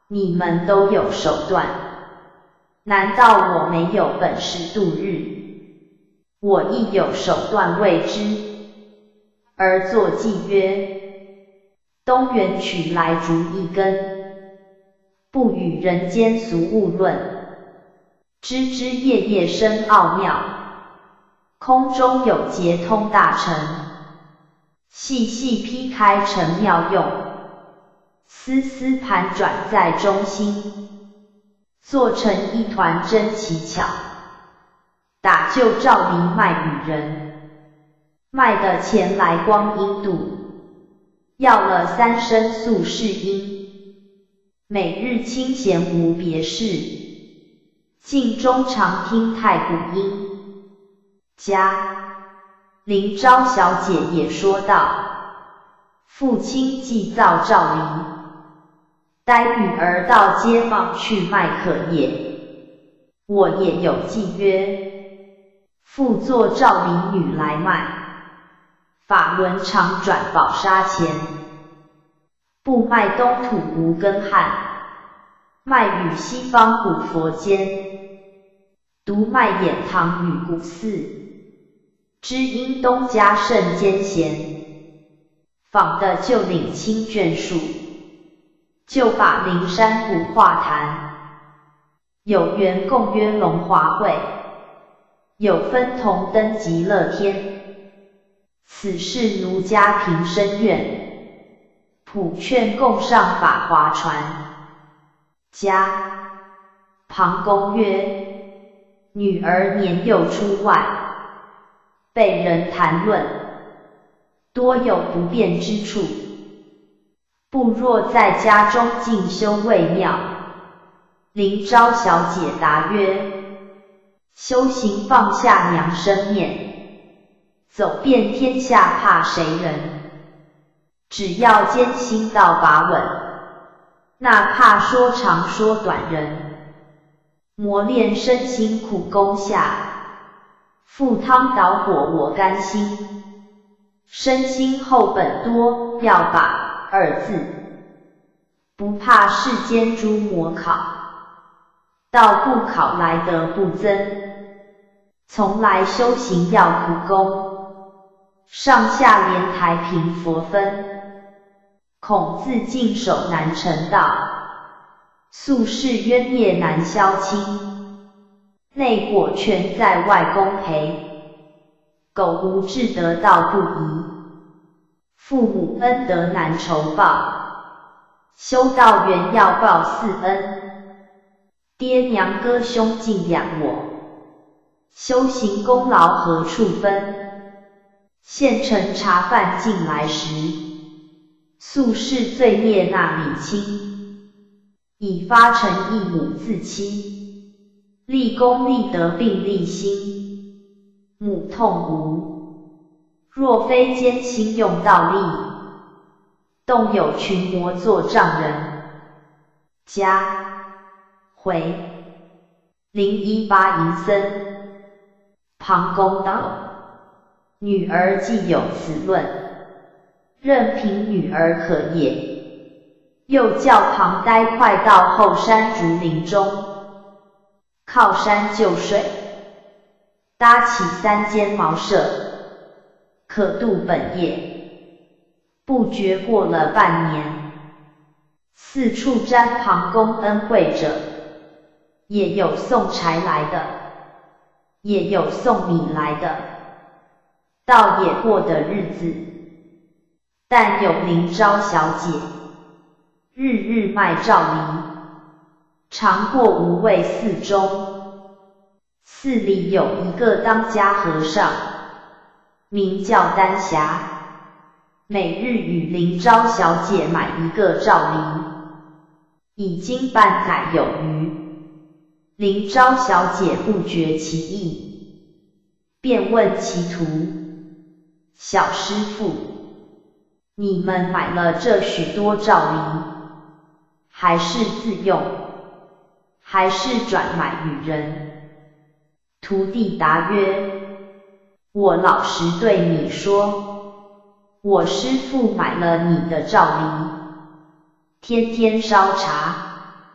A: 你们都有手段，难道我没有本事度日？我亦有手段为之。而作记曰：东原取来竹一根，不与人间俗物论，枝枝叶叶深奥妙，空中有节通大成，细细劈开成妙用，丝丝盘转在中心，做成一团真奇巧，打就照灵卖与人，卖的钱来光阴度，要了三生宿世因，每日清闲无别事，静中常听太古音。家林昭小姐也说道：父亲既造赵离，待女儿到街坊去卖可也。我也有计曰：父作赵离女来卖，法轮常转宝沙钱，不卖东土无根汉，卖与西方古佛间，独卖眼堂与古寺，知因东家甚艰险，仿的就领清卷数，就把灵山古画谈，有缘共约龙华会，有分同登极乐天，此事奴家平生愿，普劝共上法华传。家庞公曰：女儿年幼出外，被人谈论，多有不便之处，不若在家中静修为妙。林昭小姐答曰：修行放下娘生面，走遍天下怕谁人？只要坚心到把稳，那怕说长说短人。磨练身心苦功下，赴汤蹈火我甘心。身心后本多要把二字，不怕世间诸魔考，道不考来得不增。从来修行要苦功，上下莲台凭佛分，恐自净手难成道，宿世冤业难消清。内果全在外功培，苟无志得道不移。父母恩德难酬报，修道缘要报四恩。爹娘哥兄敬仰我，修行功劳何处分？现成茶饭进来时，宿世罪孽那里清？已发成一母自欺，立功立德并立心。母痛无，若非艰辛用道力，动有群魔作障人。家回零一八银僧庞公道：女儿既有此论，任凭女儿可也。又叫庞呆快到后山竹林中，靠山就睡，搭起三间茅舍，可度本业。不觉过了半年，四处沾庞公恩惠者，也有送柴来的，也有送米来的，倒也过的日子。但有林昭小姐，日日卖照梨，常过无畏寺中。寺里有一个当家和尚，名叫丹霞，每日与林昭小姐买一个照梨，已经半载有余。林昭小姐不觉其意，便问其徒：小师父，你们买了这许多照梨，还是自用，还是转买与人？徒弟答曰：我老实对你说，我师父买了你的照梨，天天烧茶，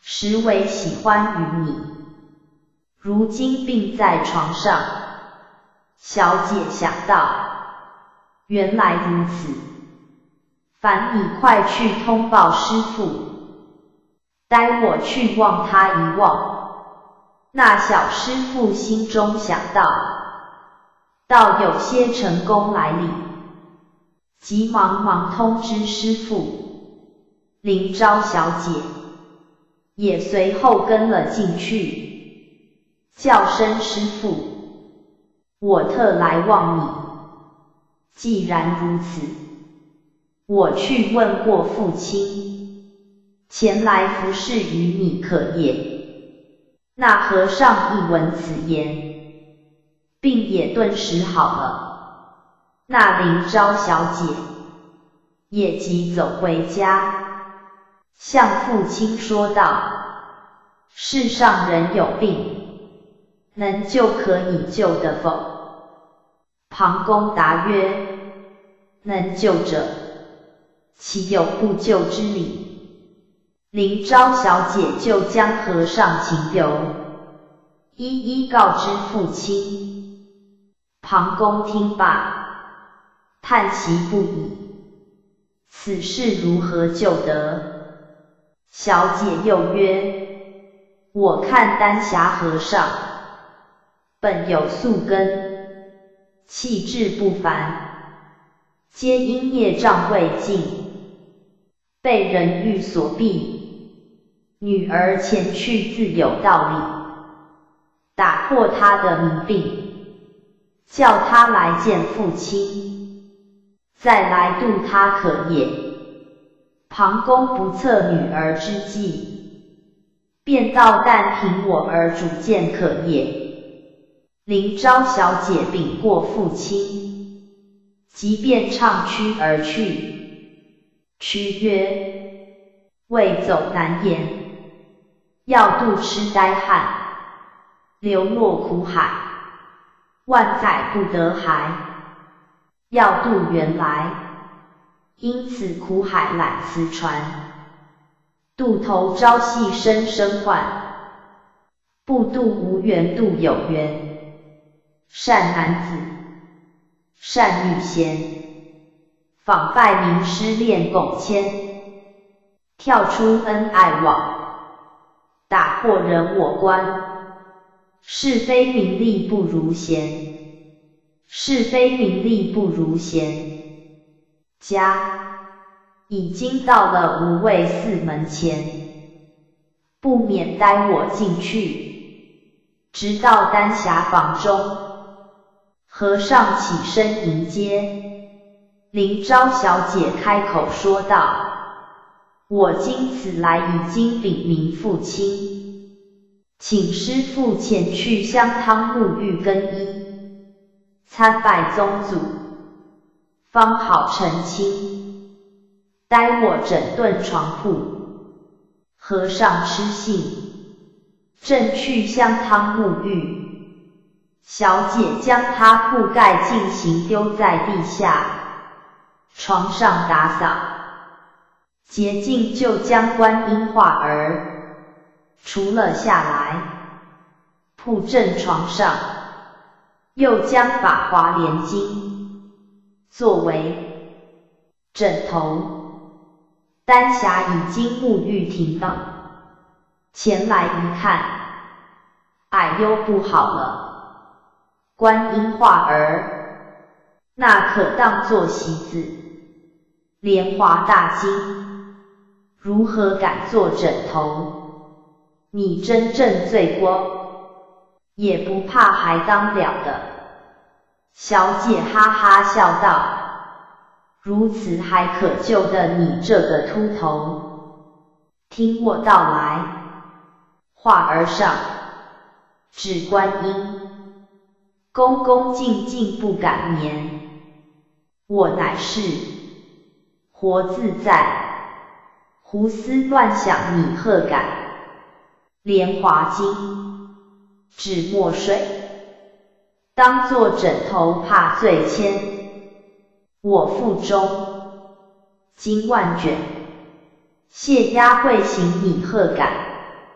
A: 实为喜欢于你，如今病在床上。小姐想到，原来如此，烦你快去通报师父，待我去望他一望。那小师父心中想到，倒有些成功来历，急忙忙通知师父。林昭小姐也随后跟了进去，叫声师父，我特来望你。既然如此，我去问过父亲，前来服侍于你可也。那和尚一闻此言，病也顿时好了。那林昭小姐也即走回家，向父亲说道，世上人有病，能救可以救的否？庞公答曰，能救者，岂有不救之理？林昭小姐就将和尚情由一一告知父亲。庞公听罢，叹息不已，此事如何救得？小姐又曰，我看丹霞和尚本有宿根，气质不凡，皆因业障未尽，被人欲所蔽。女儿前去自有道理，打破他的迷病，叫他来见父亲，再来度他可也。庞公不测女儿之计，便道但凭我儿主见可也。林昭小姐禀过父亲，即便唱驱而去。驱曰，未走难言，要渡痴呆汉，流落苦海，万载不得还。要渡原来，因此苦海揽瓷船，渡头朝夕生生患，不渡无缘渡有缘。善男子，善女贤，访拜名师练拱牵，跳出恩爱网，打破人我观。是非名利不如闲，是非名利不如闲。家已经到了无畏寺门前，不免带我进去，直到丹霞房中。和尚起身迎接，林昭小姐开口说道，我今此来已经禀明父亲，请师父前去香汤沐浴更衣，参拜宗祖，方好成亲。待我整顿床铺。和尚吃信，正去香汤沐浴。小姐将他铺盖进行丢在地下，床上打扫洁净，就将观音画儿除了下来，铺正床上，又将法华莲经作为枕头。丹霞已经沐浴停当，前来一看，哎呦不好了，观音画儿那可当作席子，莲华大经如何敢做枕头？你真正罪过，也不怕还当了的。小姐哈哈笑道，如此还可救的你这个秃头，听我道来。画儿上指观音，恭恭敬敬不敢眠，我乃是活自在，胡思乱想你何敢？莲华经指墨水，当作枕头怕罪愆。我腹中经万卷，泄压会行你何敢？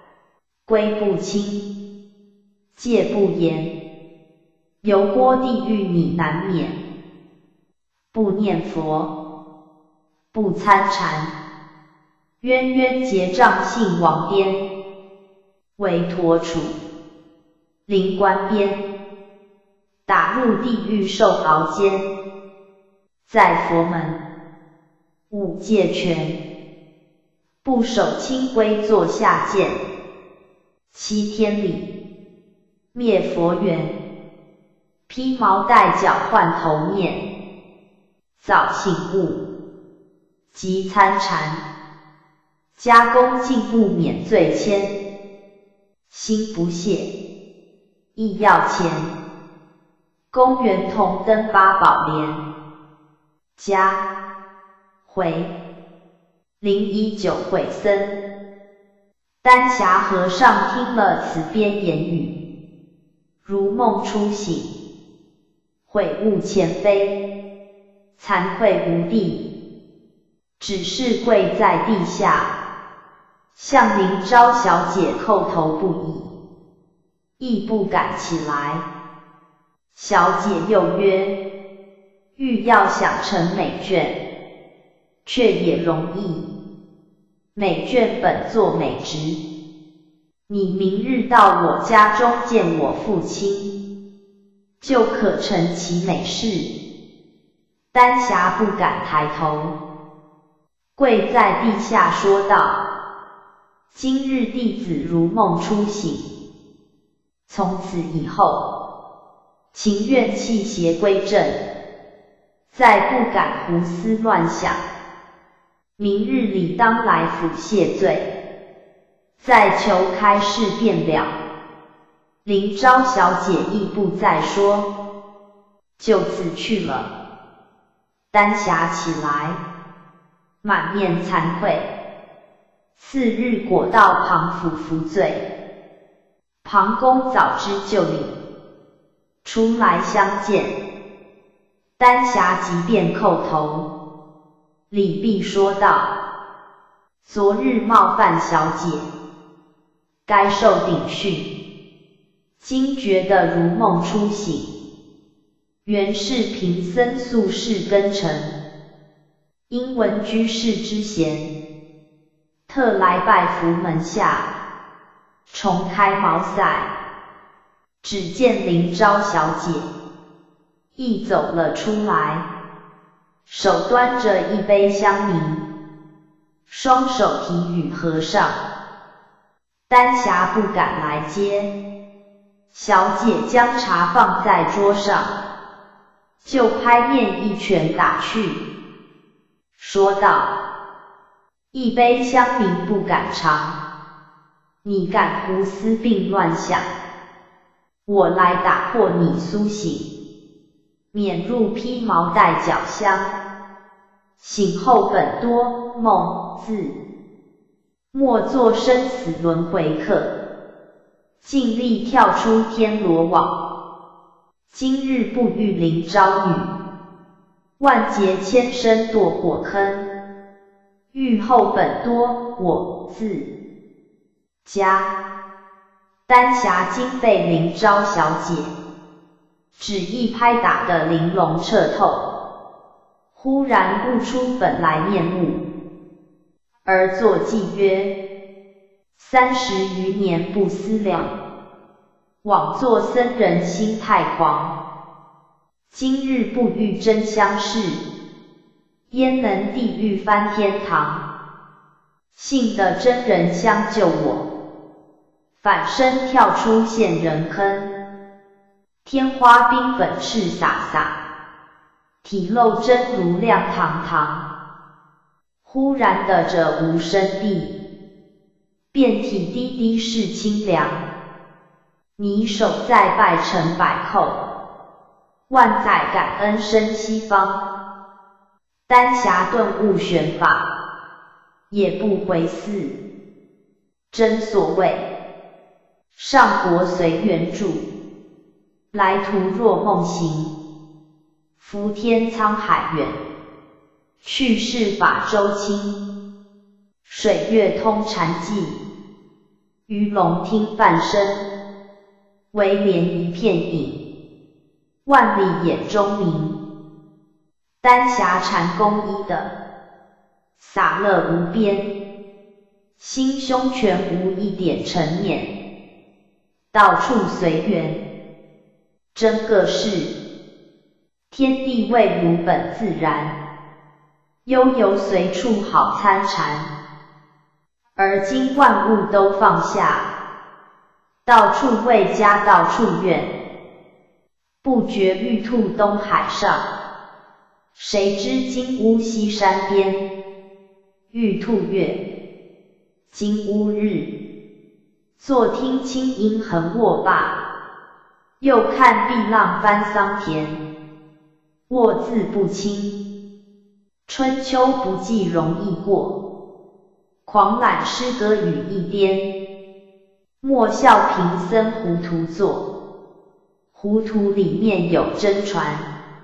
A: 归不清，戒不严，油锅地狱你难免。不念佛，不参禅，冤冤结账信王边，为陀处，临关边，打入地狱受熬煎。在佛门，勿戒权，不守清规作下贱。七天里，灭佛缘，披毛戴角换头面。早醒悟，即参禅，加功进步免罪愆。心不懈，意要虔，公园同登八宝莲。加回零一九慧僧，丹霞和尚听了此边言语，如梦初醒，悔悟前非，惭愧无地，只是跪在地下，向林昭小姐叩头不已，亦不敢起来。小姐又曰：欲要想成美眷，却也容易。美眷本作美职，你明日到我家中见我父亲，就可成其美事。丹霞不敢抬头，跪在地下说道：今日弟子如梦初醒，从此以后，情愿弃邪归正，再不敢胡思乱想。明日理当来府谢罪，再求开示便了。林昭小姐亦不再说，就此去了。丹霞起来，满面惭愧。次日果到庞府服罪，庞公早知就礼，出来相见。丹霞即便叩头，礼毕说道：昨日冒犯小姐，该受鼎训。今觉得如梦初醒，原是贫僧宿世根尘，因闻居士之贤，特来拜伏门下，重开茅塞。只见林昭小姐亦走了出来，手端着一杯香茗，双手提与和尚。丹霞不敢来接，小姐将茶放在桌上，就拍面一拳打去，说道：一杯香茗不敢尝，你敢胡思并乱想，我来打破你苏醒，免入披毛戴角箱。醒后本多梦字，莫作生死轮回客，尽力跳出天罗网。今日不遇林昭女，万劫千生堕火坑。欲后本多我字。加丹霞今被林昭小姐只一拍打得玲珑彻透，忽然悟出本来面目，而作记曰：三十余年不思量，枉作僧人心太狂。今日不遇真相事，焉能地狱翻天堂？幸得真人相救我，反身跳出陷人坑。天花冰粉赤洒洒，体露真如亮堂堂。忽然的这无声地，遍体滴滴是清凉。你手再拜成百叩，万载感恩生西方。丹霞顿悟玄法，也不回寺。真所谓上国随缘住，来途若梦行。浮天沧海远，去世法周清。水月通禅寂， 鱼龙听饭声，唯怜一片影，万里眼中明。丹霞禅公医的洒乐无边，心胸全无一点尘念，到处随缘，真个是天地未如本自然，悠游随处好参禅。而今万物都放下，到处为家到处怨，不觉玉兔东海上，谁知金乌西山边。玉兔月，金乌日，坐听清音横卧罢，又看碧浪翻桑田。卧字不清，春秋不记容易过。狂揽诗歌语一颠，莫笑贫僧糊涂做，糊涂里面有真传。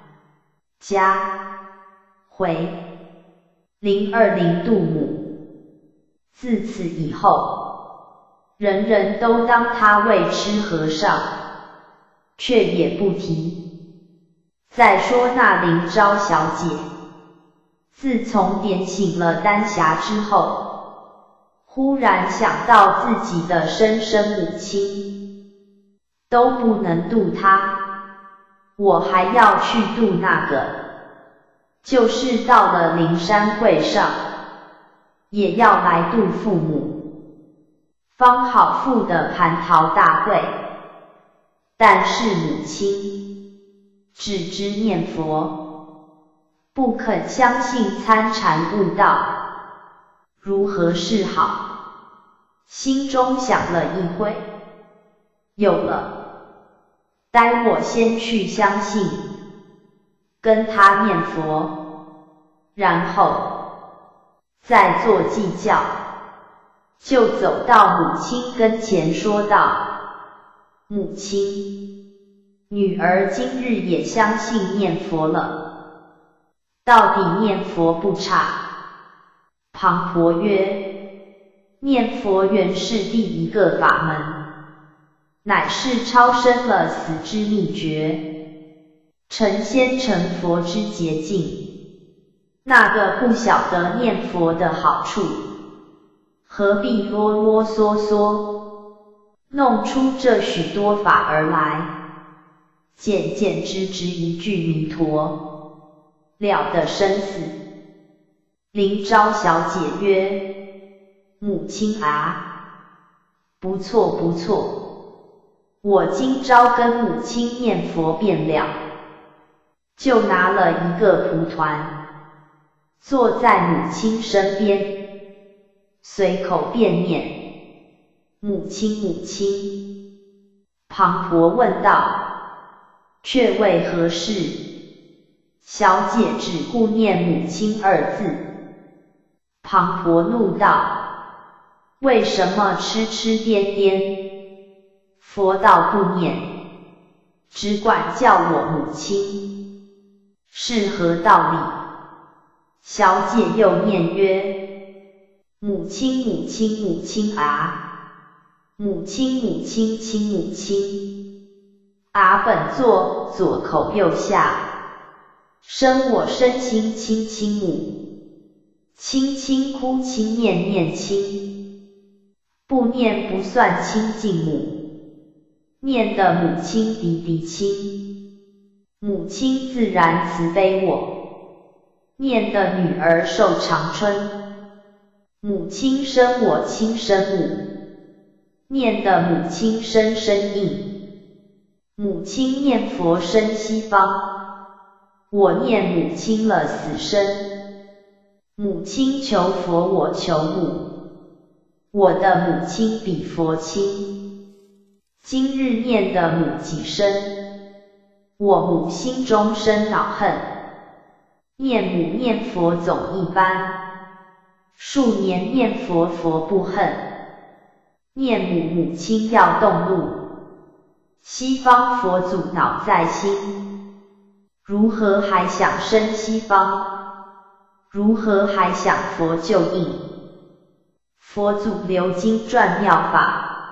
A: 家回零二零杜母，自此以后，人人都当他为痴和尚，却也不提。再说那林昭小姐，自从点醒了丹霞之后，忽然想到自己的生身母亲，都不能渡她，我还要去渡那个，就是到了灵山会上，也要来渡父母，方好赴的蟠桃大会。但是母亲只知念佛，不肯相信参禅悟道，如何是好？心中想了一会，有了，待我先去相信，跟他念佛，然后再做计较。就走到母亲跟前说道：母亲，女儿今日也相信念佛了，到底念佛不差。庞婆曰：念佛原是第一个法门，乃是超生了死之秘诀，成仙成佛之捷径。那个不晓得念佛的好处，何必啰啰嗦嗦，弄出这许多法儿来，简简直直一句弥陀，了得生死。林昭小姐曰：母亲啊，不错不错，我今朝跟母亲念佛便了。就拿了一个蒲团，坐在母亲身边，随口便念：母亲母亲。庞婆问道：却为何事？小姐只顾念母亲二字。庞婆怒道：为什么痴痴颠颠？佛道不念，只管叫我母亲，是何道理？小姐又念曰：母亲母亲母亲啊，母亲母亲亲母亲。啊本座左口右下，生我身心亲亲母，亲亲哭亲念念亲。不念不算亲近母，念的母亲滴滴亲，母亲自然慈悲我，念的女儿寿长春，母亲生我亲生母，念的母亲生生应，母亲念佛生西方，我念母亲了死生，母亲求佛我求母，我的母亲比佛亲，今日念的母几生，我母心中生恼恨，念母念佛总一般，数年念佛佛不恨，念母母亲要动怒，西方佛祖恼在心，如何还想生西方？如何还想佛救应？佛祖流经传妙法，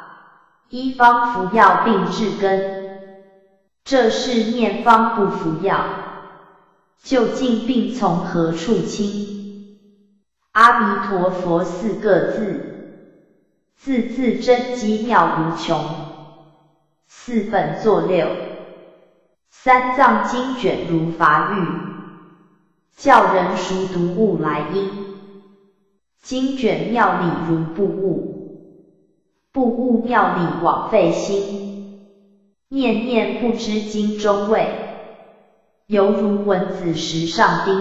A: 一方服药并治根，这是念方不服药，究竟病从何处侵？阿弥陀佛四个字，字字真机妙无穷。四本作六，三藏经卷如法语，教人熟读悟来因。经卷妙理如不悟，不悟妙理枉费心。念念不知经中味，犹如蚊子时上叮。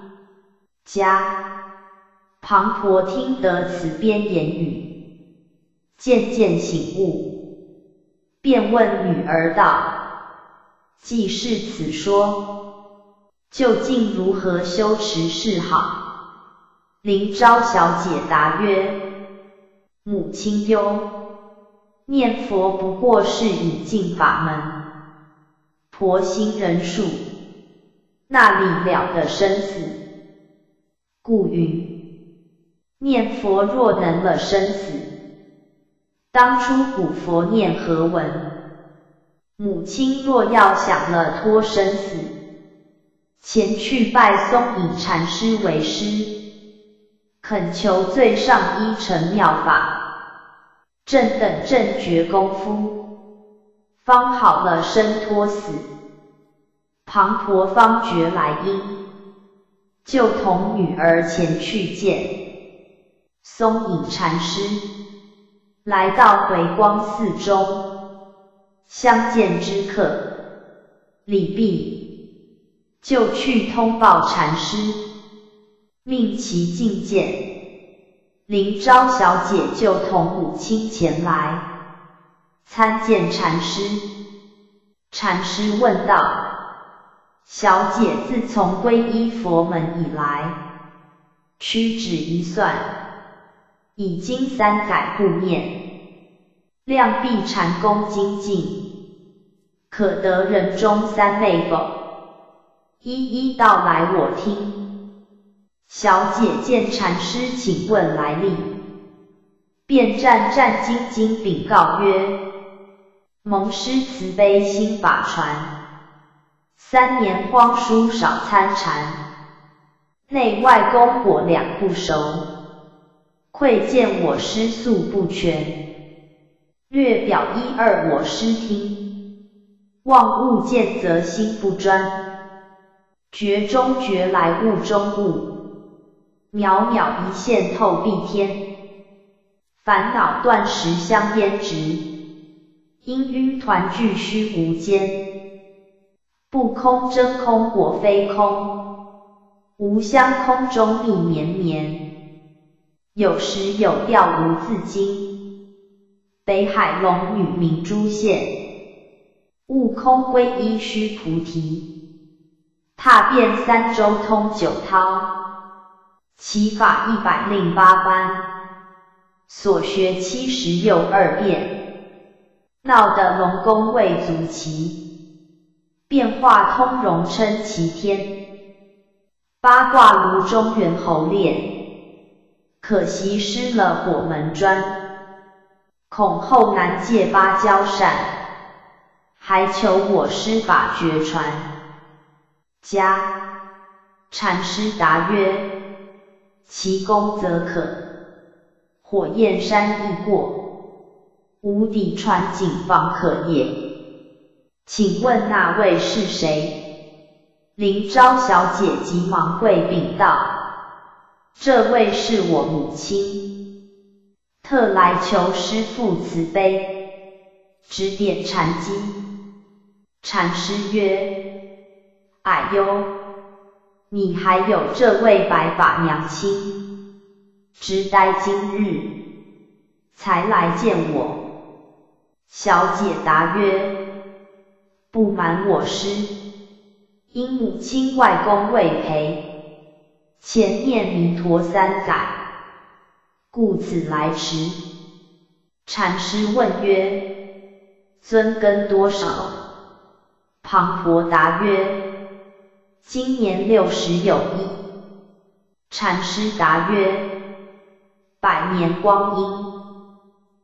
A: 迦庞婆听得此边言语，渐渐醒悟，便问女儿道：既是此说，究竟如何修持是好？灵昭小姐答曰：母亲忧，念佛不过是引进法门，婆心人数，那里了得生死？故云，念佛若能了生死，当初古佛念何文？母亲若要想了脱生死，前去拜松隐禅师为师，恳求最上一乘妙法，正等正觉功夫，方好了生脱死。庞婆方觉来因，就同女儿前去见松隐禅师。来到回光寺中，相见之客，礼毕，就去通报禅师，命其觐见。灵昭小姐就同母亲前来参见禅师。禅师问道：小姐自从皈依佛门以来，屈指一算，已经三改护念，量必禅功精进，可得人中三昧否？一一道来我听。小姐见禅师请问来历，便战战兢兢禀告曰：蒙师慈悲心法传，三年荒疏少参禅，内外功果两不熟，窥见我师素不全，略表一二我师听，望物见则心不专，觉中觉来物中物，渺渺一线透蔽天，烦恼断时相焉直，氤氲团聚虚无间，不空真空果非空，无相空中密绵绵，有时有调无自经，北海龙女明珠现，悟空皈依须菩提，踏遍三洲通九涛，其法一百零八般，所学七十又二变，闹得龙宫未足齐，变化通融称齐天，八卦炉中猿猴炼，可惜失了火门砖，恐后难借芭蕉扇，还求我师法绝传。迦禅师答曰：其功则可，火焰山易过，无底船井方可也。请问那位是谁？灵昭小姐急忙跪禀道：这位是我母亲，特来求师父慈悲，指点禅机。禅师曰：哎呦，你还有这位白发娘亲，直待今日才来见我。小姐答曰：不瞒我师，因母亲外公未陪，前念弥陀三改，故此来迟。禅师问曰：尊根多少？庞婆答曰：今年六十有一。禅师答曰：百年光阴。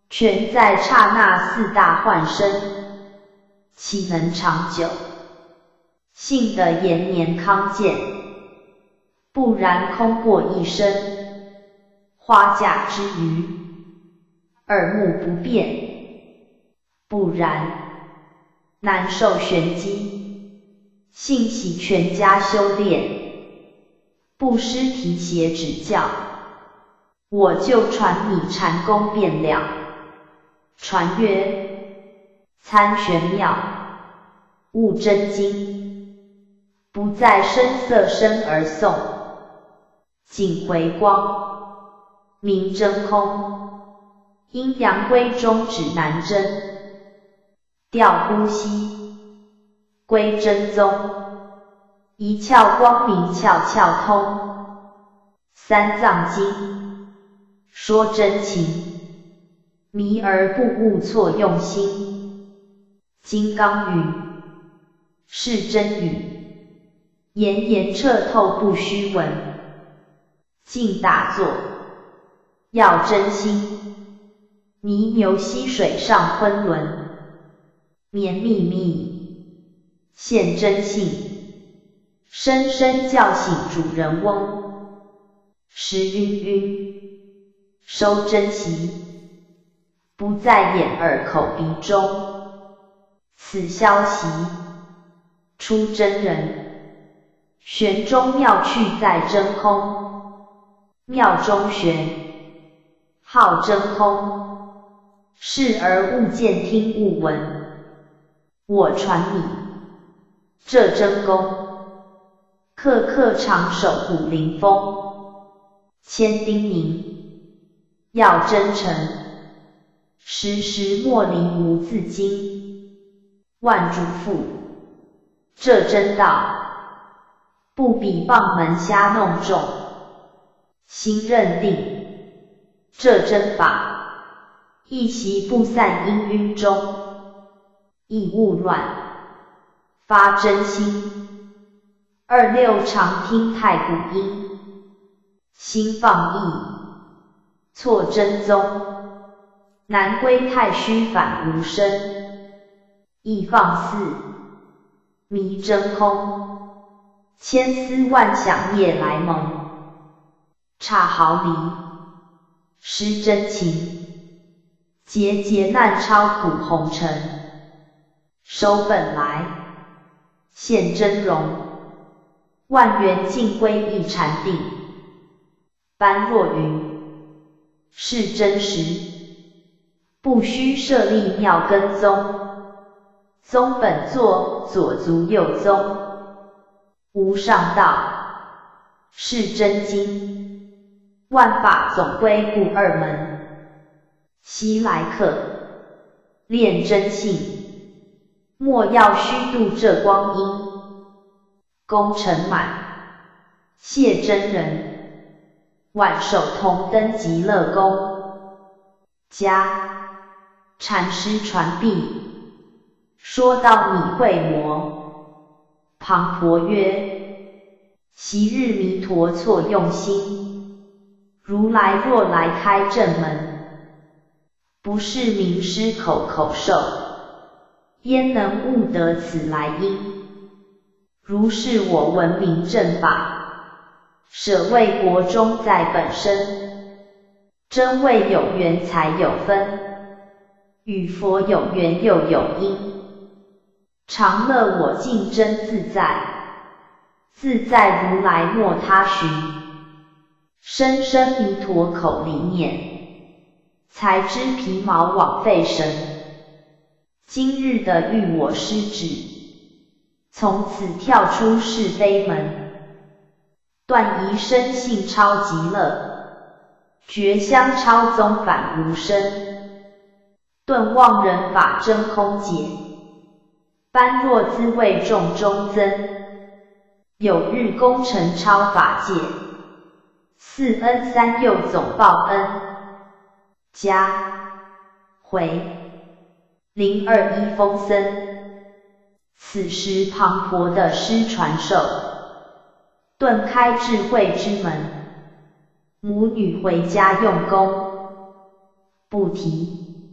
A: 全在刹那四大幻生，岂能长久？幸得延年康健，不然空过一生。花甲之余，耳目不变，不然难受玄机。幸喜全家修炼，不失提携指教，我就传你禅功变了。传曰：参玄妙，悟真经，不再声色声而诵，仅回光，明真空。阴阳归中指南针，调呼吸，归真宗。一窍光明窍窍通，三藏经说真情，迷而不悟错用心。金刚语是真语，言言彻透不虚文。静打坐要真心，泥牛溪水上昆仑。绵密密现真性，深深叫醒主人翁。时晕晕收真习，不在眼耳口鼻中。此消息出真人，玄中妙趣在真空。妙中玄，号真空，视而勿见，听勿闻。我传你这真功，刻刻常守护灵风。千叮咛要真诚，时时莫离无字经。万嘱咐这真道，不比棒门瞎弄重。心认定这真法，一习不散氤氲中。亦勿乱发真心，二六常听太古音。心放逸错真宗，难归太虚反无声。意放肆迷真空，千丝万想夜来蒙。差毫厘失真情，节节难超苦红尘。收本来现真容，万缘尽归一禅定。般若云是真实，不须设立妙根宗。宗本作左足右宗，无上道是真经。万法总归不二门，昔来客练真性，莫要虚度这光阴。功成满谢真人，晚寿同登极乐宫。家禅师传毕，说到你会魔。庞婆曰：昔日弥陀错用心，如来若来开正门，不是名师口口授，焉能悟得此来因？如是我闻名正法，舍为国中在本身，真谓有缘才有分，与佛有缘又有因。常乐我净真自在，自在如来莫他寻。深深弥陀口里念，才知皮毛枉费神。今日的欲我失职，从此跳出是非门。断疑生性超极乐，觉相超宗反无生。顿忘人法真空解，般若滋味重中增。有日功成超法界，四恩三佑总报恩。加回零二一风僧。此时庞婆的师传授，顿开智慧之门。母女回家用功，不提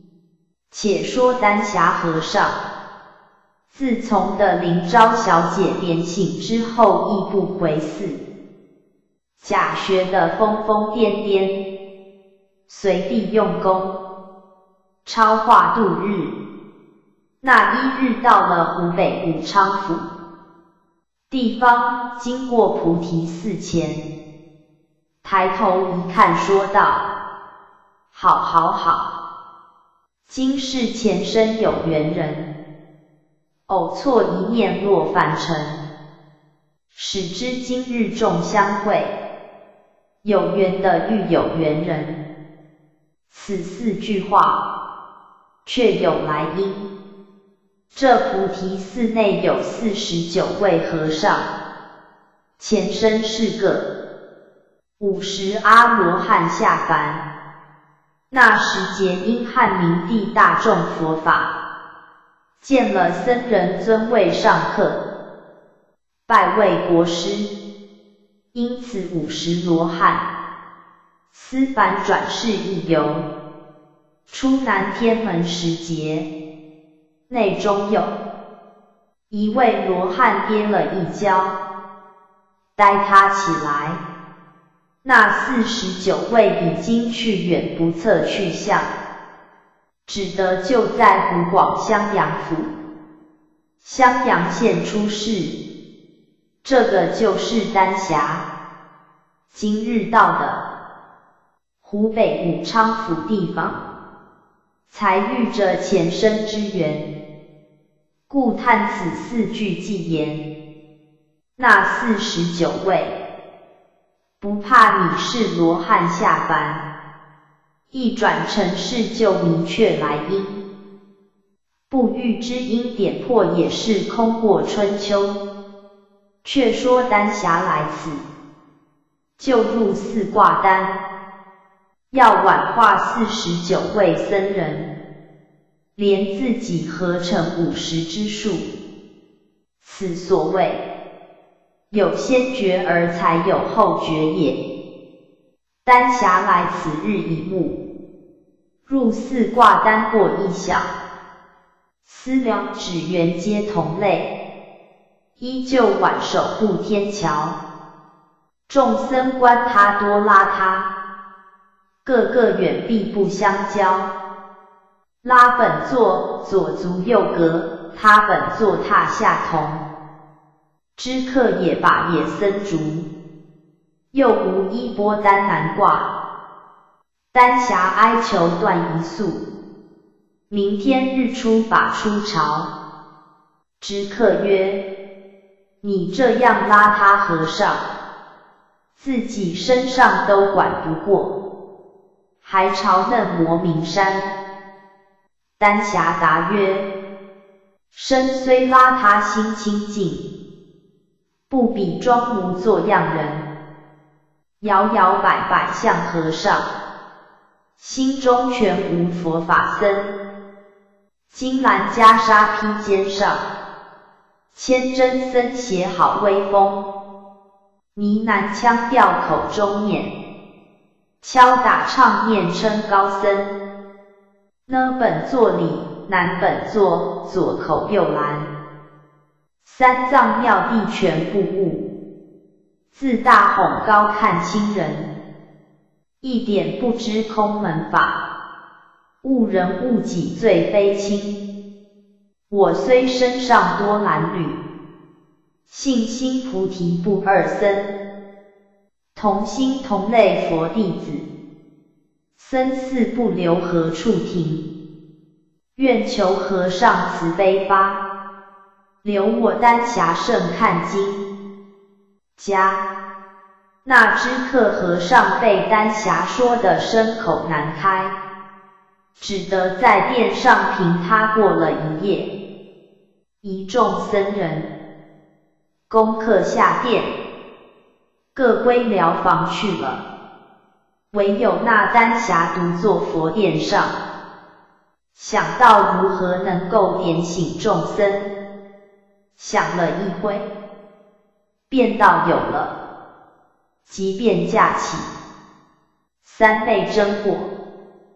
A: 且说丹霞和尚，自从的灵昭小姐点醒之后，亦不回寺，假学得疯疯癫癫，随地用功，超化度日。那一日到了湖北武昌府地方，经过菩提寺前，抬头一看，说道：好好好，今世前生有缘人，偶错一面落凡尘，使知今日众相会，有缘的遇有缘人。此四句话却有来因。这菩提寺内有四十九位和尚，前身是个五十阿罗汉下凡。那时节因汉明帝大众佛法，见了僧人尊位上客，拜为国师，因此五十罗汉思凡转世一游，出南天门时节，内中有一位罗汉跌了一跤，待他起来，那四十九位已经去远不测去向，只得就在湖广襄阳府襄阳县出世。这个就是丹霞今日到的湖北武昌府地方，才遇着前生之缘，故叹此四句偈言。那四十九位不怕你是罗汉下凡，一转成世就明确来因，不欲知因点破也是空过春秋。却说丹霞来此，就入寺挂单，要挽化四十九位僧人，连自己合成五十之数。此所谓有先觉而才有后觉也。丹霞来此日一暮，入寺挂单过一晓，思量只缘皆同类，依旧挽手护天桥。众僧观他多拉他，个个远避不相交。拉本座左足右隔，他本座榻下同。知客也把也僧逐，又无衣钵单难挂。丹霞哀求断一宿，明天日出把出朝。知客曰：你这样邋遢和尚，自己身上都管不过，还朝嫩磨名山。丹霞答曰：身虽邋遢心清净，不比装模作样人。摇摇摆摆像和尚，心中全无佛法僧。金兰袈裟披肩上，千真僧鞋好威风。呢喃腔调口中念，敲打唱念称高僧。呢本座里，南本座，左口右拦。三藏妙谛全不悟，自大吼高看清人。一点不知空门法，误人误己罪非轻。我虽身上多褴褛，信心菩提不二僧。同心同类佛弟子，僧寺不留何处停。愿求和尚慈悲发，留我丹霞胜看经。加那知客和尚被丹霞说得身口难开，只得在殿上凭他过了一夜。一众僧人功课下殿，各归寮房去了，唯有那丹霞独坐佛殿上，想到如何能够点醒众僧，想了一会，便道有了。即便架起三昧真火，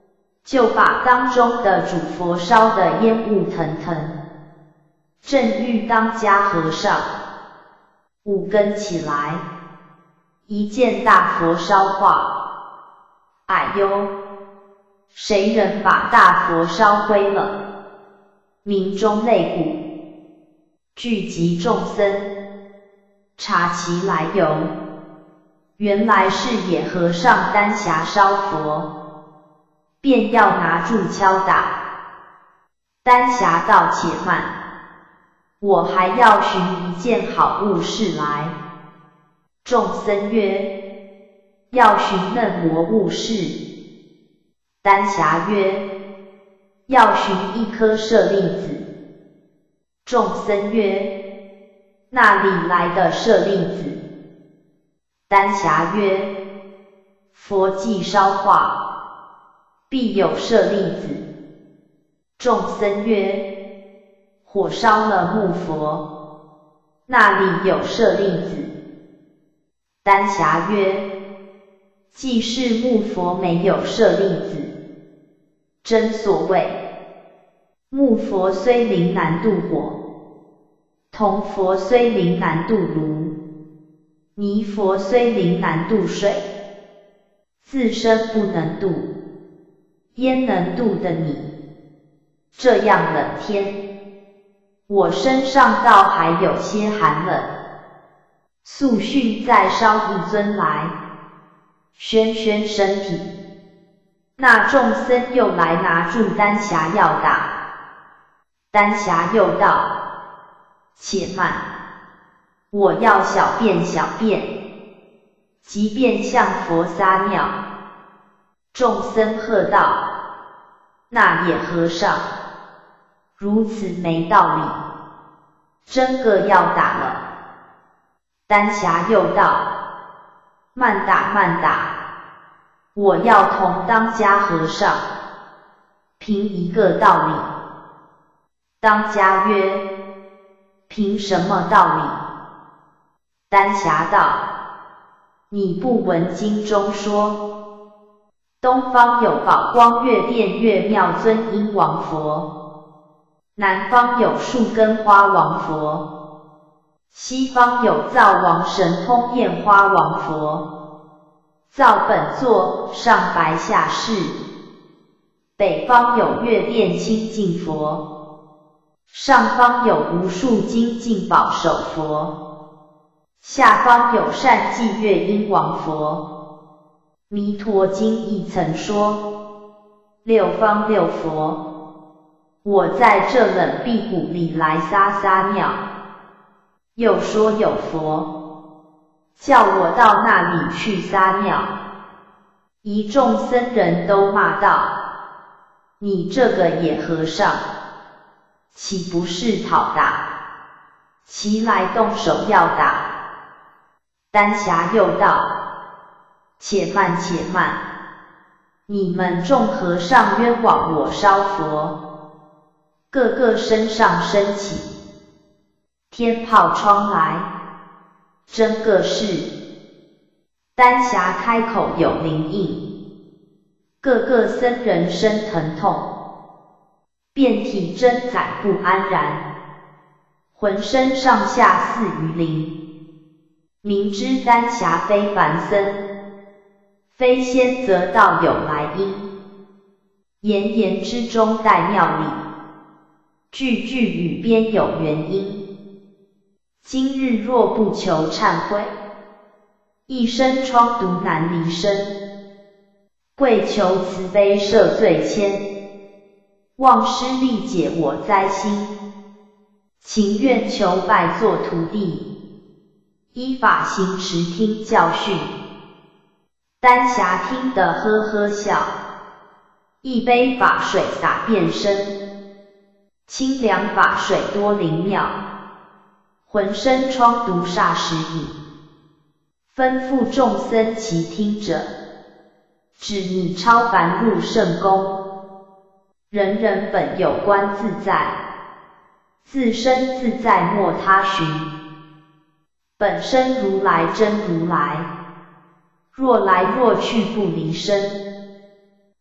A: 就把当中的主佛烧得烟雾腾腾。正欲当家和尚五更起来，一见大佛烧化，哎呦，谁人把大佛烧灰了？民中擂鼓，聚集众僧，查其来由，原来是野和尚丹霞烧佛，便要拿住敲打。丹霞道：且慢，我还要寻一件好物事来。众僧曰：要寻嫩魔物事。丹霞曰：要寻一颗舍利子。众僧曰：那里来的舍利子？丹霞曰：佛既烧化，必有舍利子。众僧曰：火烧了木佛，那里有舍利子？丹霞曰：既是木佛没有舍利子，真所谓木佛虽灵难渡火，铜佛虽灵难渡炉，泥佛虽灵难渡水，自身不能渡，焉能渡得你？这样冷天，我身上倒还有些寒冷，速训再烧一尊来，宣宣身体。那众僧又来拿住丹霞要打。丹霞又道：且慢，我要小便小便，即便向佛撒尿。众僧喝道：那野和尚如此没道理，真个要打了。丹霞又道：慢打慢打，我要同当家和尚凭一个道理。当家曰：凭什么道理？丹霞道：你不闻经中说，东方有宝光月殿月妙尊音王佛，南方有树根花王佛，西方有灶王神通焰花王佛，灶本座上白下士，北方有月殿清净佛，上方有无数精进宝手佛，下方有善济月音王佛。弥陀经亦曾说，六方六佛，我在这冷壁谷里来撒撒尿。又说有佛，叫我到那里去撒尿。一众僧人都骂道：你这个野和尚，岂不是讨打？其来动手要打。丹霞又道：且慢且慢，你们众和尚冤枉我烧佛，个个身上升起天炮疮来，真个是。丹霞开口有灵应，个个僧人身疼痛，遍体挣载不安然，浑身上下似鱼鳞。明知丹霞非凡僧，非仙则道有来因，言言之中带妙理，句句语边有原因。今日若不求忏悔，一生疮毒难离身。跪求慈悲赦罪愆，忘施力解我灾心。情愿求拜做徒弟，依法行持听教训。丹霞听得呵呵笑，一杯法水洒遍身，清凉法水多灵妙，浑身疮毒霎时隐。吩咐众僧齐听着，指你超凡入圣宫，人人本有观自在，自身自在莫他寻。本身如来真如来，若来若去不离身，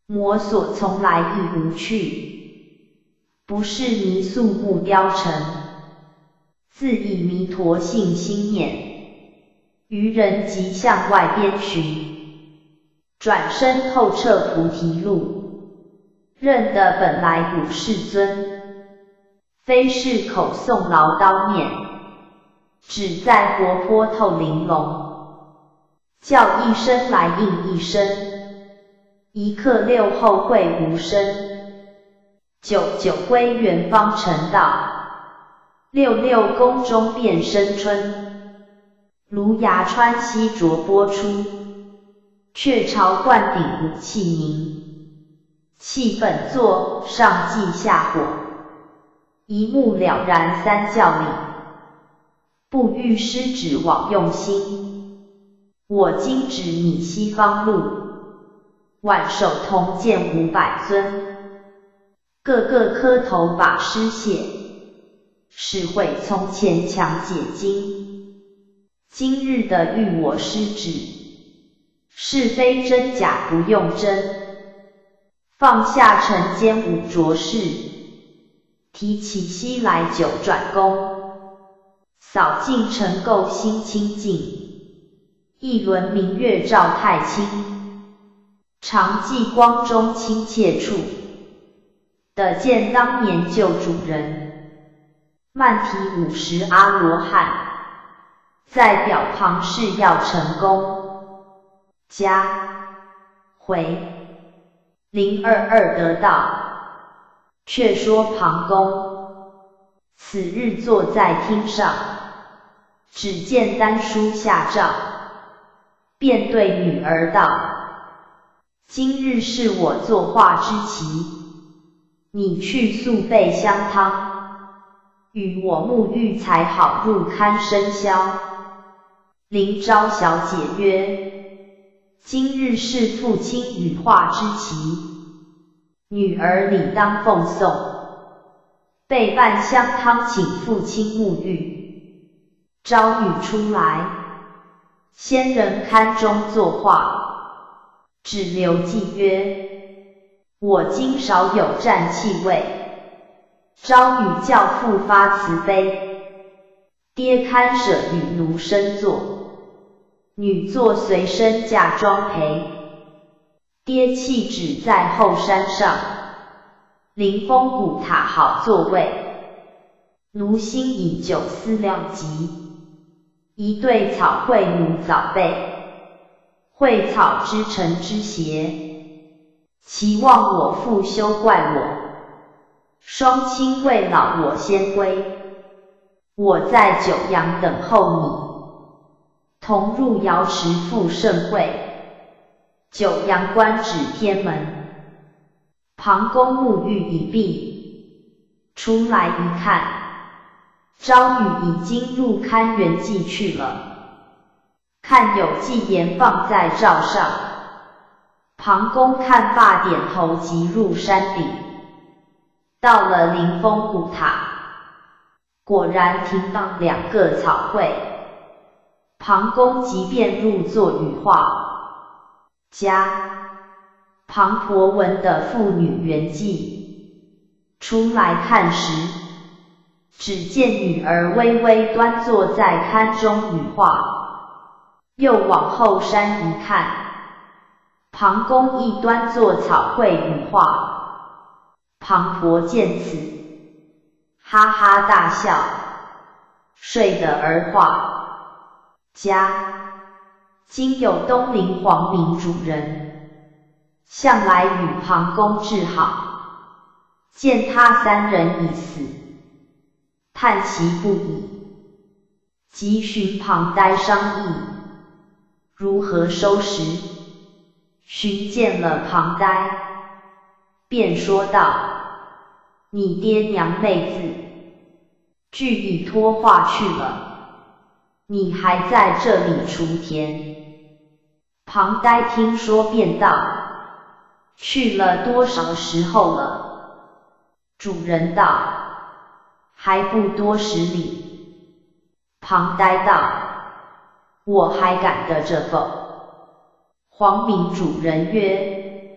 A: 魔所从来亦无去，不是泥塑木雕成，自以弥陀性心念，愚人即向外边寻，转身透彻菩提路，认得本来古世尊，非是口诵唠叨念，只在活泼透玲珑，叫一声来应一声，一刻六后会无声，九九归元方成道，六六宫中变生春，芦芽穿溪浊波出，雀巢灌顶武器凝，气本座上稷下火，一目了然三教理，不欲失指枉用心，我今指你西方路，挽手同见五百尊，个个磕头把施谢，是会从前强解经，今日的欲我失指，是非真假不用争，放下尘间五浊事，提起西来九转功，扫尽尘垢心清净，一轮明月照太清，常记光中亲切处，得见当年旧主人，慢提五十阿罗汉，在表旁是要成功，加回零二二得道，却说庞公此日坐在厅上，只见丹书下诏，便对女儿道：今日是我作画之期，你去速备香汤，与我沐浴才好入龛生宵。林昭小姐曰：今日是父亲羽化之期，女儿理当奉送，备办香汤请父亲沐浴。昭女出来，仙人龛中作画，只留记曰：我今少有战气味。昭女教父发慈悲，爹堪舍与奴身作，女作随身嫁妆陪。爹弃址在后山上，临风古塔好座位。奴心以酒思量急，一对草蕙奴早备，蕙草之成之邪，期望我父休怪我。双亲未老我先归，我在九阳等候你，同入瑶池赴盛会。九阳关指天门，庞公沐浴已毕，出来一看，昭女已经入龛园记去了，看有记言放在诏上。庞公看罢点头即入山顶，到了临风古塔，果然停当两个草蕙，庞公即便入座羽化。加庞婆闻的妇女圆寂，出来看时，只见女儿微微端坐在龛中羽化，又往后山一看，庞公亦端坐草蕙羽化。庞婆见此，哈哈大笑，睡得儿化。加今有东陵皇明主人，向来与庞公至好，见他三人已死，叹息不已，即寻庞呆商议如何收拾。寻见了庞呆，便说道：你爹娘妹子俱已托化去了，你还在这里锄田。庞呆听说便道：去了多少时候了？主人道：还不多十里。庞呆道：我还赶得着否？皇明主人曰：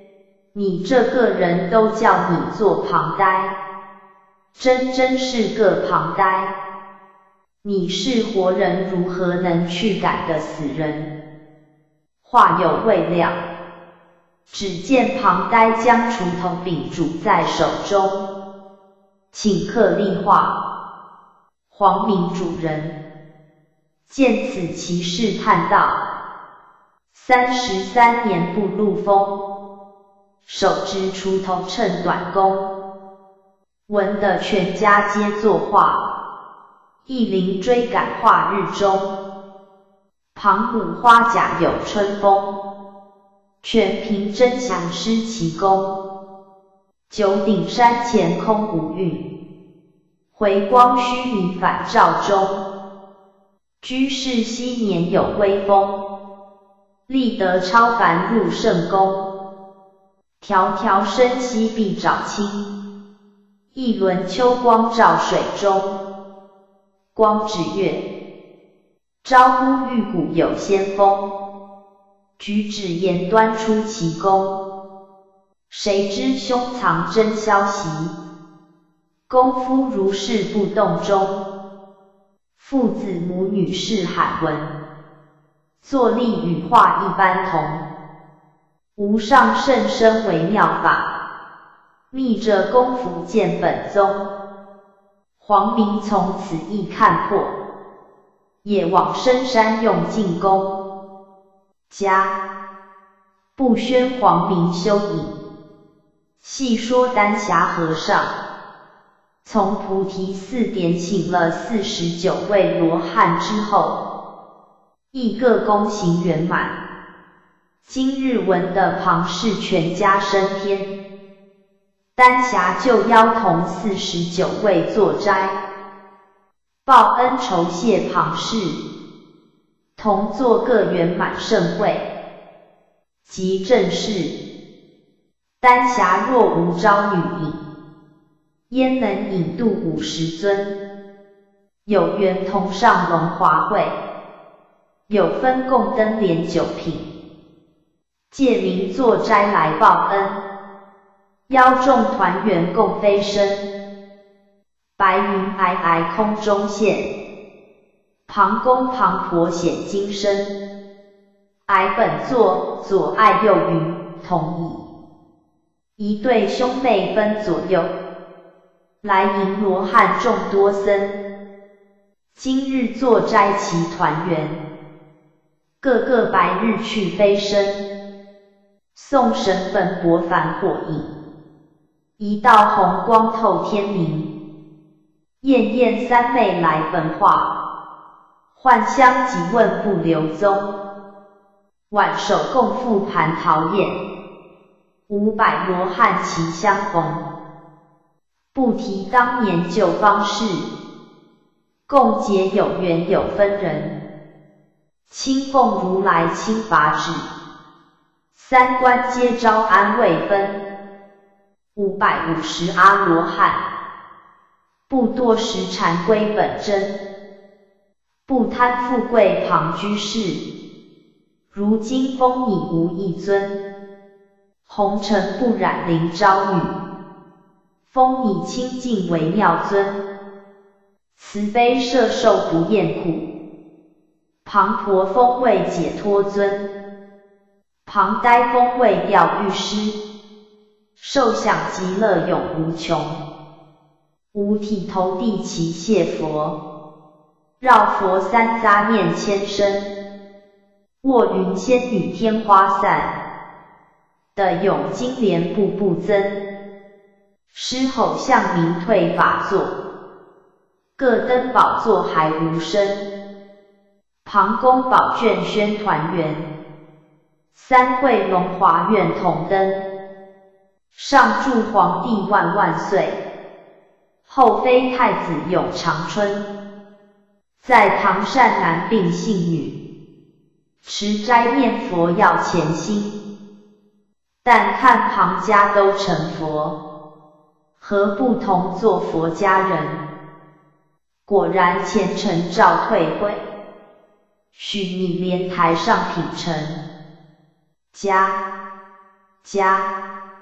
A: 你这个人都叫你做庞呆，真真是个庞呆。你是活人，如何能去赶个死人？话有未了，只见庞呆将锄头柄拄在手中，顷刻立话：皇明主人。见此，其士叹道：三十三年不入风，手执锄头趁短工。闻得全家皆作画，一林追赶画日中。庞母花甲有春风，全凭真强施其功。九鼎山前空无韵，回光须弥返照中。居士昔年有威风，立得超凡入圣宫。迢迢生息必早清，一轮秋光照水中。光指月，招呼玉骨有先锋，举止言端出奇功。谁知胸藏真消息，功夫如是不动中。父子母女是罕闻，坐立与画一般同。无上甚深微妙法，密着功夫见本宗。皇明从此亦看破，也往深山用静功。家不宣皇明修隐，细说丹霞和尚。从菩提寺点请了四十九位罗汉之后，亦各功行圆满。今日闻得庞氏全家升天，丹霞就邀同四十九位坐斋，报恩酬谢庞氏，同坐各圆满盛会。即正是丹霞若无招女引，焉能引渡五十尊？有缘同上龙华会，有分共登莲九品，借名坐斋来报恩，邀众团圆共飞升。白云皑皑空中现，庞公庞婆显金身。矮本座左爱右云同矣，一对兄妹分左右，来迎罗汉众多僧。今日坐斋齐团圆，个个白日去飞升。送神本薄凡火影，一道红光透天明。燕燕三妹来焚化，幻香即问不留踪。挽手共赴蟠桃宴，五百罗汉齐相逢。不提当年旧方事，共结有缘有分人。亲奉如来亲法旨，三观皆招安慰分。五百五十阿罗汉，不多时禅归本真。不贪富贵旁居士，如今封你无一尊。红尘不染灵昭女，封你清净为妙尊。慈悲摄受不厌苦，庞婆封为解脱尊。庞呆封为调御师，受享极乐永无穷。五体投地齐谢佛，绕佛三匝念千声。卧云仙女天花散，的永金莲步步增。狮吼向明退法座，各登宝座还无声。庞公宝卷宣团圆，三会龙华院同登。上祝皇帝万万岁，后妃太子永长春。在唐善男并信女，持斋念佛要潜心。但看庞家都成佛，何不同做佛家人？果然前程照退会，许你莲台上品成。家家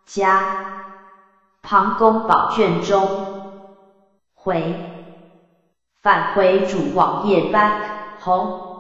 A: 加庞公宝卷中回返回主网页 back home。